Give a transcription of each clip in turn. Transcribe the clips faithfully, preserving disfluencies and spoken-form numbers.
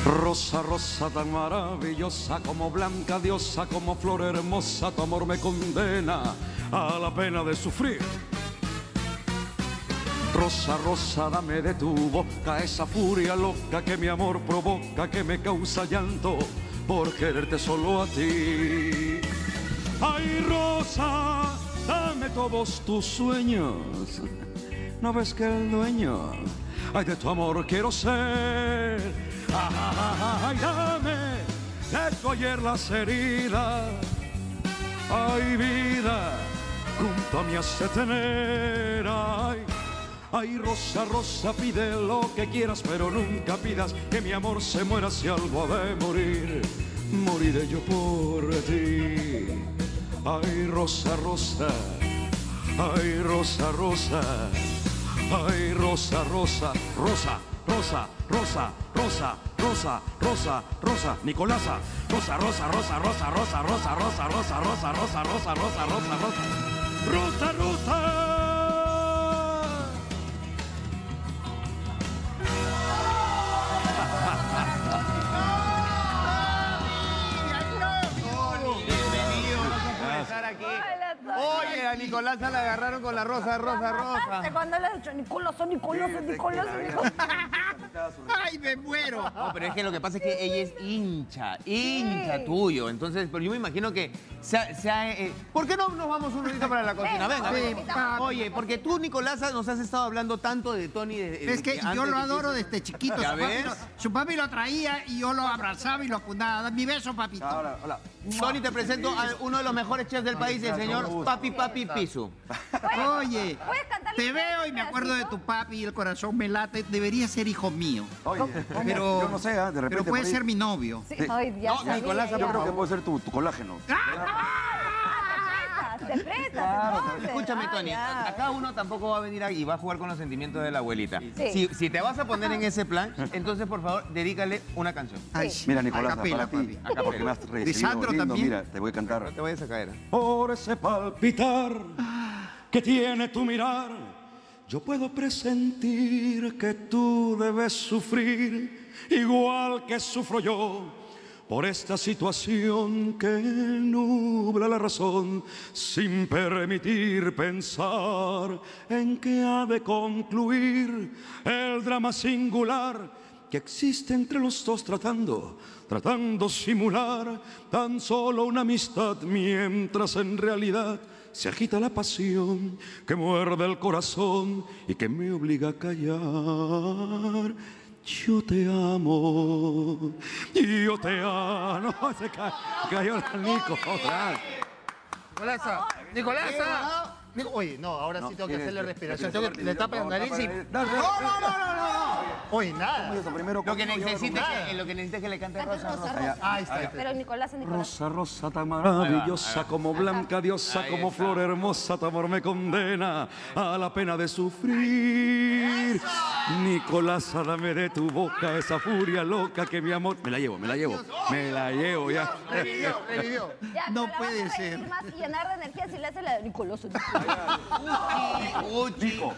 Rosa, rosa tan maravillosa, como blanca diosa, como flor hermosa, tu amor me condena a la pena de sufrir. Rosa, rosa, dame de tu boca esa furia loca que mi amor provoca, que me causa llanto por quererte solo a ti. Ay, Rosa, dame todos tus sueños. ¿No ves que el dueño, ay, de tu amor quiero ser? Ay, dame de tu ayer las heridas. Ay, vida, junto a mí hace tener. Ay, ay, Rosa, Rosa, pide lo que quieras, pero nunca pidas que mi amor se muera. Si algo ha de morir, moriré yo por ti. Ay, Rosa, Rosa, ay, Rosa, Rosa, ay, Rosa, Rosa, Rosa, Rosa, Rosa, Rosa, Rosa, Rosa, Rosa, Nicolasa, Rosa, Rosa, Rosa, Rosa, Rosa, Rosa, Rosa, Rosa, Rosa, Rosa, Rosa, Rosa, Rosa, Rosa, Rosa, Rosa. Oye, a Nicolasa la agarraron con la rosa, rosa, rosa. Cuando le he dicho Nicolazo, Nicolazo, Nicolazo, Nicolazo. ¡Ay, me muero! No, pero es que lo que pasa es que ella es hincha, hincha sí. tuyo. Entonces, pero yo me imagino que sea, sea, eh, ¿por qué no nos vamos un ratito para la cocina? Venga, venga. Oye, porque tú, Nicolasa, nos has estado hablando tanto de Tony. De, de, es que yo lo adoro desde chiquito. ¿Ya su, ves? Papi lo, su papi lo traía y yo lo abrazaba y lo acunaba. Mi beso, papito. Hola, hola. Tony, te presento a uno de los mejores chefs del país, el señor Papi Papi Pisu. Oye, te veo y me acuerdo de tu papi y el corazón me late. Debería ser hijo mío. Oye, pero, yo no sé, ¿eh? De repente pero puede por ahí... ser mi novio. Sí, ay, Dios, no, Nicolasa, yo creo que puede ser tu, tu colágeno. Te prestas, Claro, entonces. Escúchame, Ah, Tony, ya. acá uno tampoco va a venir y va a jugar con los sentimientos de la abuelita. Sí. Si, si te vas a poner en ese plan, entonces, por favor, dedícale una canción. Ay, Mira, Nicolasa, acapela, para ti, papi. Acapela. porque me has recibido Lisandro lindo, también. mira, te voy a cantar. No te vayas a caer. Por ese palpitar que tiene tu mirar, yo puedo presentir que tú debes sufrir igual que sufro yo por esta situación que nubla la razón sin permitir pensar en que ha de concluir el drama singular que existe entre los dos tratando, tratando simular tan solo una amistad mientras en realidad se agita la pasión que muerde el corazón y que me obliga a callar. Yo te amo, yo te amo. No, se ca cayó la Nico otra vez. Nicolasa, Nicolasa. Oye, no, ahora sí tengo que hacerle respiración. Tengo que le tapa la nariz y... No, no, no, no, no. Oye, nada. Lo que necesites que, lo que necesites que le cante Rosa, Rosa. Rosa. Ahí está. Pero Nicolás, Nicolás. Rosa, rosa tan maravillosa, como blanca diosa, como flor hermosa, tu amor me condena a la pena de sufrir. Nicolás, dame de tu boca esa furia loca que mi amor... Me la llevo, me la llevo, me la llevo ya. Revivió, revivió. Ya, No pero la puede vas a ser. reír más y llenar de energía si le hace la de Nicolás. Uchi, por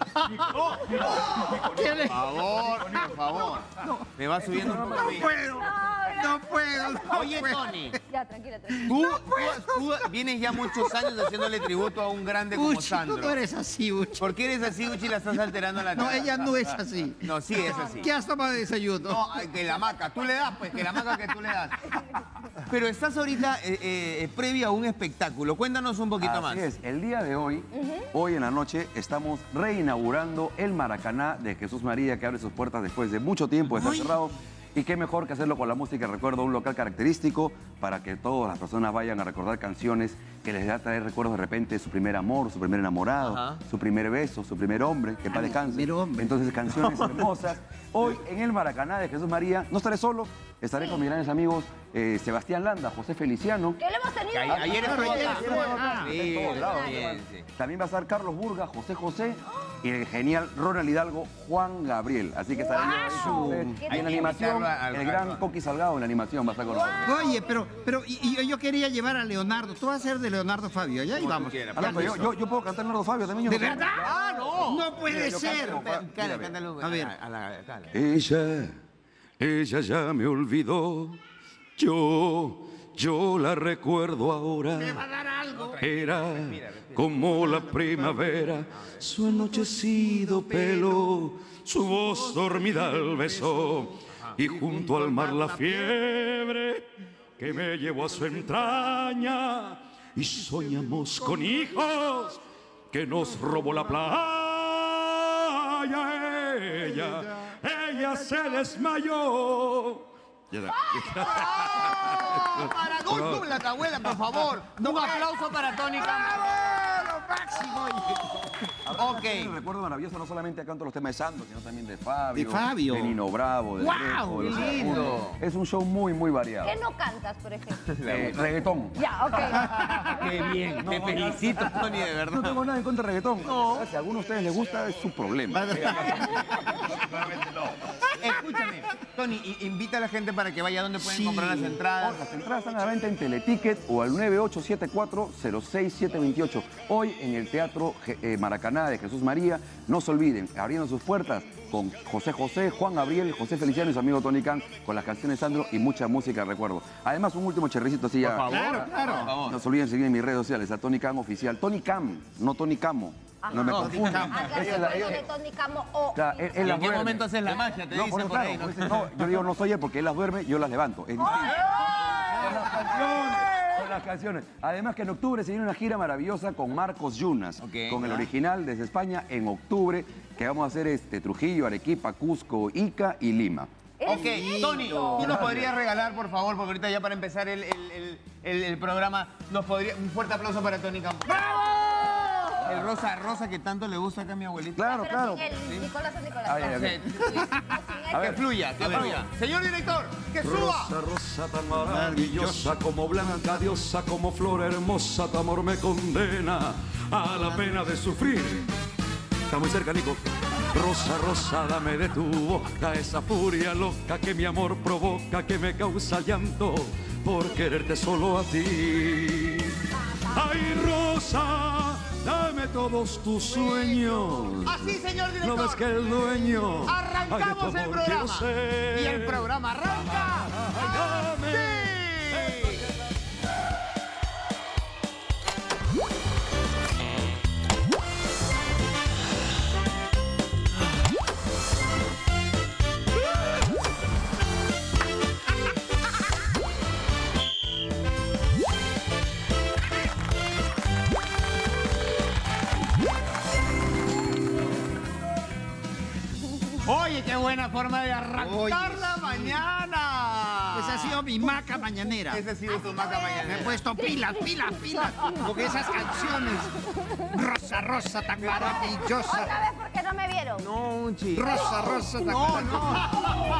favor, por favor. Me va subiendo un poco. No puedo, no puedo, no Oye, puedo. Tony, Ya, tranquila, tranquila. tú, tú, tú vienes ya muchos años haciéndole tributo a un grande como Uchi, tú Sandro. no eres así, Uchi. ¿Por qué eres así, Uchi, y la estás alterando a la No, cara? ella no es así. No, sí es así. ¿Qué has tomado de desayuno? No, ay, que la maca, tú le das, pues, que la maca que tú le das. Pero estás ahorita eh, eh, previa a un espectáculo. Cuéntanos un poquito Así más. es, el día de hoy, hoy en la noche, estamos reinaugurando el Maracaná de Jesús María, que abre sus puertas después de mucho tiempo de estar Ay. cerrado. Y qué mejor que hacerlo con la música, recuerdo, un local característico para que todas las personas vayan a recordar canciones que les da a traer recuerdos de repente de su primer amor, su primer enamorado, Ajá. su primer beso, su primer hombre, que Ah, para mi descanse. primer hombre. Entonces, canciones hermosas. Hoy en el Maracaná de Jesús María, no estaré solo, estaré con mis grandes amigos eh, Sebastián Landa, José Feliciano. ¿Qué le hemos tenido? Que ayer, ayer Claro, estuvo ayer acá. estuvo acá. Sí, De todos lados, sí, hermano. sí. También va a estar Carlos Burga, José José y el genial Ronald Hidalgo, Juan Gabriel. Así que estarán ahí con ustedes. Qué En la bien. animación, Invitarlo al- el gran Coqui Salgado en la animación va a estar con nosotros. Oye, pero, pero y, y yo, yo quería llevar a Leonardo. Tú vas a ser de Leonardo Fabio, ¿ya? Y Como tú vamos. quieras. Ah, no, pero yo, yo, yo puedo cantar Leonardo Fabio también. yo ¿De no sé. verdad? ¡Ah, no! No puede yo ser. canto. Cántale, cántale. A ver. A la, cántale. Ella Ella ya me olvidó, yo, yo la recuerdo ahora. Me va a dar algo. Era como la primavera, su anochecido pelo, su voz dormida al beso, y junto al mar la fiebre que me llevó a su entraña, y soñamos con hijos que nos robó la playa. Ella, ella se desmayó. Para Gultum, la abuela, por favor. Un aplauso para Tony Campos. Máximo. Ok. Un recuerdo maravilloso, no solamente canto los temas de Sandro, sino también de Fabio. De Fabio. De Nino Bravo, de ¡Guau! Greco, de los ¡Qué lindo! Iracundos. Es un show muy, muy variado. ¿Qué no cantas, por ejemplo? Eh, reggaetón. Ya, ok. Qué bien. Te felicito, Tony, de No verdad. tengo nada en contra del reggaetón. No. Si a alguno de ustedes les gusta, es su problema. Escúchame, Tony, i- invita a la gente para que vaya donde pueden Sí. comprar las entradas. Las entradas están a la venta en Teleticket o al nueve ocho siete cuatro cero seis siete dos ocho. Hoy en el Teatro Je- eh, Maracaná de Jesús María. No se olviden, abriendo sus puertas con José José, Juan Gabriel, José Feliciano y su amigo Tony Can con las canciones Sandro y mucha música de recuerdo. Además, un último cherricito así ya. Por favor. Claro, claro. Por favor. No se olviden seguir en mis redes sociales a Tony Can Oficial. Tony Cam, no Tony Camo. No me No, confundan. Ah, claro, Esa es la- cuando de Tony Camo o... Claro, él- él ¿Y las en qué duerme. momento haces la magia? Te No, dicen por, por claro, ahí, ¿no? pues, no, yo digo, no soy él porque él las duerme, yo las levanto. Es distinto. Con las canciones, con las canciones. Además que en octubre se viene una gira maravillosa con Marcos Yunas, Ok. con el original desde España en octubre, que vamos a hacer este Trujillo, Arequipa, Cusco, Ica y Lima. Eres Ok, lindo. Tony, ¿tú nos podrías regalar, por favor, porque ahorita ya para empezar el, el- el- el- el programa, nos podría... Un fuerte aplauso para Tony Campos. El rosa, rosa que tanto le gusta acá a mi abuelita. Claro, Pero claro. sin el Nicolás o Nicolás. Ah, ya, ya, Sí, ok. sí, sí, sin A el- ver, fluya, que fluya. Señor director, que suba. Rosa, rosa tan maravillosa, como blanca diosa, como flor hermosa, tu amor me condena a la pena de sufrir. Está muy cerca, Nico. Rosa, rosa, dame de tu boca esa furia loca que mi amor provoca, que me causa llanto por quererte solo a ti. Ay, Rosa, dame todos tus sueños. Así, señor director. ¿No ves que el dueño ay, de tu Arrancamos el amor quiero programa. ser? Y el programa arranca. Dame. ¡Sí! Oye, qué buena forma de arrancar Oye, la mañana. Esa ha sido mi maca mañanera. Esa ha sido tu maca Me he mañana. puesto pilas, pilas, pilas. Porque esas canciones. Rosa, rosa, tan maravillosa. Otra vez porque no me vieron. No, un chico. Rosa, rosa, tan No, maravillosa.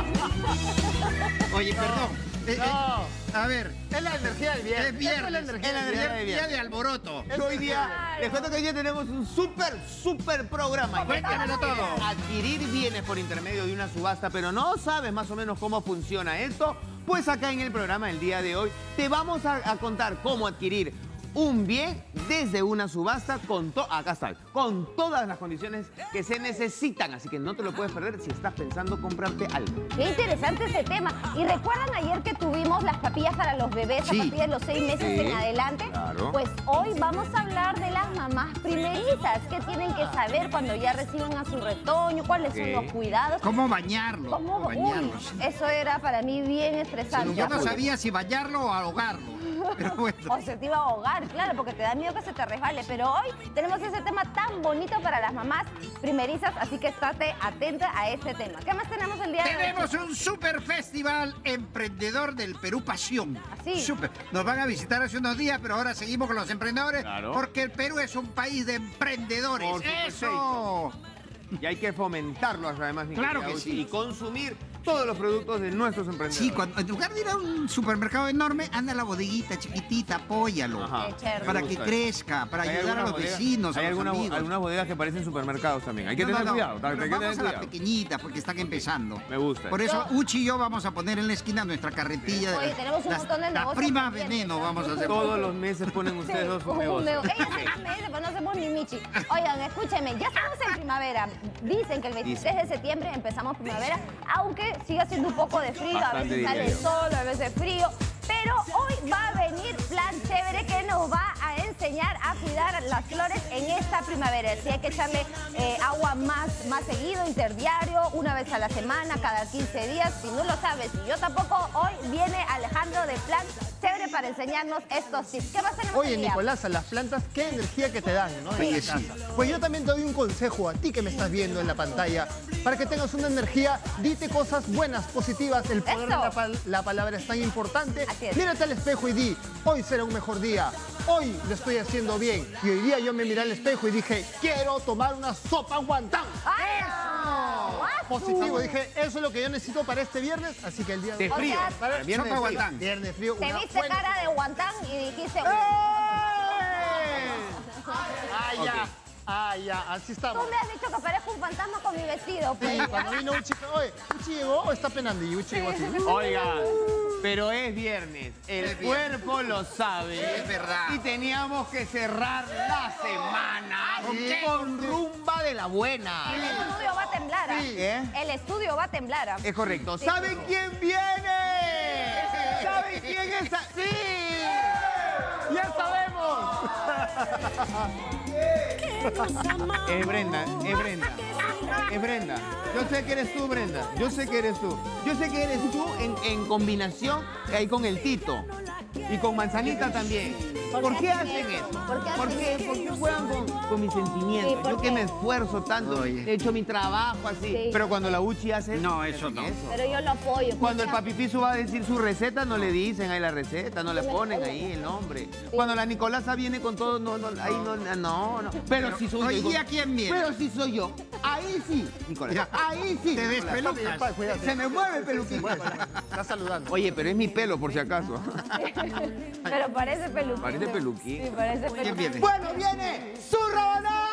no. Oye, perdón. Eh, eh, No. a ver. Es la energía del viernes. Es viernes. Es la energía, es la energía del día viernes. de alboroto. Es hoy día, les cuento que hoy día tenemos un súper, súper programa. Cuéntamelo todo. Adquirir bienes por intermedio de una subasta, pero no sabes más o menos cómo funciona esto, pues acá en el programa del día de hoy te vamos a, a contar cómo adquirir un bien desde una subasta con to acá está, con todas las condiciones que se necesitan. Así que no te lo puedes perder si estás pensando comprarte algo. Qué interesante ese tema. ¿Y recuerdan ayer que tuvimos las papillas para los bebés Sí. a partir de los seis meses Sí, en adelante? claro. Pues hoy vamos a hablar de las mamás primerizas. ¿Qué tienen que saber cuando ya reciben a su retoño? ¿Cuáles son Ok. los cuidados? ¿Cómo bañarlo? ¿Cómo? Uy, bañarlos. eso era para mí bien estresante. Yo no sabía si bañarlo o ahogarlo. Pero bueno. O se te iba a ahogar, claro, porque te da miedo que se te resbale. Pero hoy tenemos ese tema tan bonito para las mamás primerizas, así que estate atenta a este tema. ¿Qué más tenemos el día de hoy? Tenemos un super festival emprendedor del Perú Pasión. Así. Super. Nos van a visitar hace unos días, pero ahora seguimos con los emprendedores. Claro. Porque el Perú es un país de emprendedores. Por supuesto. ¡Eso! Y hay que fomentarlos además, mi Claro querida que Uchi, sí. y consumir todos los productos de nuestros emprendedores. Sí, cuando, en lugar de ir a un supermercado enorme, anda a la bodeguita chiquitita, apóyalo. Ajá. Qué chévere. Para Me que gusta. crezca, para Hay ayudar a algunas los bodegas- vecinos, Hay a los alguna- amigos. algunas bodegas que parecen supermercados también. Hay que No, tener no, no, cuidado. pero Hay que vamos tener a las cuidado. pequeñitas porque están empezando. Me gusta. Por eso Uchi y yo vamos a poner en la esquina nuestra carretilla de Oye, las- tenemos un las, montón de las negocios primas pendientes, veneno ¿no? vamos a hacer. Todos los meses ponen ustedes dos un un negocio. negocio. Ellos sí me dicen, pero no hacemos ni michi. Oigan, escúchenme, ya estamos en primavera. Dicen que el veintitrés de septiembre empezamos primavera, aunque sigue haciendo un poco de frío, Bastante, a veces sale diría el yo. sol, a veces frío. Pero hoy va a venir plan chévere que nos va a enseñar a cuidar las flores en esta primavera. Si hay que echarle eh, agua más, más seguido, interdiario, una vez a la semana, cada quince días. Si no lo sabes, y yo tampoco, hoy viene Alejandro de plan chévere para enseñarnos estos tips. ¿Qué más tenemos Oye, hoy día? Nicolasa, las plantas, qué energía que te dan, ¿no? En la casa. Pues yo también te doy un consejo a ti que me estás viendo en la pantalla. Para que tengas una energía, dite cosas buenas, positivas. El poder de Eso. la, pal- la palabra es tan importante. Así es. Mírate al espejo y di, hoy será un mejor día. Hoy lo estoy haciendo bien. Y hoy día yo me miré al espejo y dije, quiero tomar una sopa guantán. ¡Ay, no! ¡Guasu! Positivo, dije, eso es lo que yo necesito para este viernes. Así que el día De O frío. sea, Para- Viernes sopa de frío. guantán. Viernes frío. Te una viste buena- cara de guantán y dijiste... ¡Eh! Ah, ya. Ok. Ah, ya. Así Tú estamos. me has dicho que parezco un fantasma con mi vestido, pues. Sí, cuando vino Uchi, oye, Uchi llegó o está penando y Uchi llegó así. Oigan, pero es viernes, el cuerpo lo sabe. Es verdad. Y teníamos que cerrar la semana con rumba de la buena. El estudio va a temblar, ¿ah? Sí. ¿Eh? El estudio va a temblar, ¿ah? Es correcto. ¿Saben quién viene? ¿Saben quién es? a- ¡Sí! ¡Ya sabemos! Es Brenda, es Brenda. Es Brenda. Yo sé que eres tú, Brenda. Yo sé que eres tú. Yo sé que eres tú en, en combinación ahí con el Tito. Y con Manzanita también. ¿Por qué hacen eso? ¿Por qué hacen ¿Por qué, eso? ¿Por qué juegan con, con mis Sí, sentimientos? ¿por Yo que qué? me esfuerzo tanto, he hecho mi trabajo así. Sí. Pero cuando la Uchi hace... No, eso no. Pero yo lo apoyo. Cuando el escucha. Papi Piso va a decir su receta, no le dicen ahí la receta, no le ponen ahí el nombre. Cuando la Nicolasa viene con todo, no, no, ahí no, no, no. Pero, si soy hoy yo. día, ¿quién viene? Pero si soy yo, ahí sí, Nicolasa, ahí sí. Te Nicolasa. despelucas. Cuídate. Se me mueve el peluquín. Está saludando. Oye, pero es mi pelo, por si acaso. Pero parece peluquín. Parece peluquín. Sí, parece peluquín. ¿Quién viene? Bueno, viene Zurra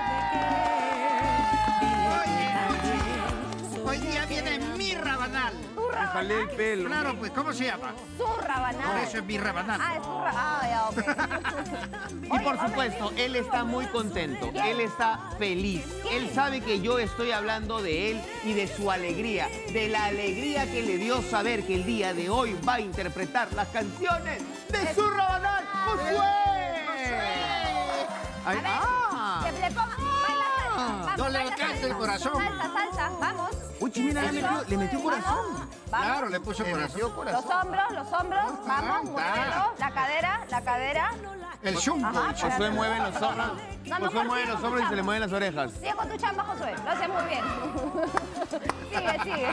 Hoy día viene mi rabanal. Zurra Sale el banal. pelo. Claro, pues, ¿cómo se llama? Zurra banal. Por eso es mi rabanal. Ah, es zurra. Ah, ya, ok. Y Oye, por va a supuesto, venir- él está muy contento, él está feliz. Él sabe que yo estoy hablando de él y de su alegría, de la alegría que le dio saber que el día de hoy va a interpretar las canciones de su Rabanal, Josué. A Ay, ver, ah. que le ponga. Baila salsa. Vamos, No le baila alcance el salsa. corazón. Salsa, salsa. Vamos. Uy, mira, le metió, le metió corazón. Vamos, vamos. Claro, le puso corazón. Los hombros, los hombros. Vamos, muévelo. La cadera, la cadera. El chumbo. Ajá. Josué mueve los hombros, No, Josué mejor mueve sigue los con hombros y tu se le chamba. mueven las orejas. Sigue con tu chamba, Josué. Lo haces muy bien. Sigue, sigue.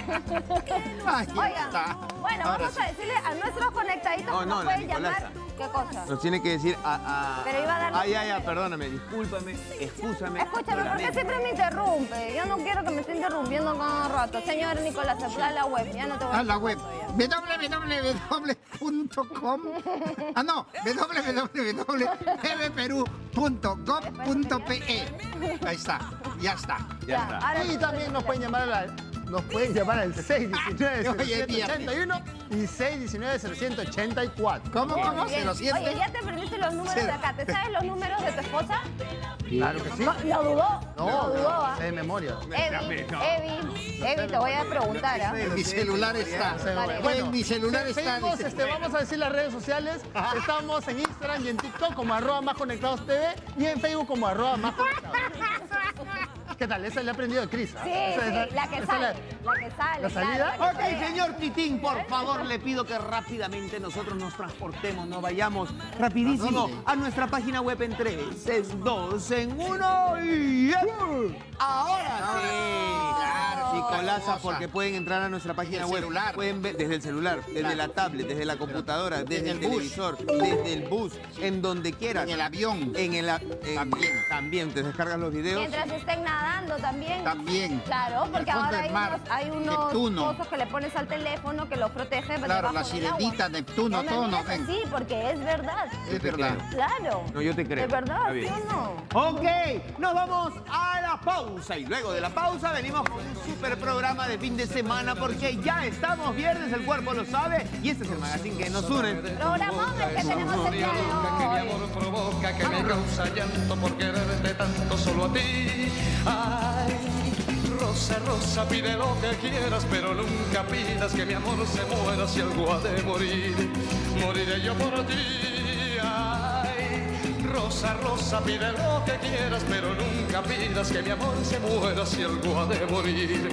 Ahí Oigan, está. bueno, Ahora vamos sí. a decirle a nuestros conectaditos No, que no, nos la pueden llamar. Nicolasa. ¿Qué cosa? Nos tiene que decir a... a... Pero iba a darle- Ay, ay, ay, perdóname, discúlpame, excúsame. Escúchame, lo ¿por qué lamento. siempre me interrumpe? Yo no quiero que me esté interrumpiendo cada rato. Señor Nicolás, a la web. Ya no te voy a A la web. ya. w w w punto com. Ah, no. w w w punto t v perú punto gov punto p e. Ahí está. Ya está. Ya está. Ahora Y también nos pueden llamar a la, nos pueden llamar al seis diecinueve, cero ciento ochenta y uno y seis diecinueve, cero ciento ochenta y cuatro. ¿Cómo, cómo? Bien. ¿Se lo siente? Oye, ¿ya te aprendiste los números de acá? ¿Te sabes los números de tu esposa? Claro que sí. No, lo dudó. No, lo dudó, ¿ah? sé de memoria. Evi, Evi, Evi, te voy a preguntar, ¿ah? En mi celular está. Vale. En mi celular se- está. seguimos, dice. este, vamos a decir las redes sociales. Estamos en Instagram y en TikTok como arroba más conectados T V y en Facebook como arroba más conectados. ¿Qué tal? Esa la he aprendido de Cris. ¿ah? Sí, Esa- sí, esa- la que esa sale. la- La que sale. ¿La salida? claro, la Ok, que sale. señor Titín, por favor, le pido que rápidamente nosotros nos transportemos, nos vayamos rapidísimo ¿A dónde? a nuestra página web en tres, en dos, en uno y... ¡Ahora sí! Claro, Nicolasa, cosa. porque pueden entrar a nuestra página Desde el web. celular. Pueden ver desde el celular, desde la tablet, desde la computadora, desde, Desde el, el bus. televisor, desde el bus, en donde quieras. En el avión. En el... a- en- También. También, te descargas los videos. Mientras estén nadando también. También. Claro, porque Al fondo ahora del hay mar. unos, hay unos Neptuno. cosas que le pones al teléfono que los protege. Claro, debajo la del agua. sirenita, Neptuno, No me todo mires nos ven. así, porque es verdad. Es verdad. Claro. No, yo te creo. ¿De verdad? Está ¿Sí bien. o no? Ok, nos vamos a la pausa y luego de la pausa venimos con un super programa de fin de semana porque ya estamos viernes, el cuerpo lo sabe y este es el magazine que nos une. Programón el que tenemos el día de que mi hoy. amor provoca, que me causa llanto por quererte tanto solo a ti. Ay, Rosa, rosa, pide lo que quieras, pero nunca pidas que mi amor se muera. Si algo ha de morir, moriré yo por ti. Ay, rosa, rosa, pide lo que quieras, pero nunca pidas que mi amor se muera. Si algo ha de morir.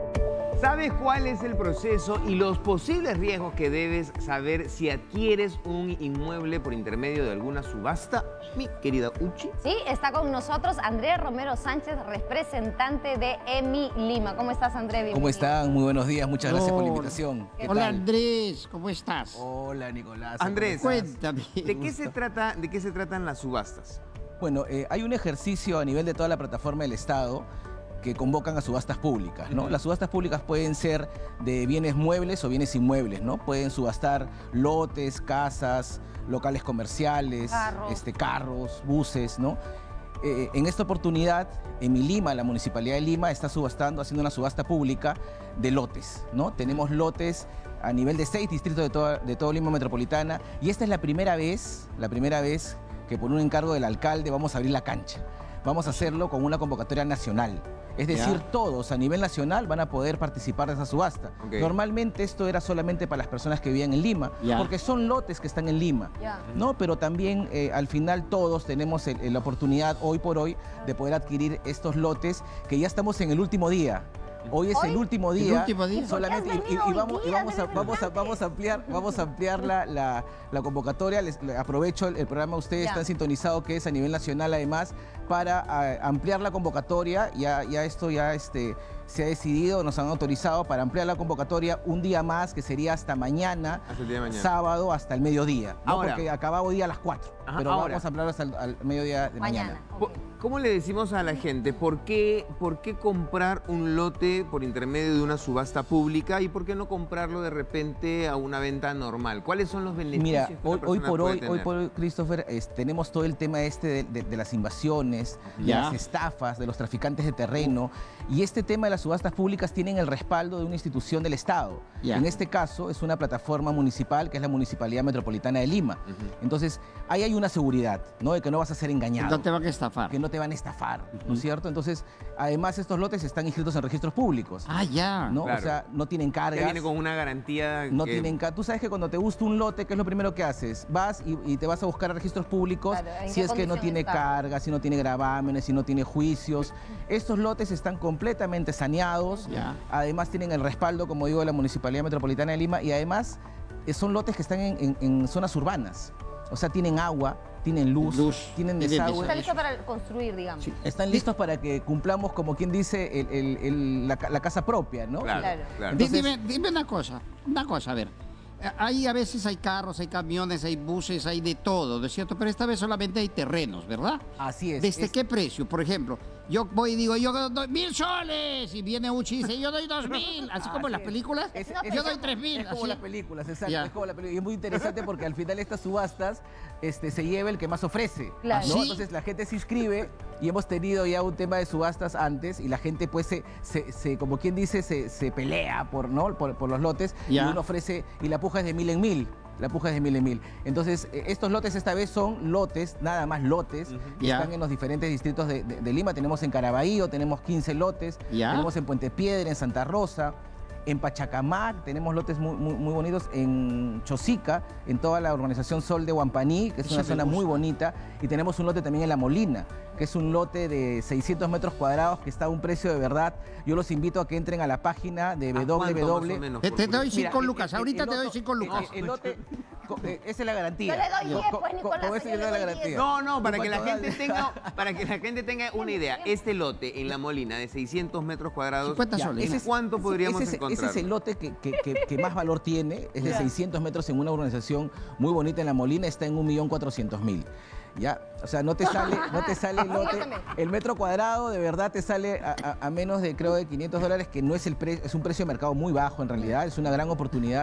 ¿Sabes cuál es el proceso y los posibles riesgos que debes saber si adquieres un inmueble por intermedio de alguna subasta? Mi querida Uchi. Sí, está con nosotros Andrés Romero Sánchez, representante de EMI Lima. ¿Cómo estás, Andrés? Bienvenido. ¿Cómo están? Muy buenos días, muchas gracias por la Hola. invitación. ¿Qué Hola, tal? Andrés, ¿cómo estás? Hola, Nicolás. Andrés, ¿cómo estás? Cuéntame. ¿De qué se trata, de qué se tratan las subastas? Bueno, eh, hay un ejercicio a nivel de toda la plataforma del Estado que convocan a subastas públicas, ¿no? Las subastas públicas pueden ser de bienes muebles o bienes inmuebles, ¿no? Pueden subastar lotes, casas, locales comerciales, Carros. este, carros, buses, ¿no? Eh, en esta oportunidad, en mi Lima, la Municipalidad de Lima está subastando, haciendo una subasta pública de lotes, ¿no? Tenemos lotes a nivel de seis distritos de toda, de todo Lima Metropolitana y esta es la primera vez, la primera vez que por un encargo del alcalde vamos a abrir la cancha. Vamos a hacerlo con una convocatoria nacional. Es decir, Ya. todos a nivel nacional van a poder participar de esa subasta. Ok. Normalmente esto era solamente para las personas que vivían en Lima, Ya. porque son lotes que están en Lima. Ya. ¿No? Pero también eh, al final todos tenemos el- el- la oportunidad hoy por hoy de poder adquirir estos lotes que ya estamos en el último día. Hoy es ¿Hoy? el último ¿El día. último día? Solamente, ¿Por qué has y, y- y venido vamos, hoy y día, vamos, a, Andrés vamos, a, Fernández? vamos a ampliar, vamos a ampliar la, la- la convocatoria. Les, le aprovecho el, el programa, ustedes Ya. están sintonizados que es a nivel nacional además, para a, ampliar la convocatoria. Ya, ya esto ya este, se ha decidido, nos han autorizado para ampliar la convocatoria un día más, que sería hasta mañana, Hasta el día de mañana. sábado, hasta el mediodía. ¿no? Ahora. Porque acaba hoy día a las cuatro, Ajá, pero ahora. vamos a ampliarlo hasta el al mediodía de mañana. Mañana. Po- ok. ¿Cómo le decimos a la gente por qué, por qué comprar un lote por intermedio de una subasta pública y por qué no comprarlo de repente a una venta normal? ¿Cuáles son los beneficios Mira, que una hoy, hoy persona por puede hoy, hoy tener? por hoy, Christopher, es- tenemos todo el tema este de, de- de las invasiones, de Ya. las estafas, de los traficantes de terreno. Y este tema de las subastas públicas tienen el respaldo de una institución del Estado. Ya. En este caso es una plataforma municipal que es la Municipalidad Metropolitana de Lima. Entonces, ahí hay una seguridad, ¿no? De que no vas a ser engañado. No te van a estafar. Que no te van a estafar, ¿no es cierto? Entonces, además estos lotes están inscritos en registros públicos, Ah, ya. ¿no? Claro. O sea, no tienen Ya cargas. viene con una garantía No que- tienen ca- Tú sabes que cuando te gusta un lote, ¿qué es lo primero que haces? Vas y, y te vas a buscar a registros públicos Claro, ¿en si qué es que no condición tiene está? cargas, si no tiene gravámenes, si no tiene juicios. Estos lotes están completamente saneados. Ya. Además tienen el respaldo, como digo, de la Municipalidad Metropolitana de Lima y además eh, son lotes que están en, en- en zonas urbanas. O sea, tienen agua, tienen luz, Luz, tienen tienen desagüe. Está listo para construir, digamos. Sí. Están listos para que cumplamos, como quien dice, el- el- el- la, ca- la casa propia, ¿no? Claro, Claro. claro. Di- Entonces- dime, dime una cosa, una cosa, a ver. Eh, Ahí a veces hay carros, hay camiones, hay buses, hay de todo, ¿no es cierto? Pero esta vez solamente hay terrenos, ¿verdad? Así es. ¿Desde es- qué precio? Por ejemplo, yo voy y digo, yo doy mil soles, y viene Uchi y dice, yo doy dos mil, así como en las Así es. películas, Es- No, es- yo doy tres mil. Es como así. las películas, exacto. Ya. Es como la película. Y es muy interesante porque al final estas subastas este, se lleva el que más ofrece. Claro. ¿no? ¿Sí? Entonces la gente se inscribe y hemos tenido ya un tema de subastas antes y la gente pues se, se- se- como quien dice, se, se pelea por, ¿no? por, por los lotes Ya. y uno ofrece y la puja es de mil en mil. La puja es de mil en mil. Entonces, eh, estos lotes esta vez son lotes, nada más lotes, que Ya. están en los diferentes distritos de, de- de Lima. Tenemos en Caraballo, tenemos quince lotes, Ya. tenemos en Puente Piedra, en Santa Rosa, en Pachacamac, tenemos lotes muy, muy, muy bonitos, en Chosica, en toda la urbanización Sol de Huampaní, que es Eso una me zona muy gusta. bonita, y tenemos un lote también en La Molina, que es un lote de seiscientos metros cuadrados que está a un precio de verdad. Yo los invito a que entren a la página de ¿A cuánto más o www. menos, Te, por te doy curiosidad? cinco el- lucas, el- ahorita el te doy lote- cinco lucas. el- el lote, co- eh, esa es la garantía. Yo le doy diez, Co- pues, co- Nicolás, con eso yo yo le doy la doy garantía. diez. No, no, para que la ¿Cuánto gente vale? tenga, para que la gente tenga una idea, este lote en La Molina de seiscientos metros cuadrados, cincuenta Ya, soles. ese es- ¿cuánto podríamos ese, es- encontrar? Ese es el lote que, que- que- que más valor tiene, es de Ya. seiscientos metros en una urbanización muy bonita en La Molina, está en un millón cuatrocientos mil. ¿Ya? O sea, no te sale, no te sale el lote. Sígueme. El metro cuadrado de verdad te sale a, a- a menos de, creo, de quinientos dólares, que no es el pre- es un precio de mercado muy bajo en realidad, es una gran oportunidad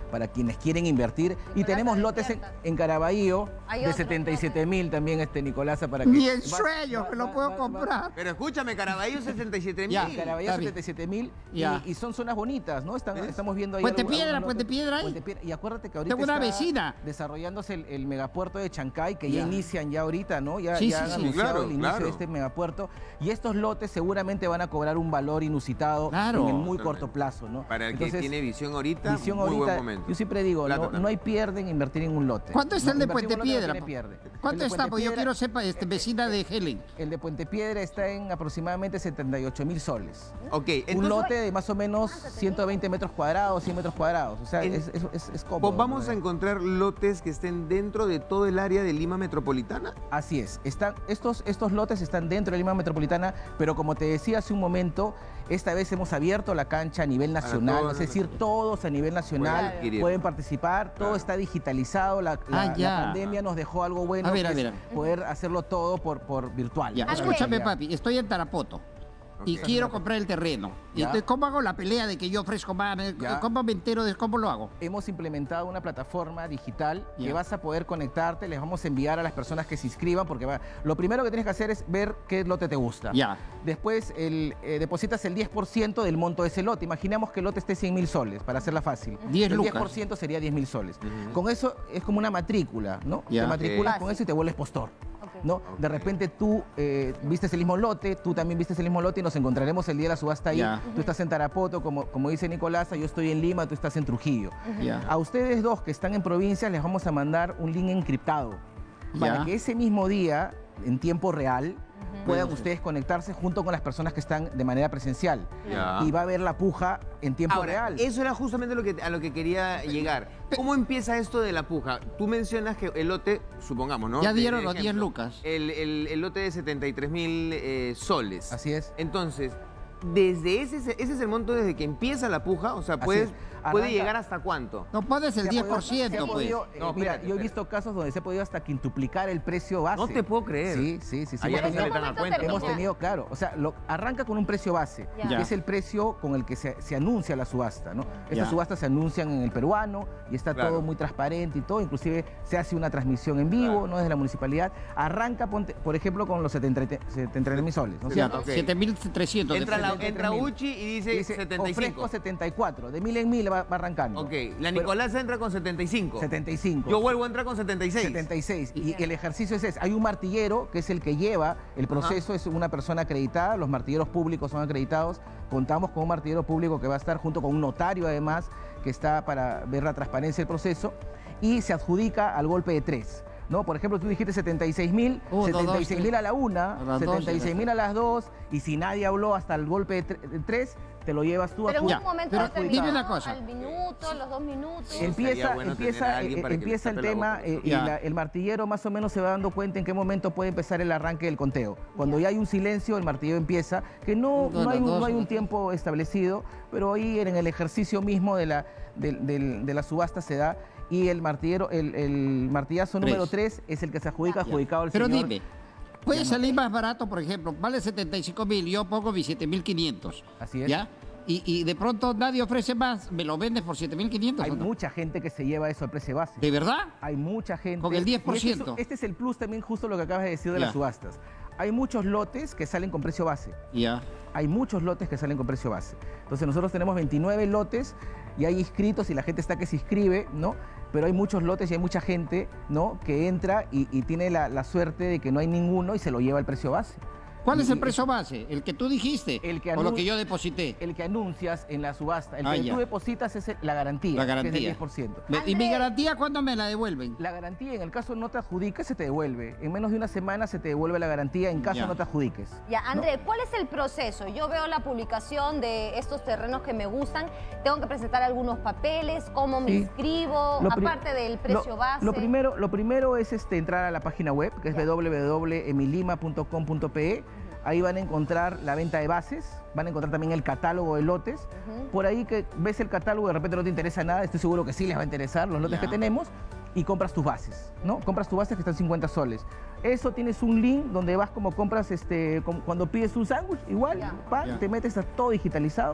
para quienes quieren invertir. Y tenemos lotes en, en Caraballo de setenta y siete mil también, este Nicolasa, para que... Ni en sueño me lo puedo va, comprar. va. Pero escúchame, Caraballo setenta y siete mil. Caraballo setenta y siete mil y, y son zonas bonitas, ¿no? Están, estamos viendo ahí... Puente algo, Piedra, algunos Puente lotes. Piedra ahí. Puente Piedra. Y acuérdate que ahorita Tengo una está vecina. desarrollándose el, el megapuerto de Chancay, que Ya. ya inician ya ahorita, ¿no? Ya, Sí, ya sí, han sí. anunciado Claro, el inicio claro. de este megapuerto. Y estos lotes seguramente van a cobrar un valor inusitado Claro. en el muy Totalmente. corto plazo, ¿no? Para el Entonces, que tiene visión ahorita, visión muy ahorita, buen momento. yo siempre digo, Plata no, también. no hay pierde en invertir en un lote. ¿Cuánto está No, el de invertir en Puente un lote no Piedra? tiene pierde. El ¿Cuánto de está? Puente Pues yo Piedra- quiero sepa, este, vecina de Helen. El de Puente Piedra está en aproximadamente setenta y ocho mil soles. Ok, entonces... Un lote de más o menos ciento veinte metros cuadrados, cien metros cuadrados. O sea, En- es, es, es, es cómodo. Pues vamos ¿no? a encontrar lotes que estén dentro de todo el área de Lima metropolitana. Así es. Están, estos, estos lotes están dentro de Lima Metropolitana, pero como te decía hace un momento, esta vez hemos abierto la cancha a nivel nacional, todos es decir, los- todos a nivel nacional Pueden adquirir. pueden participar, todo Claro. está digitalizado, la, la- Ah, la ya. pandemia nos dejó algo bueno, A ver, que a es ver. poder hacerlo todo por, por virtual. Ya, ¿no? escúchame, Ya. papi, estoy en Tarapoto. Y Ok. quiero comprar el terreno. Y Ya. entonces, ¿cómo hago la pelea de que yo ofrezco más? Ya. ¿Cómo me entero de cómo lo hago? Hemos implementado una plataforma digital que Ya. vas a poder conectarte, les vamos a enviar a las personas que se inscriban, porque va- lo primero que tienes que hacer es ver qué lote te gusta. Ya. Después el, eh, depositas el diez por ciento del monto de ese lote. Imaginamos que el lote esté cien mil soles, para hacerla fácil. diez el lucas. diez por ciento sería diez mil soles. Con eso es como una matrícula, ¿no? Ya. Te matriculas Ok. con eso y te vuelves postor. Ok. ¿No? De repente tú eh, vistes el mismo lote, tú también vistes el mismo lote y nos encontraremos el día de la subasta ahí. Ya. Tú estás en Tarapoto, como, como dice Nicolasa, yo estoy en Lima, tú estás en Trujillo. Ya. A ustedes dos que están en provincias les vamos a mandar un link encriptado para Ya. que ese mismo día, en tiempo real, puedan ustedes conectarse junto con las personas que están de manera presencial. Ya. Y va a haber la puja en tiempo Ahora, real. eso era justamente lo que, a lo que quería llegar. ¿Cómo empieza esto de la puja? Tú mencionas que el lote, supongamos, ¿no? Ya De- dieron de los ejemplo, diez lucas. El, el- el lote de setenta y tres mil eh, soles. Así es. Entonces, desde ese, ese es el monto desde que empieza la puja, o sea, Así puedes, es. puede Arranca- llegar hasta cuánto. No puedes el Se ha diez podido- por ciento, se ha pues. podido, eh, No, mira, espérate, yo he espérate. visto casos donde se ha podido hasta quintuplicar el precio base. No te puedo creer. Sí, sí, sí. sí. Allá Hemos no se le tenido- dan a cuenta. Hemos termina. tenido, claro, o sea, lo, arranca con un precio base, Ya. Ya. que es el precio con el que se, se anuncia la subasta, ¿no? Estas Ya. subastas se anuncian en el peruano y está Claro. todo muy transparente y todo, inclusive se hace una transmisión en vivo, Claro. ¿no? Desde la municipalidad. Arranca, ponte, por ejemplo, con los setenta y tres mil soles, ¿no es Ya, cierto? Ok. siete mil trescientos. Entra, la, setenta y tres entra mil. Uchi y dice, Dice, setenta y cinco. ofrezco setenta y cuatro, de mil en mil va, va arrancando. Ok, la Pero- Nicolasa entra con setenta y cinco. setenta y cinco. Yo vuelvo a entrar con setenta y seis. setenta y seis. Y el ejercicio es ese. Hay un martillero que es el que lleva el proceso, es una persona acreditada, los martilleros públicos son acreditados. Contamos con un martillero público que va a estar junto con un notario además, que está para ver la transparencia del proceso, y se adjudica al golpe de tres. ¿No? Por ejemplo, tú dijiste setenta y seis mil, Uno, dos, setenta y seis mil tres. a la una, A las dos, setenta y seis mil a las dos, y si nadie habló hasta el golpe de tre- de tres, te lo llevas tú Pero a en tu... Ya, un momento pero determinado, dime una cosa. al minuto, los dos minutos. Sería Empieza, bueno tener empieza, a alguien eh, para que empieza le el tape la tema boca. eh, y Ya. la- el martillero más o menos se va dando cuenta en qué momento puede empezar el arranque del conteo. Cuando ya hay un silencio, el martillero empieza, que no, No, no, hay, las un, dos, no hay un las- tiempo establecido, pero ahí en el ejercicio mismo de la, del- del- de la subasta se da y el martillero, el, el martillazo Tres. número tres es el que se adjudica, adjudicado al Pero señor. dime, puede salir más barato, por ejemplo, vale setenta y cinco mil, yo pongo mis siete mil quinientos. Así es. ¿Ya? Y, y de pronto nadie ofrece más, ¿me lo vendes por siete mil quinientos? Hay mucha gente que se lleva eso al precio base. ¿De verdad? Hay mucha gente. Con el diez por y Este ciento. es, este es el plus también, justo lo que acabas de decir de Ya. las subastas. Hay muchos lotes que salen con precio base. Ya. Hay muchos lotes que salen con precio base. Entonces nosotros tenemos veintinueve lotes y hay inscritos y la gente está que se inscribe, ¿no? Pero hay muchos lotes y hay mucha gente, ¿no? Que entra y, y tiene la, la suerte de que no hay ninguno y se lo lleva al precio base. ¿Cuál Y- es el y- precio base? ¿El que tú dijiste? El que ¿O lo anun- que yo deposité? El que anuncias en la subasta, el Ah, que ya. tú depositas es el- la garantía, La que es garantía. el diez por ciento. Me- ¿Y mi Andrés. garantía cuándo me la devuelven? La garantía, en el caso no te adjudiques, se te devuelve. En menos de una semana se te devuelve la garantía en caso Ya. no te adjudiques. Ya, ¿no? André, ¿cuál es el proceso? Yo veo la publicación de estos terrenos que me gustan. Tengo que presentar algunos papeles, cómo me Sí. inscribo, Lo pri- aparte del precio lo, base. Lo primero, lo primero es este, entrar a la página web, que es Ya. w w w punto emilima punto com punto pe. Ahí van a encontrar la venta de bases, van a encontrar también el catálogo de lotes. Ujú. Por ahí que ves el catálogo y de repente no te interesa nada, estoy seguro que sí les va a interesar los lotes Ya. que tenemos, y compras tus bases, ¿no? Compras tus bases que están cincuenta soles. Eso tienes un link donde vas como compras, este, como cuando pides un sándwich, igual, Ya. pa, Ya. te metes, está todo digitalizado.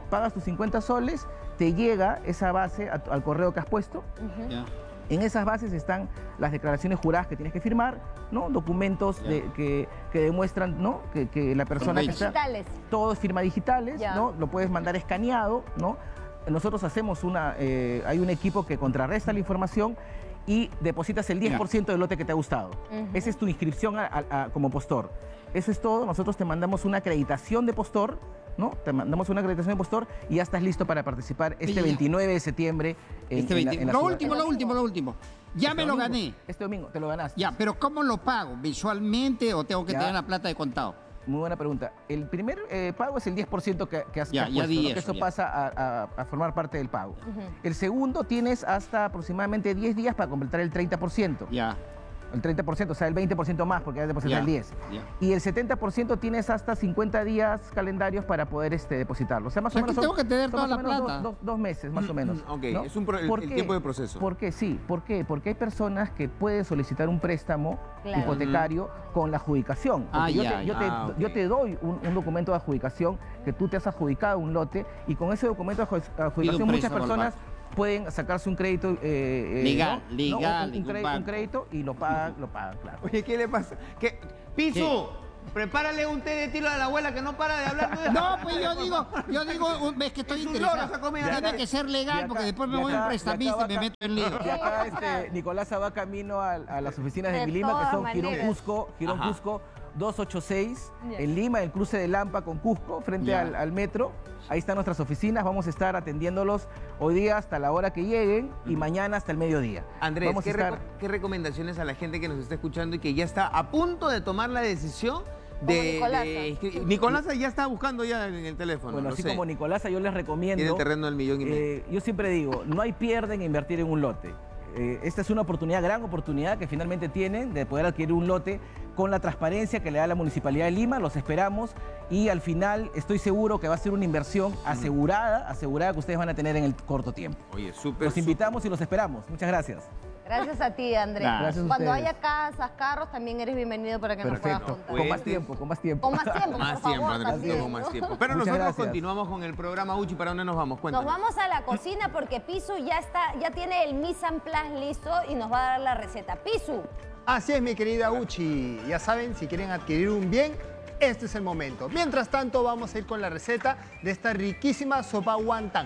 pagas tus cincuenta soles, te llega esa base a, al correo que has puesto. Uh-huh. Yeah. En esas bases están las declaraciones juradas que tienes que firmar, ¿no? Documentos yeah. de, que, que demuestran, ¿no? que, que la persona que está... Digitales. Todo es firma digitales, yeah. ¿no? Lo puedes mandar escaneado, ¿no? Nosotros hacemos una... Eh, hay un equipo que contrarresta la información y depositas el diez por ciento del lote que te ha gustado. Uh-huh. Esa es tu inscripción a, a, a, como postor. Eso es todo. Nosotros te mandamos una acreditación de postor, ¿no? Te mandamos una acreditación de postor y ya estás listo para participar este sí, veintinueve de septiembre en, este en la, en la Lo ciudad. último, lo último, lo último. Ya este me domingo, lo gané. Este domingo te lo ganaste. Ya, pero ¿cómo lo pago? ¿Visualmente o tengo que ya. tener la plata de contado? Muy buena pregunta. El primer eh, pago es el diez por ciento que, que has, ya, que has ya puesto, di ¿no? eso, que eso ya. pasa a, a, a formar parte del pago. Uh-huh. El segundo tienes hasta aproximadamente diez días para completar el treinta por ciento. Ya. El treinta por ciento, o sea, el veinte por ciento más porque has depositado el diez por ciento. Yeah. Y el setenta por ciento tienes hasta cincuenta días calendarios para poder este, depositarlo. O sea, más o, o sea, menos que tengo son, que tener toda la plata. Dos, dos, dos meses, más o menos. Ok, ¿no? es un pro, el, el tiempo de proceso. ¿Por qué? Sí. ¿Por qué? Porque hay personas que pueden solicitar un préstamo claro. hipotecario uh-huh. con la adjudicación. Ah, yo, ya, te, yo, ya. te, Ah, okay. yo te doy un, un documento de adjudicación que tú te has adjudicado un lote y con ese documento de adjudicación muchas personas pueden sacarse un crédito eh, legal, ¿no? legal, ¿no? un, un, un, un crédito y lo pagan, lo pagan, claro. Oye, ¿qué le pasa? ¿Qué? ¡Pisu! ¿Qué? Prepárale un té de tilo a la abuela que no para de hablar de eso. No, pues yo digo, yo digo, ves que estoy interesado. Tiene que ser legal acá, porque después me voy a un prestamista y me meto en lío. Y acá este, Nicolás va camino a, a las oficinas de, de Lima, que son Girón Cusco, Girón Ajá. Cusco doscientos ochenta y seis, yeah. en Lima, el cruce de Lampa con Cusco, frente yeah. al, al metro. Ahí están nuestras oficinas, vamos a estar atendiéndolos hoy día hasta la hora que lleguen y mañana hasta el mediodía. Andrés, vamos ¿qué, estar... reco ¿qué recomendaciones a la gente que nos está escuchando y que ya está a punto de tomar la decisión de... Nicolasa. De... Nicolasa ya está buscando ya en el teléfono. Bueno, así sé. como Nicolasa, yo les recomiendo... Tiene el terreno del millón y medio. Eh, yo siempre digo, no hay pierde en invertir en un lote. Eh, esta es una oportunidad, gran oportunidad que finalmente tienen de poder adquirir un lote con la transparencia que le da la Municipalidad de Lima. Los esperamos y al final estoy seguro que va a ser una inversión asegurada, asegurada que ustedes van a tener en el corto tiempo. Oye, súper. Los invitamos y los esperamos. Muchas gracias. Gracias a ti, Andrés. Gracias Cuando ustedes. haya casas, carros, también eres bienvenido para que Perfecto. nos puedas contar. Con más tiempo, con más tiempo. Con más tiempo, Más por tiempo, favor, Andrés, también, con más ¿no? tiempo. Pero Muchas nosotros gracias. continuamos con el programa Uchi. ¿Para dónde nos vamos? Cuéntanos. Nos vamos a la cocina porque Pisu ya está, ya tiene el mise en place listo y nos va a dar la receta. Pisu. Así es, mi querida Uchi. Ya saben, si quieren adquirir un bien, este es el momento. Mientras tanto, vamos a ir con la receta de esta riquísima sopa wonton.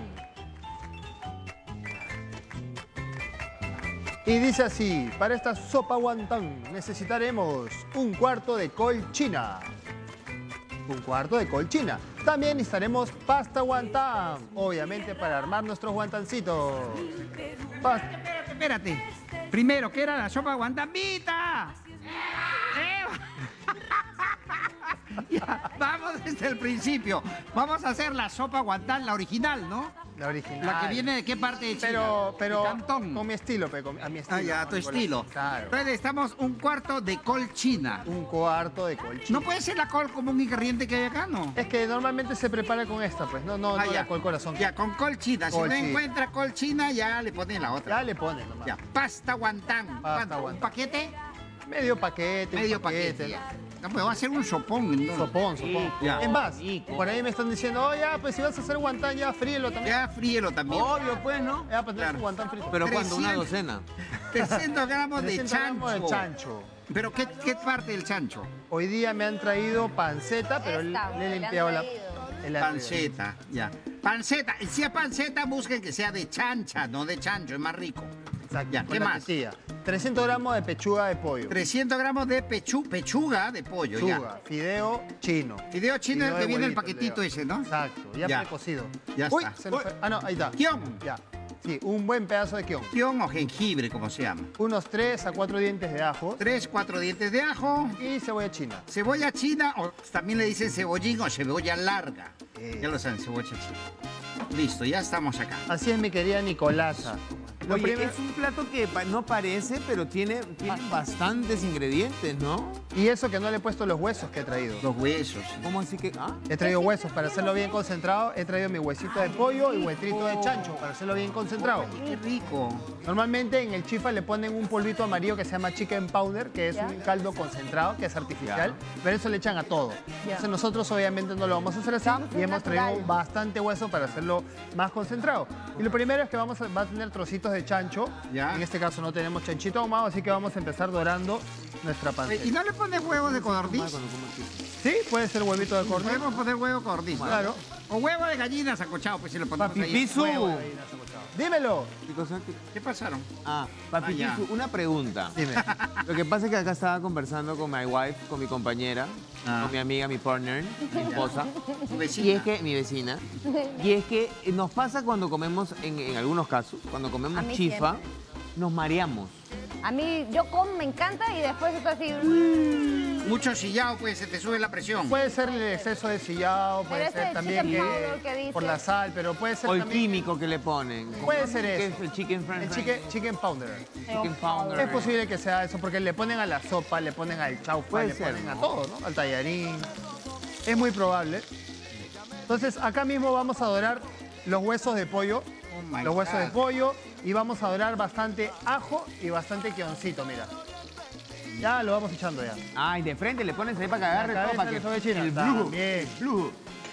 Y dice así, para esta sopa wonton necesitaremos un cuarto de col china. Un cuarto de col china. También necesitaremos pasta wonton, obviamente para armar nuestros wontoncitos. Pasta. Espérate, espérate. Primero, ¿qué era la sopa guantambita? ¡Eh! Ya, vamos desde el principio. Vamos a hacer la sopa guantán, la original, ¿no? La original. La que viene de qué parte de China. Pero, pero de Cantón. con mi estilo, pe, con, a mi estilo. Ah, ya, a tu Nicolás. estilo. Claro. Entonces necesitamos un cuarto de col china. Un cuarto de col china. No puede ser la col común y corriente que hay acá, ¿no? Es que normalmente se prepara con esta, pues. No, no, Ah, no ya. la col corazón. Ya, con col china. Col si no china. encuentra col china, ya le ponen la otra. Ya le ponen nomás. Ya, pasta guantán. Pasta ¿Cuánto? ¿Un guantán. paquete? Medio paquete. Medio un paquete. Ya. No, pues va a ser un sopón. ¿no? Sopón, sopón. Ya. Es más, Rico. por ahí me están diciendo, oh, ya, pues si vas a hacer guantán, ya fríelo también. Ya fríelo también. Obvio, pues, ¿no? Ya, pues Claro. claro. guantán frito. Pero ¿cuándo? ¿Una trescientos. docena? trescientos gramos de trescientos gramos chancho. de chancho. ¿Pero qué, qué parte del chancho? Hoy día me han traído panceta, pero Esta, le le he han limpiado la... traído. el- Panceta, ya. Panceta. Y si es panceta, busquen que sea de chancha, no de chancho, es más rico. Exacto, Ya, con ¿qué la más? tetilla. trescientos gramos de pechuga de pollo. trescientos gramos de pechu, pechuga de pollo, Pechuga, fideo chino. ya. Fideo chino, el Fideo que de viene el bolito, paquetito Leo. ese, ¿no? Exacto, ya, Ya. precocido. Ya Uy, está. se me fue. Ah, no, ahí está. Kion. Ya. Sí, un buen pedazo de kion. Kion o jengibre, como se llama. Unos tres a cuatro dientes de ajo Tres, cuatro dientes de ajo. y cebolla china. Cebolla china, o también le dicen cebollín o cebolla larga. Eh. Ya lo saben, cebolla china. Listo, ya estamos acá. Así es, mi querida Nicolasa. Lo Oye, primero- es un plato que pa- no parece, pero tiene, tiene bastantes ingredientes, ¿no? Y eso que no le he puesto los huesos que he traído. Los huesos. ¿Cómo así que...? ¿Ah? He traído huesos para hacerlo bien concentrado. He traído mi huesito de pollo y huetrito de chancho para hacerlo bien concentrado. Qué rico. Normalmente en el chifa le ponen un polvito amarillo que se llama chicken powder, que es Ya. un caldo concentrado, que es artificial, pero eso le echan a todo. Entonces nosotros obviamente no lo vamos a hacer así Vamos a y hemos hacer traído natural. bastante hueso para hacerlo más concentrado. Y lo primero es que vamos a, va a tener trocitos de chancho. Ya. En este caso no tenemos chanchito ahumado, así que vamos a empezar dorando nuestra ¿Y panceta. no le pones huevos de codorniz? Sí, puede ser huevito de cordero. Podemos poner huevo de codorniz. Claro. O huevo de gallina sacochado, pues si lo ponemos Papi ahí. Pisu. Huevo. Dímelo. ¿Qué cosa? ¿Qué- ¿Qué pasaron? Ah, Papi Ah, ya. Pisu, una pregunta. Dime. Lo que pasa es que acá estaba conversando con mi wife, con mi compañera, Ah. con mi amiga, mi partner, mi esposa. Tu Y vecina. es que, mi vecina, y es que nos pasa cuando comemos, en, en algunos casos, cuando A comemos mí chifa, siempre. nos mareamos. A mí, yo como, me encanta y después estoy así... Mucho sillado, pues se te sube la presión. Puede ser el exceso de sillado, puede Pero ser ese también chicken que, powder que dice. por la sal, pero puede ser O el también químico que le ponen. Puede ser ¿Qué eso. es el chicken french el fries? chicken, chicken powder. Chicken powder. Es posible que sea eso, porque le ponen a la sopa, le ponen al chaufa, Puede le ser, ponen a ¿no? todo, ¿no? Al tallarín. Es muy probable. Entonces, acá mismo vamos a dorar los huesos de pollo. Oh my los huesos God. de pollo. Y vamos a dorar bastante ajo y bastante quioncito, mira. Ya lo vamos echando ya. Ay, de frente le pones ahí para que agarre La todo, cabeza para de que sobechina, el blue, también. el blue.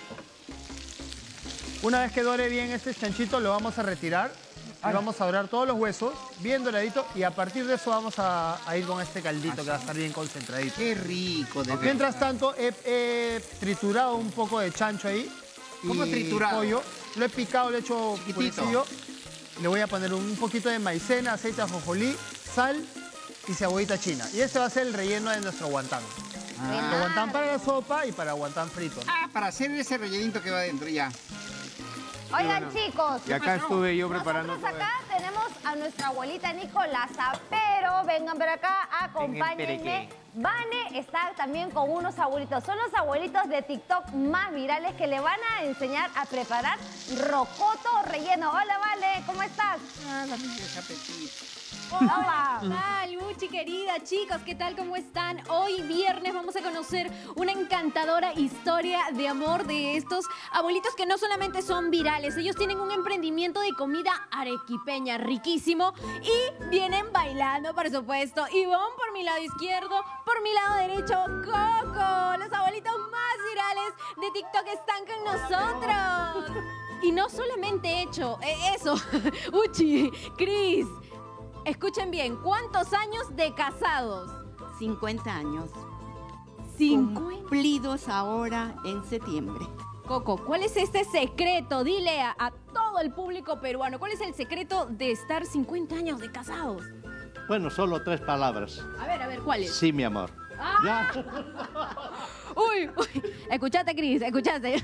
Una vez que dore bien este chanchito, lo vamos a retirar. Y vamos a dorar todos los huesos, bien doraditos. Y a partir de eso vamos a, a ir con este caldito que va a estar bien concentradito. Qué rico, de Mientras verdad. tanto, he, he triturado un poco de chancho ahí. ¿Cómo y triturado? pollo. Lo he picado, lo he hecho Chiquitito. purecillo. Le voy a poner un poquito de maicena, aceite de ajonjolí, sal y cebollita china. Y este va a ser el relleno de nuestro guantán. Nuestro guantán para la sopa y para guantán frito, ¿no? Ah, para hacer ese rellenito que va adentro ya. Oigan, chicos. Y acá estuve yo preparando Nosotros todo acá tenemos a nuestra abuelita Nicolasa, pero vengan por acá, Vengan, acompáñenme. pereque. Vane está también con unos abuelitos. Son los abuelitos de TikTok más virales que le van a enseñar a preparar rocoto relleno. Hola, Vale, ¿cómo estás? Ah, la mía es apetito. Hola. ¿Qué tal, Uchi querida? Chicos, ¿qué tal? ¿Cómo están? Hoy viernes vamos a conocer una encantadora historia de amor de estos abuelitos que no solamente son virales, ellos tienen un emprendimiento de comida arequipeña riquísimo y vienen bailando, por supuesto. Ivonne por mi lado izquierdo, por mi lado derecho, Coco. Los abuelitos más virales de TikTok están con nosotros. Y no solamente hecho eh, eso, Uchi, Cris. Escuchen bien, ¿cuántos años de casados? cincuenta años, cincuenta. cumplidos ahora en septiembre. Coco, ¿cuál es este secreto? Dile a, a todo el público peruano, ¿cuál es el secreto de estar cincuenta años de casados? Bueno, solo tres palabras. A ver, a ver, ¿cuál es? Sí, mi amor. Ya. Uy, uy, escuchate, Cris, escuchate.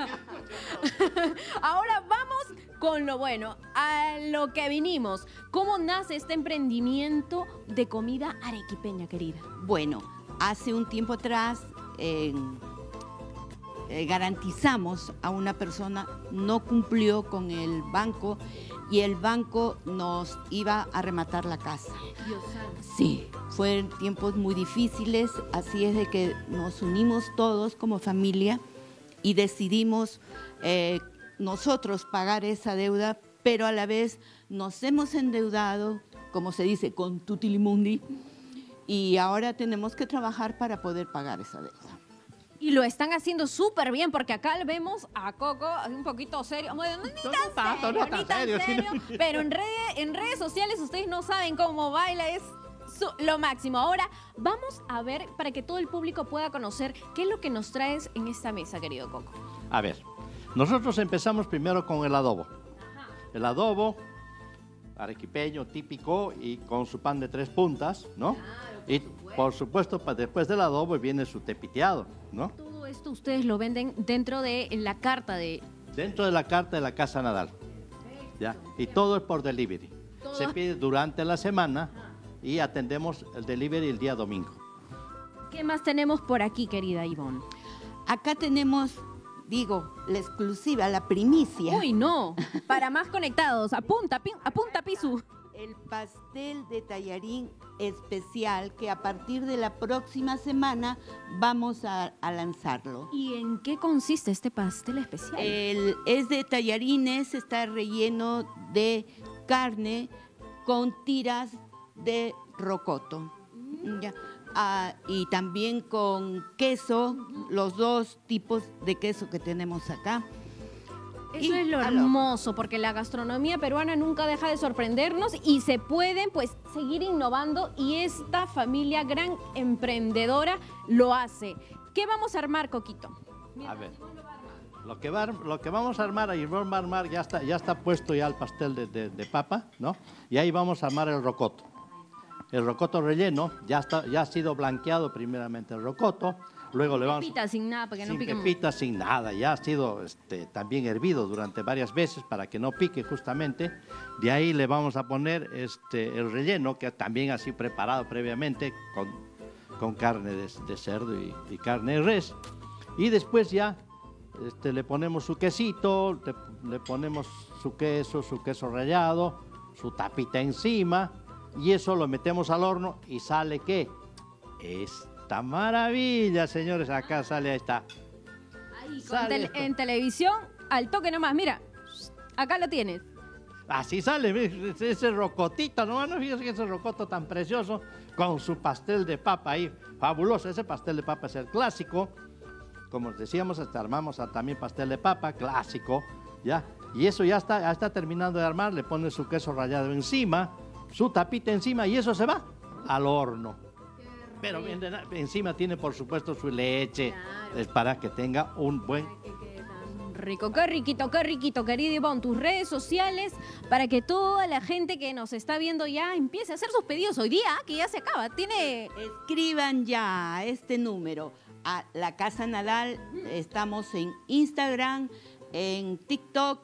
Ahora vamos con lo bueno, a lo que vinimos. ¿Cómo nace este emprendimiento de comida arequipeña, querida? Bueno, hace un tiempo atrás eh, eh, garantizamos a una persona, no cumplió con el banco y el banco nos iba a rematar la casa. Dios santo. Sí, fueron tiempos muy difíciles, así es de que nos unimos todos como familia y decidimos eh, nosotros pagar esa deuda, pero a la vez nos hemos endeudado, como se dice, con tutilimundi, y ahora tenemos que trabajar para poder pagar esa deuda. Y lo están haciendo súper bien, porque acá le vemos a Coco un poquito serio. Bueno, no, ni No, tan no tanto, serio, no ni tan tan serio, sí. serio, pero en, redes, en redes sociales ustedes no saben cómo baila, es su- lo máximo. Ahora vamos a ver, para que todo el público pueda conocer, qué es lo que nos traes en esta mesa, querido Coco. A ver, nosotros empezamos primero con el adobo. El adobo arequipeño típico y con su pan de tres puntas, ¿no? Y por supuesto, pa- después del adobo viene su tepiteado, ¿no? Todo esto ustedes lo venden dentro de la carta de... Dentro de la carta de la Casa Nadal. ¿Ya? Y todo es por delivery. Todo- Se pide durante la semana y atendemos el delivery el día domingo. ¿Qué más tenemos por aquí, querida Ivonne? Acá tenemos digo, la exclusiva, la primicia. Uy, no. Para más conectados, apunta, pi- apunta, Pisu. El pastel de tallarín especial que a partir de la próxima semana vamos a, a lanzarlo. ¿Y en qué consiste este pastel especial? El, es de tallarines, está relleno de carne con tiras de rocoto. Ya. Ah, y también con queso, los dos tipos de queso que tenemos acá. Eso Y es lo a lo- hermoso, porque la gastronomía peruana nunca deja de sorprendernos y se pueden pues seguir innovando y esta familia gran emprendedora lo hace. ¿Qué vamos a armar, Coquito? A ver, lo que, va, a ar- lo que vamos a armar, ahí vamos a armar, ya está, ya está puesto ya el pastel de, de- de papa, ¿no? Y ahí vamos a armar el rocoto. El rocoto relleno, ya, está, ya ha sido blanqueado primeramente el rocoto, luego le vamos... Pepita, sin nada, para que no Sin pique mucho. pepitas, sin nada, ya ha sido este, también hervido durante varias veces para que no pique justamente. De ahí le vamos a poner este, el relleno, que también ha sido preparado previamente con, con carne de, de cerdo y, y carne de res. Y después ya este, le ponemos su quesito, le, le ponemos su queso, su queso rallado, su tapita encima, y eso lo metemos al horno y sale ¿qué? Esta maravilla, señores, acá sale, ahí está. Ahí, con Sale tel- esto. en televisión, al toque nomás, mira, acá lo tienes. Así sale, ve, ese rocotito, ¿no? No fíjense que ese rocoto tan precioso con su pastel de papa ahí, fabuloso. Ese pastel de papa es el clásico. Como decíamos, hasta armamos a- también pastel de papa, clásico, ¿ya? Y eso ya está, ya está terminando de armar, le pone su queso rallado encima, su tapita encima y eso se va al horno. Pero en- encima tiene, por supuesto, su leche, es para que tenga un buen... Rico, qué riquito, qué riquito, querido Ivonne, tus redes sociales para que toda la gente que nos está viendo ya empiece a hacer sus pedidos hoy día, que ya se acaba. Tiene... Escriban ya a este número, a La Casa Nadal. Estamos en Instagram, en TikTok,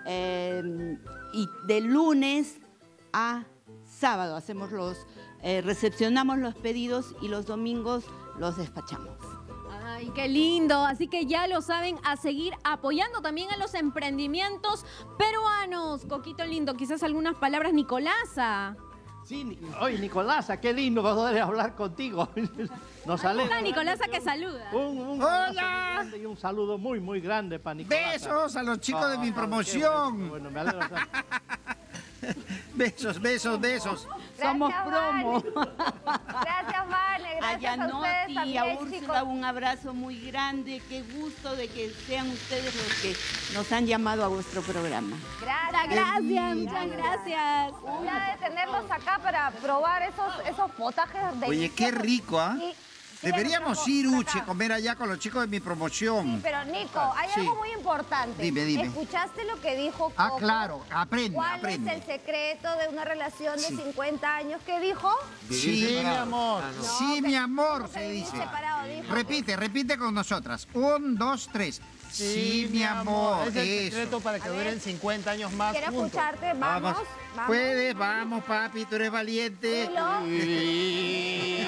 eh, y de lunes a sábado hacemos los, eh, recepcionamos los pedidos y los domingos los despachamos. Ay, qué lindo. Así que ya lo saben, a seguir apoyando también a los emprendimientos peruanos. Coquito lindo, quizás algunas palabras, Nicolasa. Sí, Ni- oye, Nicolasa, qué lindo poder hablar contigo. Nos Ahí alegra. está Nicolasa que saluda. Un, un ¡Hola! abrazo muy grande y un saludo muy, muy grande para Nicolasa. Besos a los chicos de mi Ah, qué promoción. Bueno, bueno, me alegro. Besos, besos, besos. Somos Gracias, promo. Vane. Gracias, Vane. A Gracias a Yanoti ustedes y a también, Úrsula chicos. un abrazo muy grande. Qué gusto de que sean ustedes los que nos han llamado a vuestro programa. Gracias. Gracias, muchas gracias. Ya de tenerlos acá para probar esos, esos potajes de... Oye, qué rico, ¿ah? Sí. Deberíamos Sí, ir, por Uche, acá. a comer allá con los chicos de mi promoción. Sí, pero Nico, hay Sí. algo muy importante. Dime, dime. ¿Escuchaste lo que dijo Ah, Coco? claro, aprende, ¿Cuál aprende. es el secreto de una relación de Sí. cincuenta años? ¿Qué dijo? Sí, mi amor. No, Sí, que- mi amor, ¿cómo se vivir dice. separado, dijo? Repite, repite con nosotras. Un, dos, tres. Sí, mi amor. Es el Eso. secreto para que A ver. duren cincuenta años más Quiero juntos. escucharte, vamos. vamos. Puedes, vamos, papi, tú eres valiente. Dilo.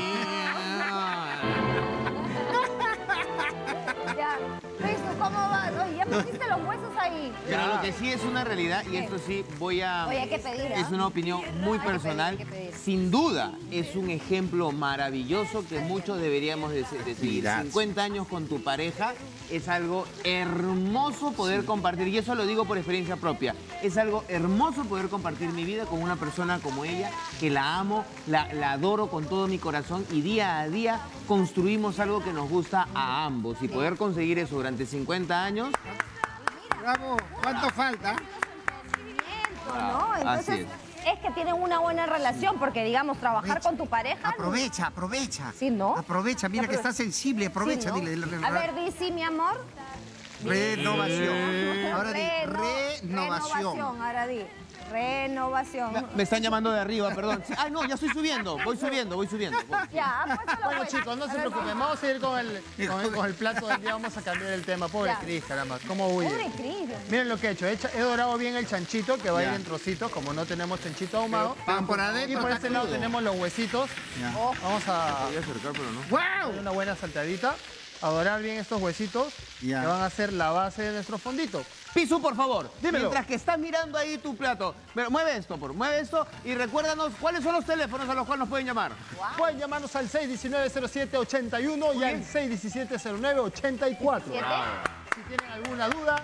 Ya. ¿Ves tú cómo vas? Oye, ya pusiste los huesos ahí. Pero lo que sí es una realidad, y esto sí voy a... Oye, hay que pedir, ¿ah? Es una opinión muy Hay que personal. pedir, hay que pedir. Sin duda, es un ejemplo maravilloso que muchos deberíamos de, de seguir. Mira. cincuenta años con tu pareja es algo hermoso poder compartir, y eso lo digo por experiencia propia. Es algo hermoso poder compartir mi vida con una persona como ella, que la amo, la, la adoro con todo mi corazón, y día a día construimos algo que nos gusta a ambos. Y poder conseguir eso durante cincuenta años... Bravo. ¿Cuánto falta? ¿no? Entonces, Así es. que tienen una buena relación, porque, digamos, trabajar Aprovecha. con tu pareja... Aprovecha, aprovecha. Sí, ¿no? Aprovecha, mira que Aprove- está sensible, aprovecha, Sí, ¿no? dile. A ver, di sí, mi amor. Renovación. Ahora di Reno- renovación. Ahora di. Renovación. Me están llamando de arriba, perdón. Sí, Ay, no, ya estoy subiendo. Voy subiendo, voy subiendo. Voy. Ya, pues, Bueno, pues. chicos, no A se ver, preocupen. Vamos a ir con el, con el, con el plato del día. Vamos a cambiar el tema. Pobre Ya. Cris, caramba. ¿Cómo huye? Pobre Cris. Miren lo que he hecho. He, hecha- he dorado bien el chanchito, que va a ir Ya. en trocitos, como no tenemos chanchito ahumado. Pan por Y adentro. por está este lado crudo. tenemos los huesitos. Ya. Oh, Vamos a Voy a acercar, pero no. ¡Guau! hacer una buena saltadita. a dorar bien estos huesitos Ya. que van a ser la base de nuestro fondito. Pisu, por favor, Dímelo. mientras que estás mirando ahí tu plato, pero mueve esto, por mueve esto y recuérdanos cuáles son los teléfonos a los cuales nos pueden llamar. Pueden llamarnos al seis uno nueve, cero siete, ocho uno y al seis uno siete, cero nueve, ocho cuatro. Si tienen alguna duda...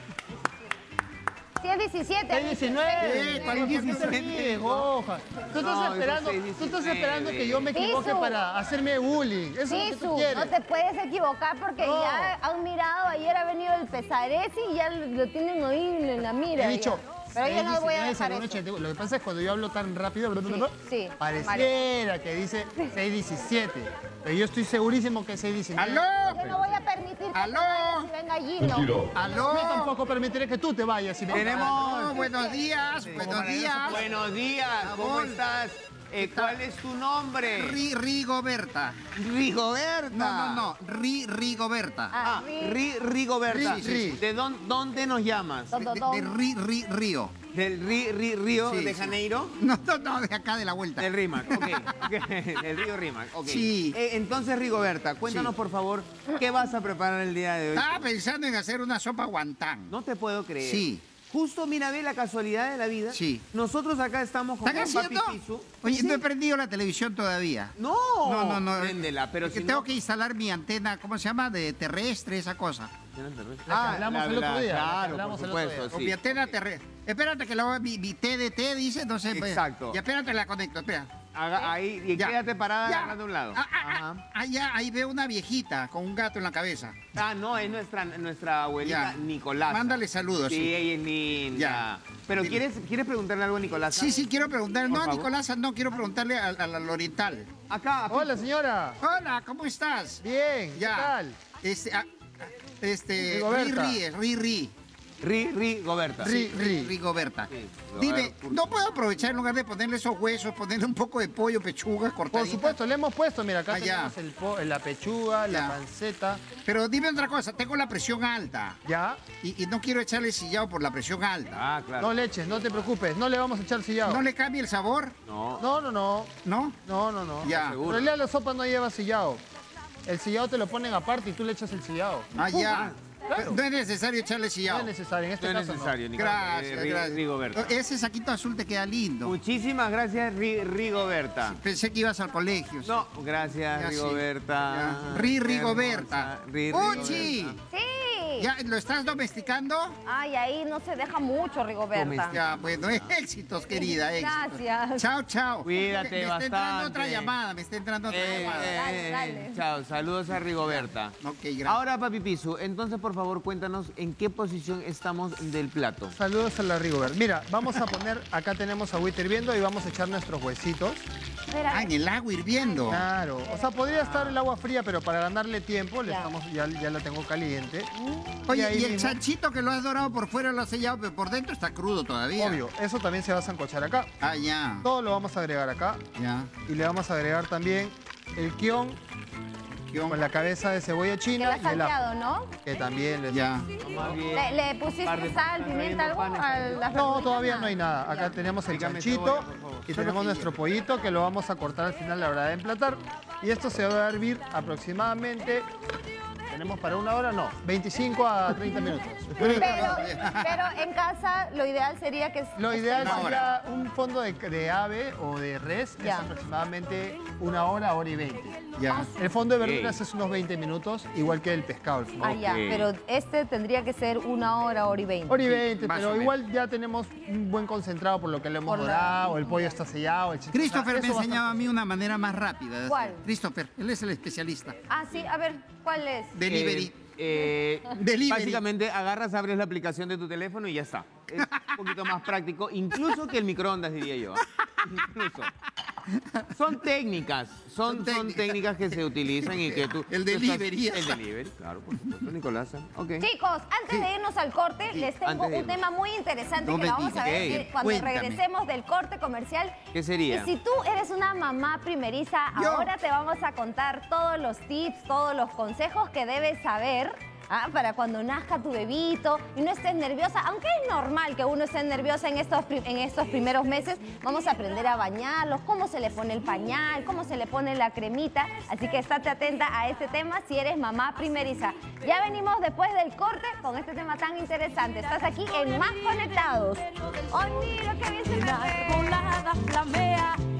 seis diecisiete. seis diecinueve. Eh, ¿cuál diecisiete? Goja. Tú estás No, esperando, yo soy tú estás diecinueve. esperando que yo me equivoque Pisu. para hacerme bullying. Eso es lo que tú Pisu, quieres. no te puedes equivocar porque No. ya han mirado, ayer ha venido el Pesaresi y ya lo, lo tienen ahí en la mira. He dicho... ya. Pero yo no voy a dejar seis diecinueve, eso. ochenta y uno. Lo que pasa es cuando yo hablo tan rápido, sí, pareciera que dice seis diecisiete. Pero yo estoy segurísimo que es seis diecinueve. ¡Aló! Yo no voy a permitir que ¿Aló? te vayas y venga Gino. ¡Aló! Yo tampoco permitiré que tú te vayas. Si me- Tenemos... Oh, buenos días, buenos días. Buenos días, ¿cómo Favor. estás? Eh, ¿Cuál es tu nombre? Ri, Rigoberta. Rigoberta. No, no, no. Ri, Rigoberta. Ah, Ri, Rigoberta. Ri, Ri. ¿De dónde, dónde nos llamas? Don, don, De, don. de Ri, Ri, Río. ¿Del Ri, Ri, Río Sí, de sí. Janeiro? No, no, no, de acá de la vuelta. Del Rímac, ok. okay. Del río Rímac, ok. Sí. Eh, entonces, Rigoberta, cuéntanos Sí. por favor, ¿qué vas a preparar el día de hoy? Estaba pensando en hacer una sopa guantán. No te puedo creer. Sí. Justo, mira, ve la casualidad de la vida. Sí. Nosotros acá estamos con ¿Están un papi haciendo? Pisu. Oye, Sí. no he prendido la televisión todavía. No. No, no, no. Préndela, pero Es que si tengo no... que instalar mi antena, ¿cómo se llama? De terrestre, esa cosa. Ah, hablamos el otro día, la que Claro, hablamos por el otro supuesto, día. Con sí. mi antena terrestre. Espérate que luego mi, mi T D T dice, entonces... pues, Exacto. Ya espérate, la conecto, espera. Haga ahí y Ya. quédate parada Ya. agarrando un lado. Ah, ah, ah, Ajá. ah, ya, ahí veo una viejita con un gato en la cabeza. Ah, no, es nuestra, nuestra abuelita Ya. Nicolás. Mándale saludos, Sí, sí. ella es linda. Ya. Pero Dile. ¿quieres, ¿quieres preguntarle algo a Nicolás? Sí, sí, quiero preguntarle. Por No, a favor. Nicolás, no, quiero preguntarle a, a la Oriental. Acá. Hola, señora. Hola, ¿cómo estás? Bien, ¿qué Ya. tal? Este, ah, este, Rigoberta. Ri, Ri, Ri, Ri. Ri, Rigoberta. Ri, Ri. Rigoberta. Sí, Dime, Rigoberta. ¿no puedo aprovechar en lugar de ponerle esos huesos, ponerle un poco de pollo, pechuga, cortadita? Por supuesto, le hemos puesto, mira, acá Ah, ya. tenemos el po- la pechuga, la Ya. panceta. Pero dime otra cosa, tengo la presión alta ¿Ya? y, y no quiero echarle sillao por la presión alta. Ah, claro. No le eches, no te preocupes, no le vamos a echar sillao. ¿No le cambia el sabor? No. No, no, no. ¿No? No, no, no. Ya. En realidad la sopa no lleva sillao. El sillao te lo ponen aparte y tú le echas el sillao. Ah, ya. claro. No es necesario echarle No sillao. es necesario, en este No es caso necesario, Nicolás. Gracias, Eh, Ri- gracias. Rigoberta. Ese saquito azul te queda lindo. Muchísimas gracias, Ri- Rigoberta. Pensé que ibas al colegio. sí. No, gracias, Ya, sí. Rigoberta. Ya. Ri, Qué Rigoberta. hermosa. Ri, ¡Uchi! Rigoberta. Sí. ¿Ya lo estás domesticando? Ay, ahí no se deja mucho, Rigoberta. Ya, bueno, éxitos, querida, éxitos. Gracias. Chao, chao. Cuídate me, me está entrando bastante. otra llamada, me está entrando otra Eh, llamada. eh, Dale, eh, dale. Chao, saludos a Rigoberta. Ok, gracias. Ahora, Papi Pisu, entonces por favor cuéntanos en qué posición estamos del plato. Saludos a la Rigobert. Mira, vamos a poner, acá tenemos agüita hirviendo y vamos a echar nuestros huesitos. Espera, Ah, en el agua hirviendo. Claro. O sea, podría estar el agua fría, pero para ganarle tiempo, le Ya. estamos, ya, ya la tengo caliente. Oye, ahí y el mismo- chanchito que lo has dorado por fuera lo has sellado, pero por dentro está crudo todavía. Obvio, eso también se va a sancochar acá. Ah, ya. Todo lo vamos a agregar acá. Ya. Y le vamos a agregar también el kion Kion. con la cabeza de cebolla que china lo has y el ajo, salteado, ¿no? que también le... Ya. Más bien. ¿Le, le pusiste Par de- sal, par de pimienta, algo? panes, a las No, verduritas? todavía no hay nada. Acá tenemos el Dígame chanchito cebolla, por favor. y tenemos nuestro pollito que lo vamos a cortar al final a la hora de emplatar. Y esto se va a hervir aproximadamente, ¿tenemos para una hora? No, veinticinco a treinta minutos. Pero, pero en casa lo ideal sería que... Lo ideal Una sería un fondo de, de ave o de res, Ya. es aproximadamente una hora, hora y veinte. Ya. El fondo de verduras Ok. es unos veinte minutos, igual que el pescado. El fondo. Ah, ya, Ok. pero este tendría que ser una hora, hora y veinte. Hora y veinte, más o pero menos. igual ya tenemos un buen concentrado por lo que le hemos Por la- dorado, el pollo está sellado, el chicharrón. Christopher me Eso va a enseñaba a estar- mí una manera más rápida. de ¿Cuál? hacer. Christopher, él es el especialista. Ah, sí, a ver, ¿cuál es? Delivery. Eh, eh, Delivery. Básicamente agarras, abres la aplicación de tu teléfono y ya está. Es un poquito más práctico, incluso que el microondas, diría yo. ¿ah? Incluso. Son técnicas, son, Son son técnicas. técnicas que se utilizan y que tú... El tú estás- delivery, El esa. delivery, claro, por supuesto, Nicolás. Ok. Chicos, antes de irnos al corte, les tengo antes de un irnos. tema muy interesante No que me lo vamos a ver digas. eh, cuando Cuéntame. regresemos del corte comercial. ¿Qué sería? Y si tú eres una mamá primeriza, Yo. ahora te vamos a contar todos los tips, todos los consejos que debes saber Ah, para cuando nazca tu bebito y no estés nerviosa, aunque es normal que uno esté nerviosa en estos, en estos primeros meses, vamos a aprender a bañarlos, cómo se le pone el pañal, cómo se le pone la cremita, así que estate atenta a este tema si eres mamá primeriza. Ya venimos después del corte con este tema tan interesante. Estás aquí en Más Conectados. ¡Ay, mira qué bien se me ve!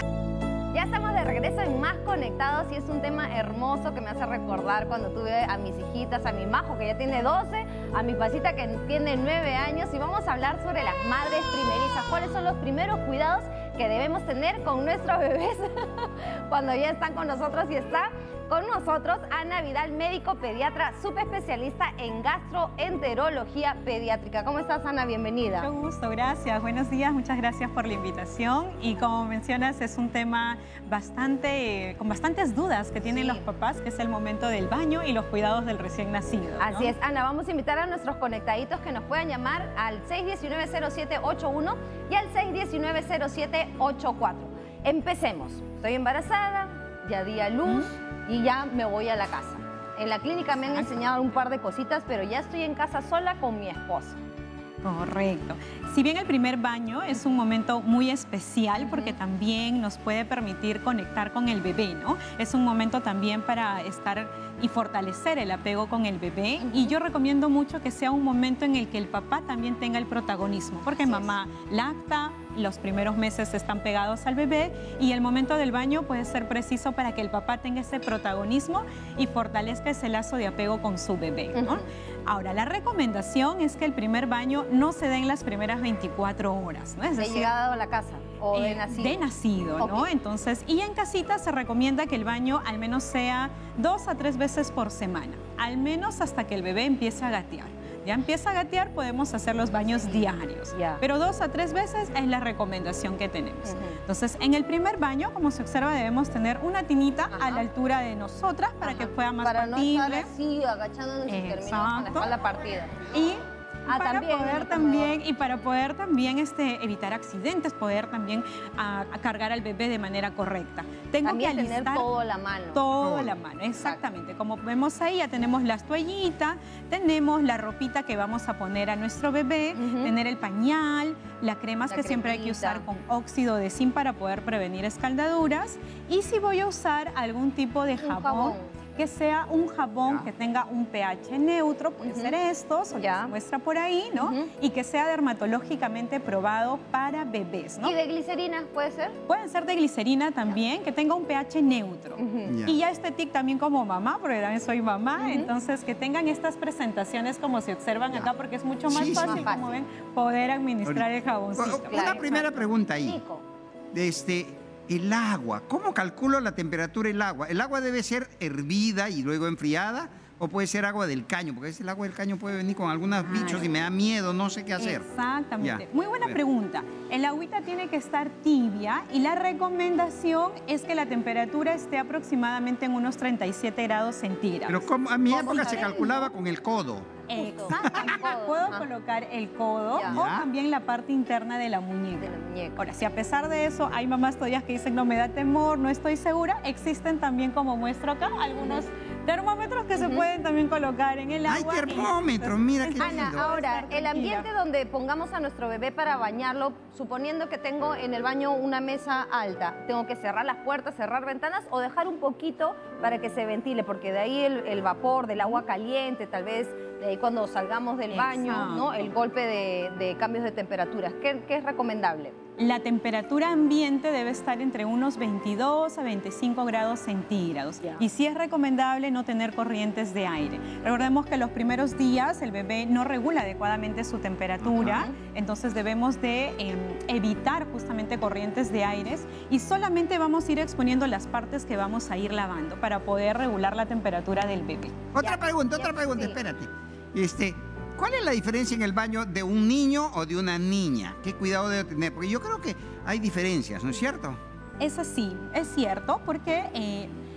Ya estamos de regreso en Más Conectados y es un tema hermoso que me hace recordar cuando tuve a mis hijitas, a mi Majo que ya tiene doce, a mi Pasita que tiene nueve años y vamos a hablar sobre las madres primerizas. ¿Cuáles son los primeros cuidados que debemos tener con nuestros bebés cuando ya están con nosotros? Y está con nosotros Ana Vidal, médico pediatra, subespecialista en gastroenterología pediátrica. ¿Cómo estás, Ana? Bienvenida. Mucho gusto, gracias. Buenos días, muchas gracias por la invitación. Y como mencionas, es un tema bastante, con bastantes dudas que tienen sí. los papás, que es el momento del baño y los cuidados del recién nacido, ¿no? Así es, Ana. Vamos a invitar a nuestros conectaditos que nos puedan llamar al seis uno nueve, cero siete ocho uno y al seis uno nueve, cero siete ocho cuatro. Empecemos. Estoy embarazada, ya di a luz. ¿Mm? Y ya me voy a la casa. En la clínica me han enseñado un par de cositas, pero ya estoy en casa sola con mi esposo. Correcto. Si bien el primer baño es un momento muy especial porque uh-huh. también nos puede permitir conectar con el bebé, ¿no? Es un momento también para estar y fortalecer el apego con el bebé. Uh-huh. Y yo recomiendo mucho que sea un momento en el que el papá también tenga el protagonismo, porque Así mamá es. lacta, los primeros meses están pegados al bebé y el momento del baño puede ser preciso para que el papá tenga ese protagonismo y fortalezca ese lazo de apego con su bebé, ¿no? Uh-huh. Ahora, la recomendación es que el primer baño no se dé en las primeras veinticuatro horas, ¿no? Es ¿De decir, llegada a la casa o de eh, nacido? De nacido, okay. ¿no? Entonces, y en casita se recomienda que el baño al menos sea dos a tres veces por semana, al menos hasta que el bebé empiece a gatear. Ya empieza a gatear, podemos hacer los baños diarios, yeah. pero dos a tres veces es la recomendación que tenemos. Uh-huh. Entonces, en el primer baño, como se observa, debemos tener una tinita Ajá. a la altura de nosotras para Ajá. que pueda más para factible. Para no estar así, agachándonos y terminamos con la espalda partida. Y Ah, para también, poder también y para poder también este, evitar accidentes, poder también a, a cargar al bebé de manera correcta. Tengo también que alistar tener todo a la mano. Todo a la mano, exactamente. Exacto. Como vemos ahí, ya tenemos las toallitas, tenemos la ropita que vamos a poner a nuestro bebé, uh-huh. tener el pañal, las cremas la que cremita. Siempre hay que usar con óxido de zinc para poder prevenir escaldaduras. Y si voy a usar algún tipo de jabón, jabón. que sea un jabón ya. que tenga un pH neutro, puede uh-huh. ser estos, o ya se muestra por ahí, ¿no? Uh-huh. Y que sea dermatológicamente probado para bebés, ¿no? ¿Y de glicerina puede ser? Pueden ser de glicerina también, ya. que tenga un pH neutro. Uh-huh. ya. Y ya este tic también como mamá, porque también soy mamá, uh-huh. entonces que tengan estas presentaciones como se observan ya. acá, porque es mucho más, sí, fácil, más fácil, como ven, poder administrar el jaboncito. Una claro, primera pregunta ahí. Chico. Este... El agua, ¿cómo calculo la temperatura del agua? ¿El agua debe ser hervida y luego enfriada? ¿O puede ser agua del caño? Porque el agua del caño puede venir con algunos ah, bichos y me da miedo, no sé qué hacer. Exactamente. Ya. Muy buena pregunta. El agüita tiene que estar tibia y la recomendación es que la temperatura esté aproximadamente en unos treinta y siete grados centígrados. Pero como a mi época se calculaba con el codo. Exacto. Puedo Ajá. colocar el codo ya. o también la parte interna de la muñeca. De la muñeca. Ahora, si a pesar de eso hay mamás todavía que dicen no me da temor, no estoy segura, existen también, como muestro acá, algunos uh-huh. termómetros que uh-huh. se pueden también colocar en el agua. ¡Hay termómetros! Mira qué Ana, lindo. Ahora, el ambiente donde pongamos a nuestro bebé para bañarlo, suponiendo que tengo en el baño una mesa alta, ¿tengo que cerrar las puertas, cerrar ventanas o dejar un poquito para que se ventile? Porque de ahí el, el vapor del agua caliente, tal vez de ahí cuando salgamos del baño, Exacto. ¿no? El golpe de, de cambios de temperaturas. ¿Qué, ¿Qué es recomendable? La temperatura ambiente debe estar entre unos veintidós a veinticinco grados centígrados. Yeah. Y sí es recomendable no tener corrientes de aire. Recordemos que los primeros días el bebé no regula adecuadamente su temperatura, uh-huh. entonces debemos de eh, evitar justamente corrientes de aires y solamente vamos a ir exponiendo las partes que vamos a ir lavando para poder regular la temperatura del bebé. Otra ya, pregunta, ya, otra pregunta, sí. espérate. Este... ¿Cuál es la diferencia en el baño de un niño o de una niña? ¿Qué cuidado debe tener? Porque yo creo que hay diferencias, ¿no es cierto? Es así, es cierto, porque eh,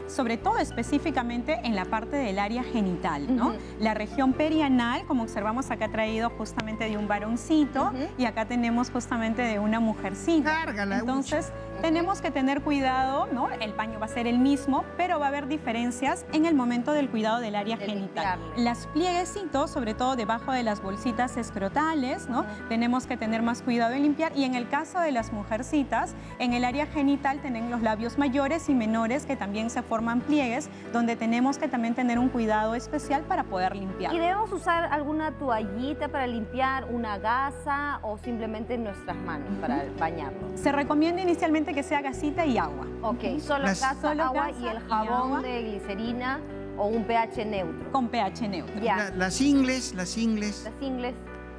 sobre todo específicamente en la parte del área genital, ¿no? Uh-huh. La región perianal, como observamos acá traído justamente de un varoncito, uh-huh, y acá tenemos justamente de una mujercita. Cárgala, Entonces, ucha. tenemos que tener cuidado, ¿no? El paño va a ser el mismo, pero va a haber diferencias en el momento del cuidado del área genital. Limpiarle. Las plieguecitos, sobre todo debajo de las bolsitas escrotales, ¿no? Uh-huh. Tenemos que tener más cuidado en limpiar. Y en el caso de las mujercitas, en el área genital tienen los labios mayores y menores que también se forman pliegues, donde tenemos que también tener un cuidado especial para poder limpiar. ¿Y debemos usar alguna toallita para limpiar, una gasa o simplemente nuestras manos uh-huh. para bañarlo? Se recomienda inicialmente que sea gasita y agua. Ok, solo Las, gasa, solo agua gasa y el jabón y de glicerina o un pH neutro. Con pH neutro. Ya. La, las ingles, las ingles. Las ingles.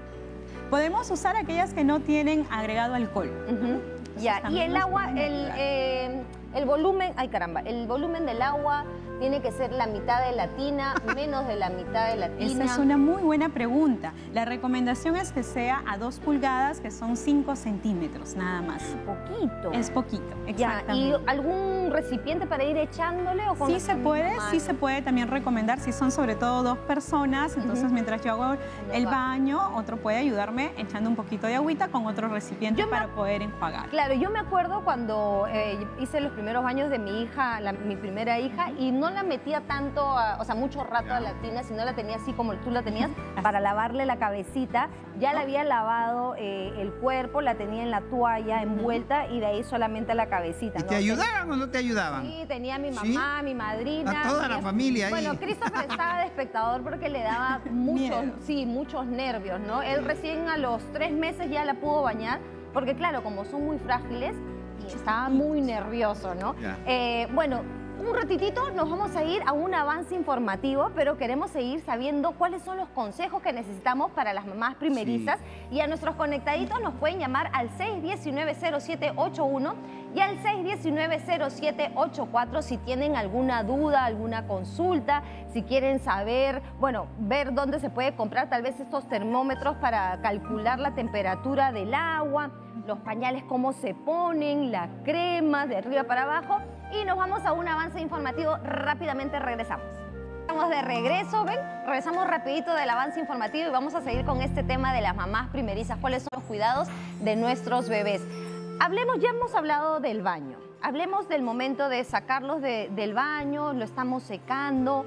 Podemos usar aquellas que no tienen agregado alcohol. Uh-huh. Ya, y el agua, el, eh, el volumen, ay caramba, el volumen del agua tiene que ser la mitad de la tina, menos de la mitad de la tina. Esa es una muy buena pregunta. La recomendación es que sea a dos pulgadas, que son cinco centímetros, nada más. Poquito. Es poquito, exactamente. ¿Y algún recipiente para ir echándole? O con sí se puede, sí se puede también recomendar, si son sobre todo dos personas, entonces uh-huh. mientras yo hago el baño, otro puede ayudarme echando un poquito de agüita con otro recipiente para poder enjuagar. Claro, yo me acuerdo cuando eh, hice los primeros baños de mi hija, la, mi primera hija, y no la metía tanto, a, o sea, mucho rato a la tina, sino la tenía así como tú la tenías, para lavarle la cabecita. Ya la había lavado eh, el cuerpo, la tenía en la toalla envuelta y de ahí solamente la cabecita. ¿Y ¿no? te ayudaban o no te ayudaban? Sí, tenía mi mamá, ¿sí? mi madrina. A toda la familia ahí. Bueno, Christopher estaba de espectador porque le daba muchos, sí, muchos nervios, ¿no? Él recién a los tres meses ya la pudo bañar, porque claro, como son muy frágiles, y estaba muy nervioso, ¿no? Eh, bueno, un ratitito nos vamos a ir a un avance informativo, pero queremos seguir sabiendo cuáles son los consejos que necesitamos para las mamás primerizas. Sí. Y a nuestros conectaditos nos pueden llamar al seis uno nueve, cero siete ocho uno y al seis uno nueve, cero siete ocho cuatro si tienen alguna duda, alguna consulta, si quieren saber, bueno, ver dónde se puede comprar tal vez estos termómetros para calcular la temperatura del agua, los pañales cómo se ponen, la crema de arriba para abajo. Y nos vamos a un avance informativo, rápidamente regresamos. Estamos de regreso, ven, regresamos rapidito del avance informativo y vamos a seguir con este tema de las mamás primerizas, cuáles son los cuidados de nuestros bebés. Hablemos, ya hemos hablado del baño, hablemos del momento de sacarlos de, del baño, lo estamos secando,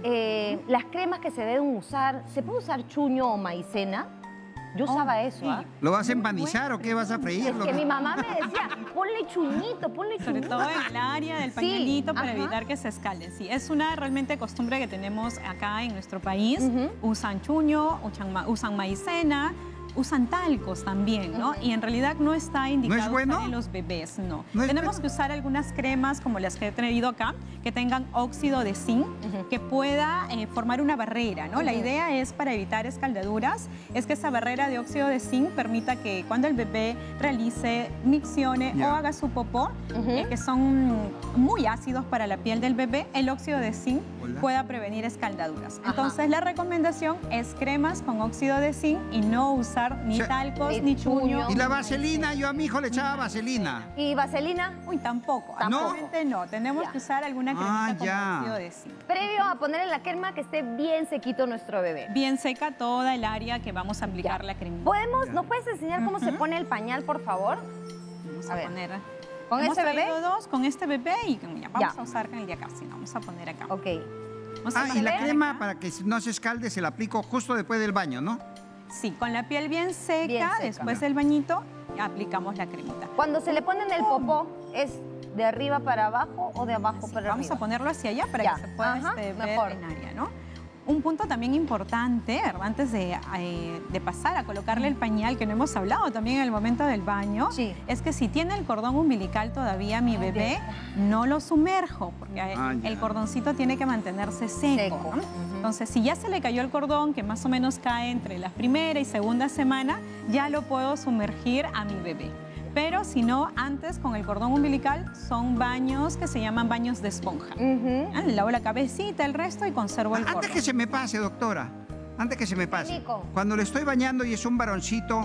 eh, las cremas que se deben usar, ¿se puede usar chuño o maicena? Yo usaba oh, eso, ¿ah? ¿eh? ¿Lo vas a empanizar o qué vas a freír? Es que mi mamá me decía, ponle chuñito, ponle chuñito. Sobre todo en el área del pañalito, sí, para ajá. evitar que se escalden. Sí, es una realmente costumbre que tenemos acá en nuestro país. Uh-huh. Usan chuño, usan, usan maicena, usan talcos también, ¿no? Uh-huh. Y en realidad no está indicado ¿No es bueno? en los bebés, no. ¿No Tenemos bueno? que usar algunas cremas como las que he traído acá, que tengan óxido de zinc, uh-huh. que pueda eh, formar una barrera, ¿no? Uh-huh. La idea es, para evitar escaldaduras, es que esa barrera de óxido de zinc permita que cuando el bebé realice, miccione yeah. o haga su popó, uh-huh. eh, que son muy ácidos para la piel del bebé, el óxido de zinc Hola. pueda prevenir escaldaduras. Ajá. Entonces, la recomendación es cremas con óxido de zinc y no usar ni o sea, talcos, ni, ni chuño. ¿Y la vaselina? Yo a mi hijo le echaba vaselina. ¿Y vaselina? Uy, tampoco. Actualmente no. no. Tenemos ya. que usar alguna cremita ah, con ya. óxido de zinc. Previo a ponerle la crema, que esté bien sequito nuestro bebé. Bien seca toda el área que vamos a aplicar ya. la cremita. ¿Podemos, ¿Nos puedes enseñar cómo uh-huh. se pone el pañal, por favor? Vamos a, a poner... ¿Con Hemos este bebé? dos, con este bebé y ya, vamos ya. a usar con el de acá. Sí, vamos a poner acá. Ok. Vamos ah, y la crema, acá. para que no se escalde, se la aplico justo después del baño, ¿no? Sí, con la piel bien seca, bien seca. después del bañito, aplicamos la cremita. Cuando se le pone en el popó, ¿es de arriba para abajo o de abajo sí, para vamos arriba? Vamos a ponerlo hacia allá para ya. que se pueda Ajá, este, ver mejor. en área, ¿no? Un punto también importante, antes de, eh, de pasar a colocarle el pañal, que no hemos hablado también en el momento del baño, sí. es que si tiene el cordón umbilical todavía mi bebé, no lo sumerjo, porque ah, el cordoncito tiene que mantenerse seco. seco. ¿no? Uh-huh. Entonces, si ya se le cayó el cordón, que más o menos cae entre la primera y segunda semana, ya lo puedo sumergir a mi bebé. Pero si no, antes con el cordón umbilical son baños que se llaman baños de esponja. Uh-huh. Le lavo la cabecita, el resto y conservo el Antes cordón. que se me pase, doctora, antes que se me pase. Nico. Cuando le estoy bañando y es un varoncito,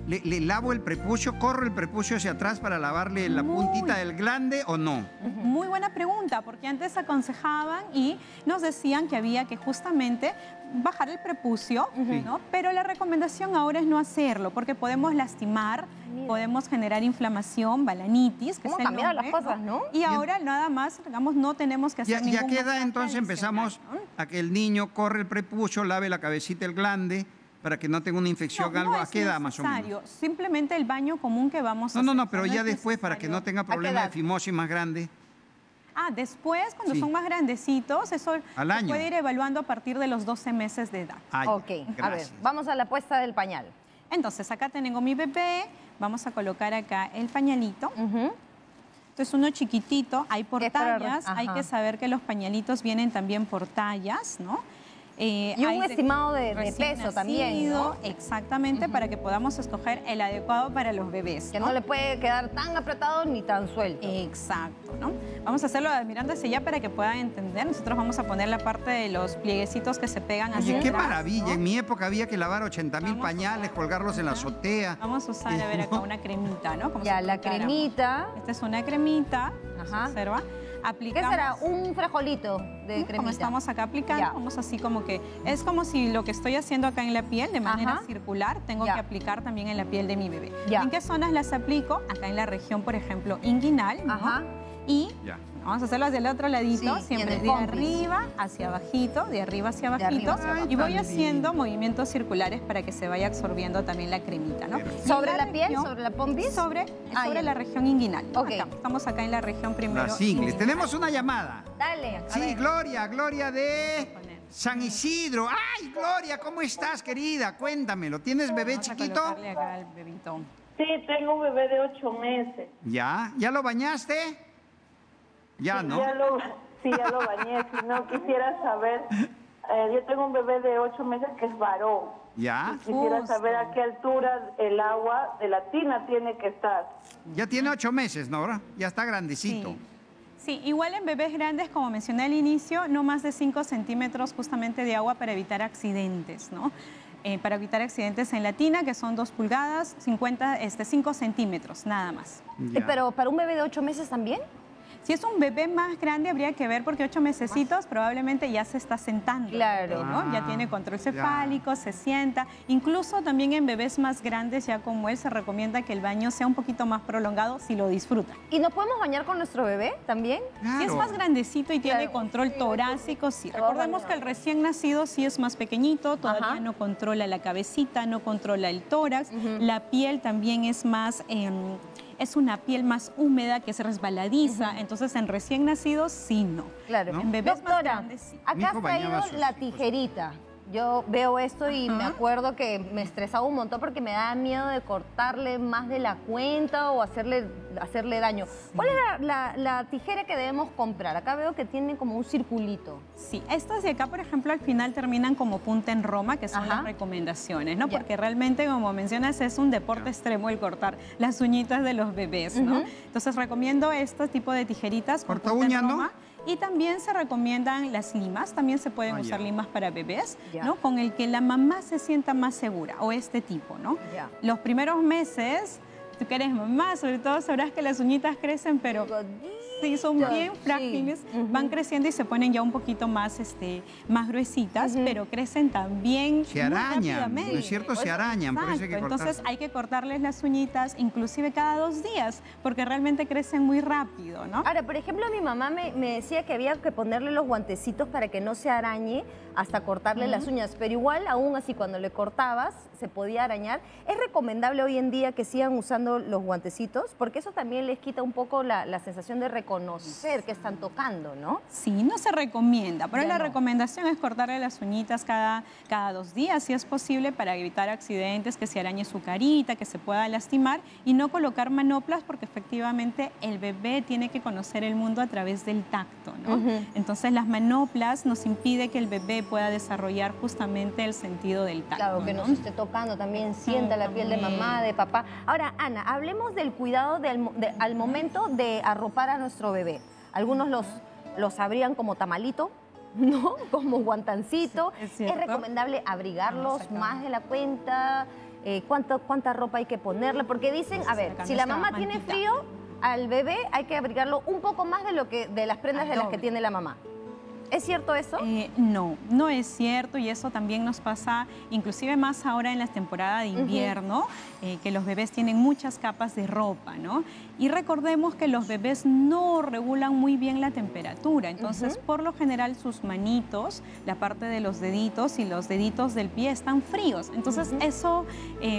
¿Le, le lavo el prepucio, corro el prepucio hacia atrás para lavarle la Muy. puntita del glande o no? Muy buena pregunta, porque antes aconsejaban y nos decían que había que justamente bajar el prepucio, ¿no? Pero la recomendación ahora es no hacerlo, porque podemos lastimar, Mira. podemos generar inflamación, balanitis, que ¿Cómo es el cambiaron nombre, las cosas, no? Y ahora nada más, digamos, no tenemos que hacer ¿Y a ningún qué edad masaje entonces empezamos adicional, ¿no? a que el niño corre el prepucio, lave la cabecita, el glande, para que no tenga una infección, No, algo? no ¿A es qué edad más o menos? necesario. Simplemente el baño común que vamos a No, no, hacer. no, pero es ya después, para que no necesario. tenga problema de edad? fimosis más grande. Ah, después, cuando Sí. son más grandecitos, eso Al se año. puede ir evaluando a partir de los doce meses de edad. Ay, Ok, a ver, gracias. vamos a la puesta del pañal. Entonces, acá tengo mi bebé, vamos a colocar acá el pañalito. Ujú. Entonces, uno chiquitito, hay por Es para- tallas, hay ajá. que saber que los pañalitos vienen también por tallas, ¿no? Eh, Y un hay estimado de- de recién peso también, ¿no? nacido, Exactamente, para que podamos escoger el adecuado para los bebés. Que no le puede quedar tan apretado ni tan suelto. Exacto, ¿no? Vamos a hacerlo mirando hacia allá para que puedan entender. Nosotros vamos a poner la parte de los plieguecitos que se pegan hacia Oye, qué atrás, maravilla. ¿no? En mi época había que lavar ochenta mil Vamos a pañales, usar- colgarlos en la azotea. Vamos a usar, a ver acá, una cremita, ¿no? Como Ya, si la aplicáramos. cremita. Esta es una cremita, Ajá. se observa. ¿Qué Aplicamos, será? Un frijolito de cremita. como estamos acá aplicando, Ya. vamos así como que, es como si lo que estoy haciendo acá en la piel de manera Ajá. circular, tengo Ya. que aplicar también en la piel de mi bebé. Ya. ¿En qué zonas las aplico? Acá en la región, por ejemplo, inguinal, ¿no? Ajá. Y Ya. vamos a hacerlo hacia el otro ladito, Sí, y en siempre el de compis. arriba hacia abajito, de arriba hacia De arriba abajito. hacia abajo. Y voy Tan haciendo lindo. movimientos circulares para que se vaya absorbiendo también la cremita, ¿no? Perfecto. Y ¿Sobre en la piel? región- ¿Sobre la pompis? Sobre, Ah, sobre ya. la región inguinal. ¿no? Ok. Acá, estamos acá en la región primero. Las ingles. inguinal. Tenemos una llamada. Dale. a Sí, ver. Gloria, Gloria de Poner. San Isidro. ¡Ay, Gloria! ¿Cómo estás, querida? Cuéntamelo. ¿Tienes bebé Vamos a chiquito? colocarle acá al bebito. Sí, tengo un bebé de ocho meses. ¿Ya? ¿Ya lo bañaste? Ya, Sí, ¿no? Ya lo, sí, ya lo bañé. Si no quisiera saber, eh, yo tengo un bebé de ocho meses que es varón. ¿Ya? Quisiera Justo. saber a qué altura el agua de la tina tiene que estar. Ya tiene ocho meses, ¿no? Ya está grandecito. Sí. Sí, igual en bebés grandes, como mencioné al inicio, no más de cinco centímetros justamente de agua para evitar accidentes, ¿no? Eh, para evitar accidentes en la tina, que son dos pulgadas, cincuenta, este, cinco centímetros, nada más. Ya. Eh, Pero para un bebé de ocho meses también. Si es un bebé más grande, habría que ver, porque ocho mesecitos probablemente ya se está sentando. Claro. ¿no? Ya Ah, tiene control ya. cefálico, se sienta. Incluso también en bebés más grandes, ya como él, se recomienda que el baño sea un poquito más prolongado si lo disfruta. ¿Y nos podemos bañar con nuestro bebé también? Si es Claro. más grandecito y tiene Claro. control torácico, sí. Se va Recordemos bañando. que el recién nacido sí es más pequeñito, todavía Ajá. no controla la cabecita, no controla el tórax. Ujú. La piel también es más, em, es una piel más húmeda, que es resbaladiza. Entonces, en recién nacidos, sí, no. Claro. En bebés más Doctora, grandes, sí. Mi acá hijo ha bañaba traído a sus la hijos. tijerita. Yo veo esto y me Ajá. acuerdo que me estresaba un montón porque me daba miedo de cortarle más de la cuenta o hacerle, hacerle daño. ¿Cuál es la, la- la tijera que debemos comprar? Acá veo que tiene como un circulito. Sí, estas de acá, por ejemplo, al final terminan como punta en Roma, que son Ajá. las recomendaciones, ¿no? Ya. Porque realmente, como mencionas, es un deporte extremo el cortar las uñitas de los bebés, ¿no? Ujú. Entonces recomiendo este tipo de tijeritas con ¿Corta punta en uña, no? Roma. Y también se recomiendan las limas, también se pueden Ah, usar ya. limas para bebés, Ya. ¿no? Con el que la mamá se sienta más segura, o este tipo, ¿no? Ya. Los primeros meses, tú que eres mamá, sobre todo sabrás que las uñitas crecen, pero sí, son Ya, bien sí. frágiles, Ujú. van creciendo y se ponen ya un poquito más, este, más gruesitas, Ujú. pero crecen también Se muy arañan, rápidamente. ¿no es cierto? Se Pues, arañan, por eso hay que exacto. cortarlas. Entonces hay que cortarles las uñitas, inclusive cada dos días, porque realmente crecen muy rápido, ¿no? Ahora, por ejemplo, mi mamá me, me decía que había que ponerle los guantecitos para que no se arañe hasta cortarle Ujú. las uñas, pero igual, aún así, cuando le cortabas, se podía arañar. ¿Es recomendable hoy en día que sigan usando los guantecitos? Porque eso también les quita un poco la, la sensación de reconocer que están tocando, ¿no? Sí, no se recomienda, pero Ya la no. recomendación es cortarle las uñitas cada, cada dos días, si es posible, para evitar accidentes, que se arañe su carita, que se pueda lastimar, y no colocar manoplas, porque efectivamente el bebé tiene que conocer el mundo a través del tacto, ¿no? Ujú. Entonces las manoplas nos impide que el bebé pueda desarrollar justamente el sentido del tacto. Claro, que ¿no? nos esté tocando también, sienta la piel de también. mamá, de papá. Ahora, Ana, hablemos del cuidado del mo- de- al momento de arropar a nuestro bebé. Algunos los, los abrían como tamalito, ¿no? Como guantancito. Sí, es es, cierto. recomendable abrigarlos Vamos acá. más de la cuenta. eh, cuánto, cuánta ropa hay que ponerle, porque dicen, a ver, si la mamá tiene frío, al bebé hay que abrigarlo un poco más de, lo que, de las prendas de las que tiene la mamá. ¿Es cierto eso? Eh, no, no es cierto y eso también nos pasa inclusive más ahora en la temporada de invierno, uh-huh. eh, que los bebés tienen muchas capas de ropa, ¿no? Y recordemos que los bebés no regulan muy bien la temperatura, entonces uh-huh. por lo general sus manitos, la parte de los deditos y los deditos del pie están fríos, entonces uh-huh. eso... Eh,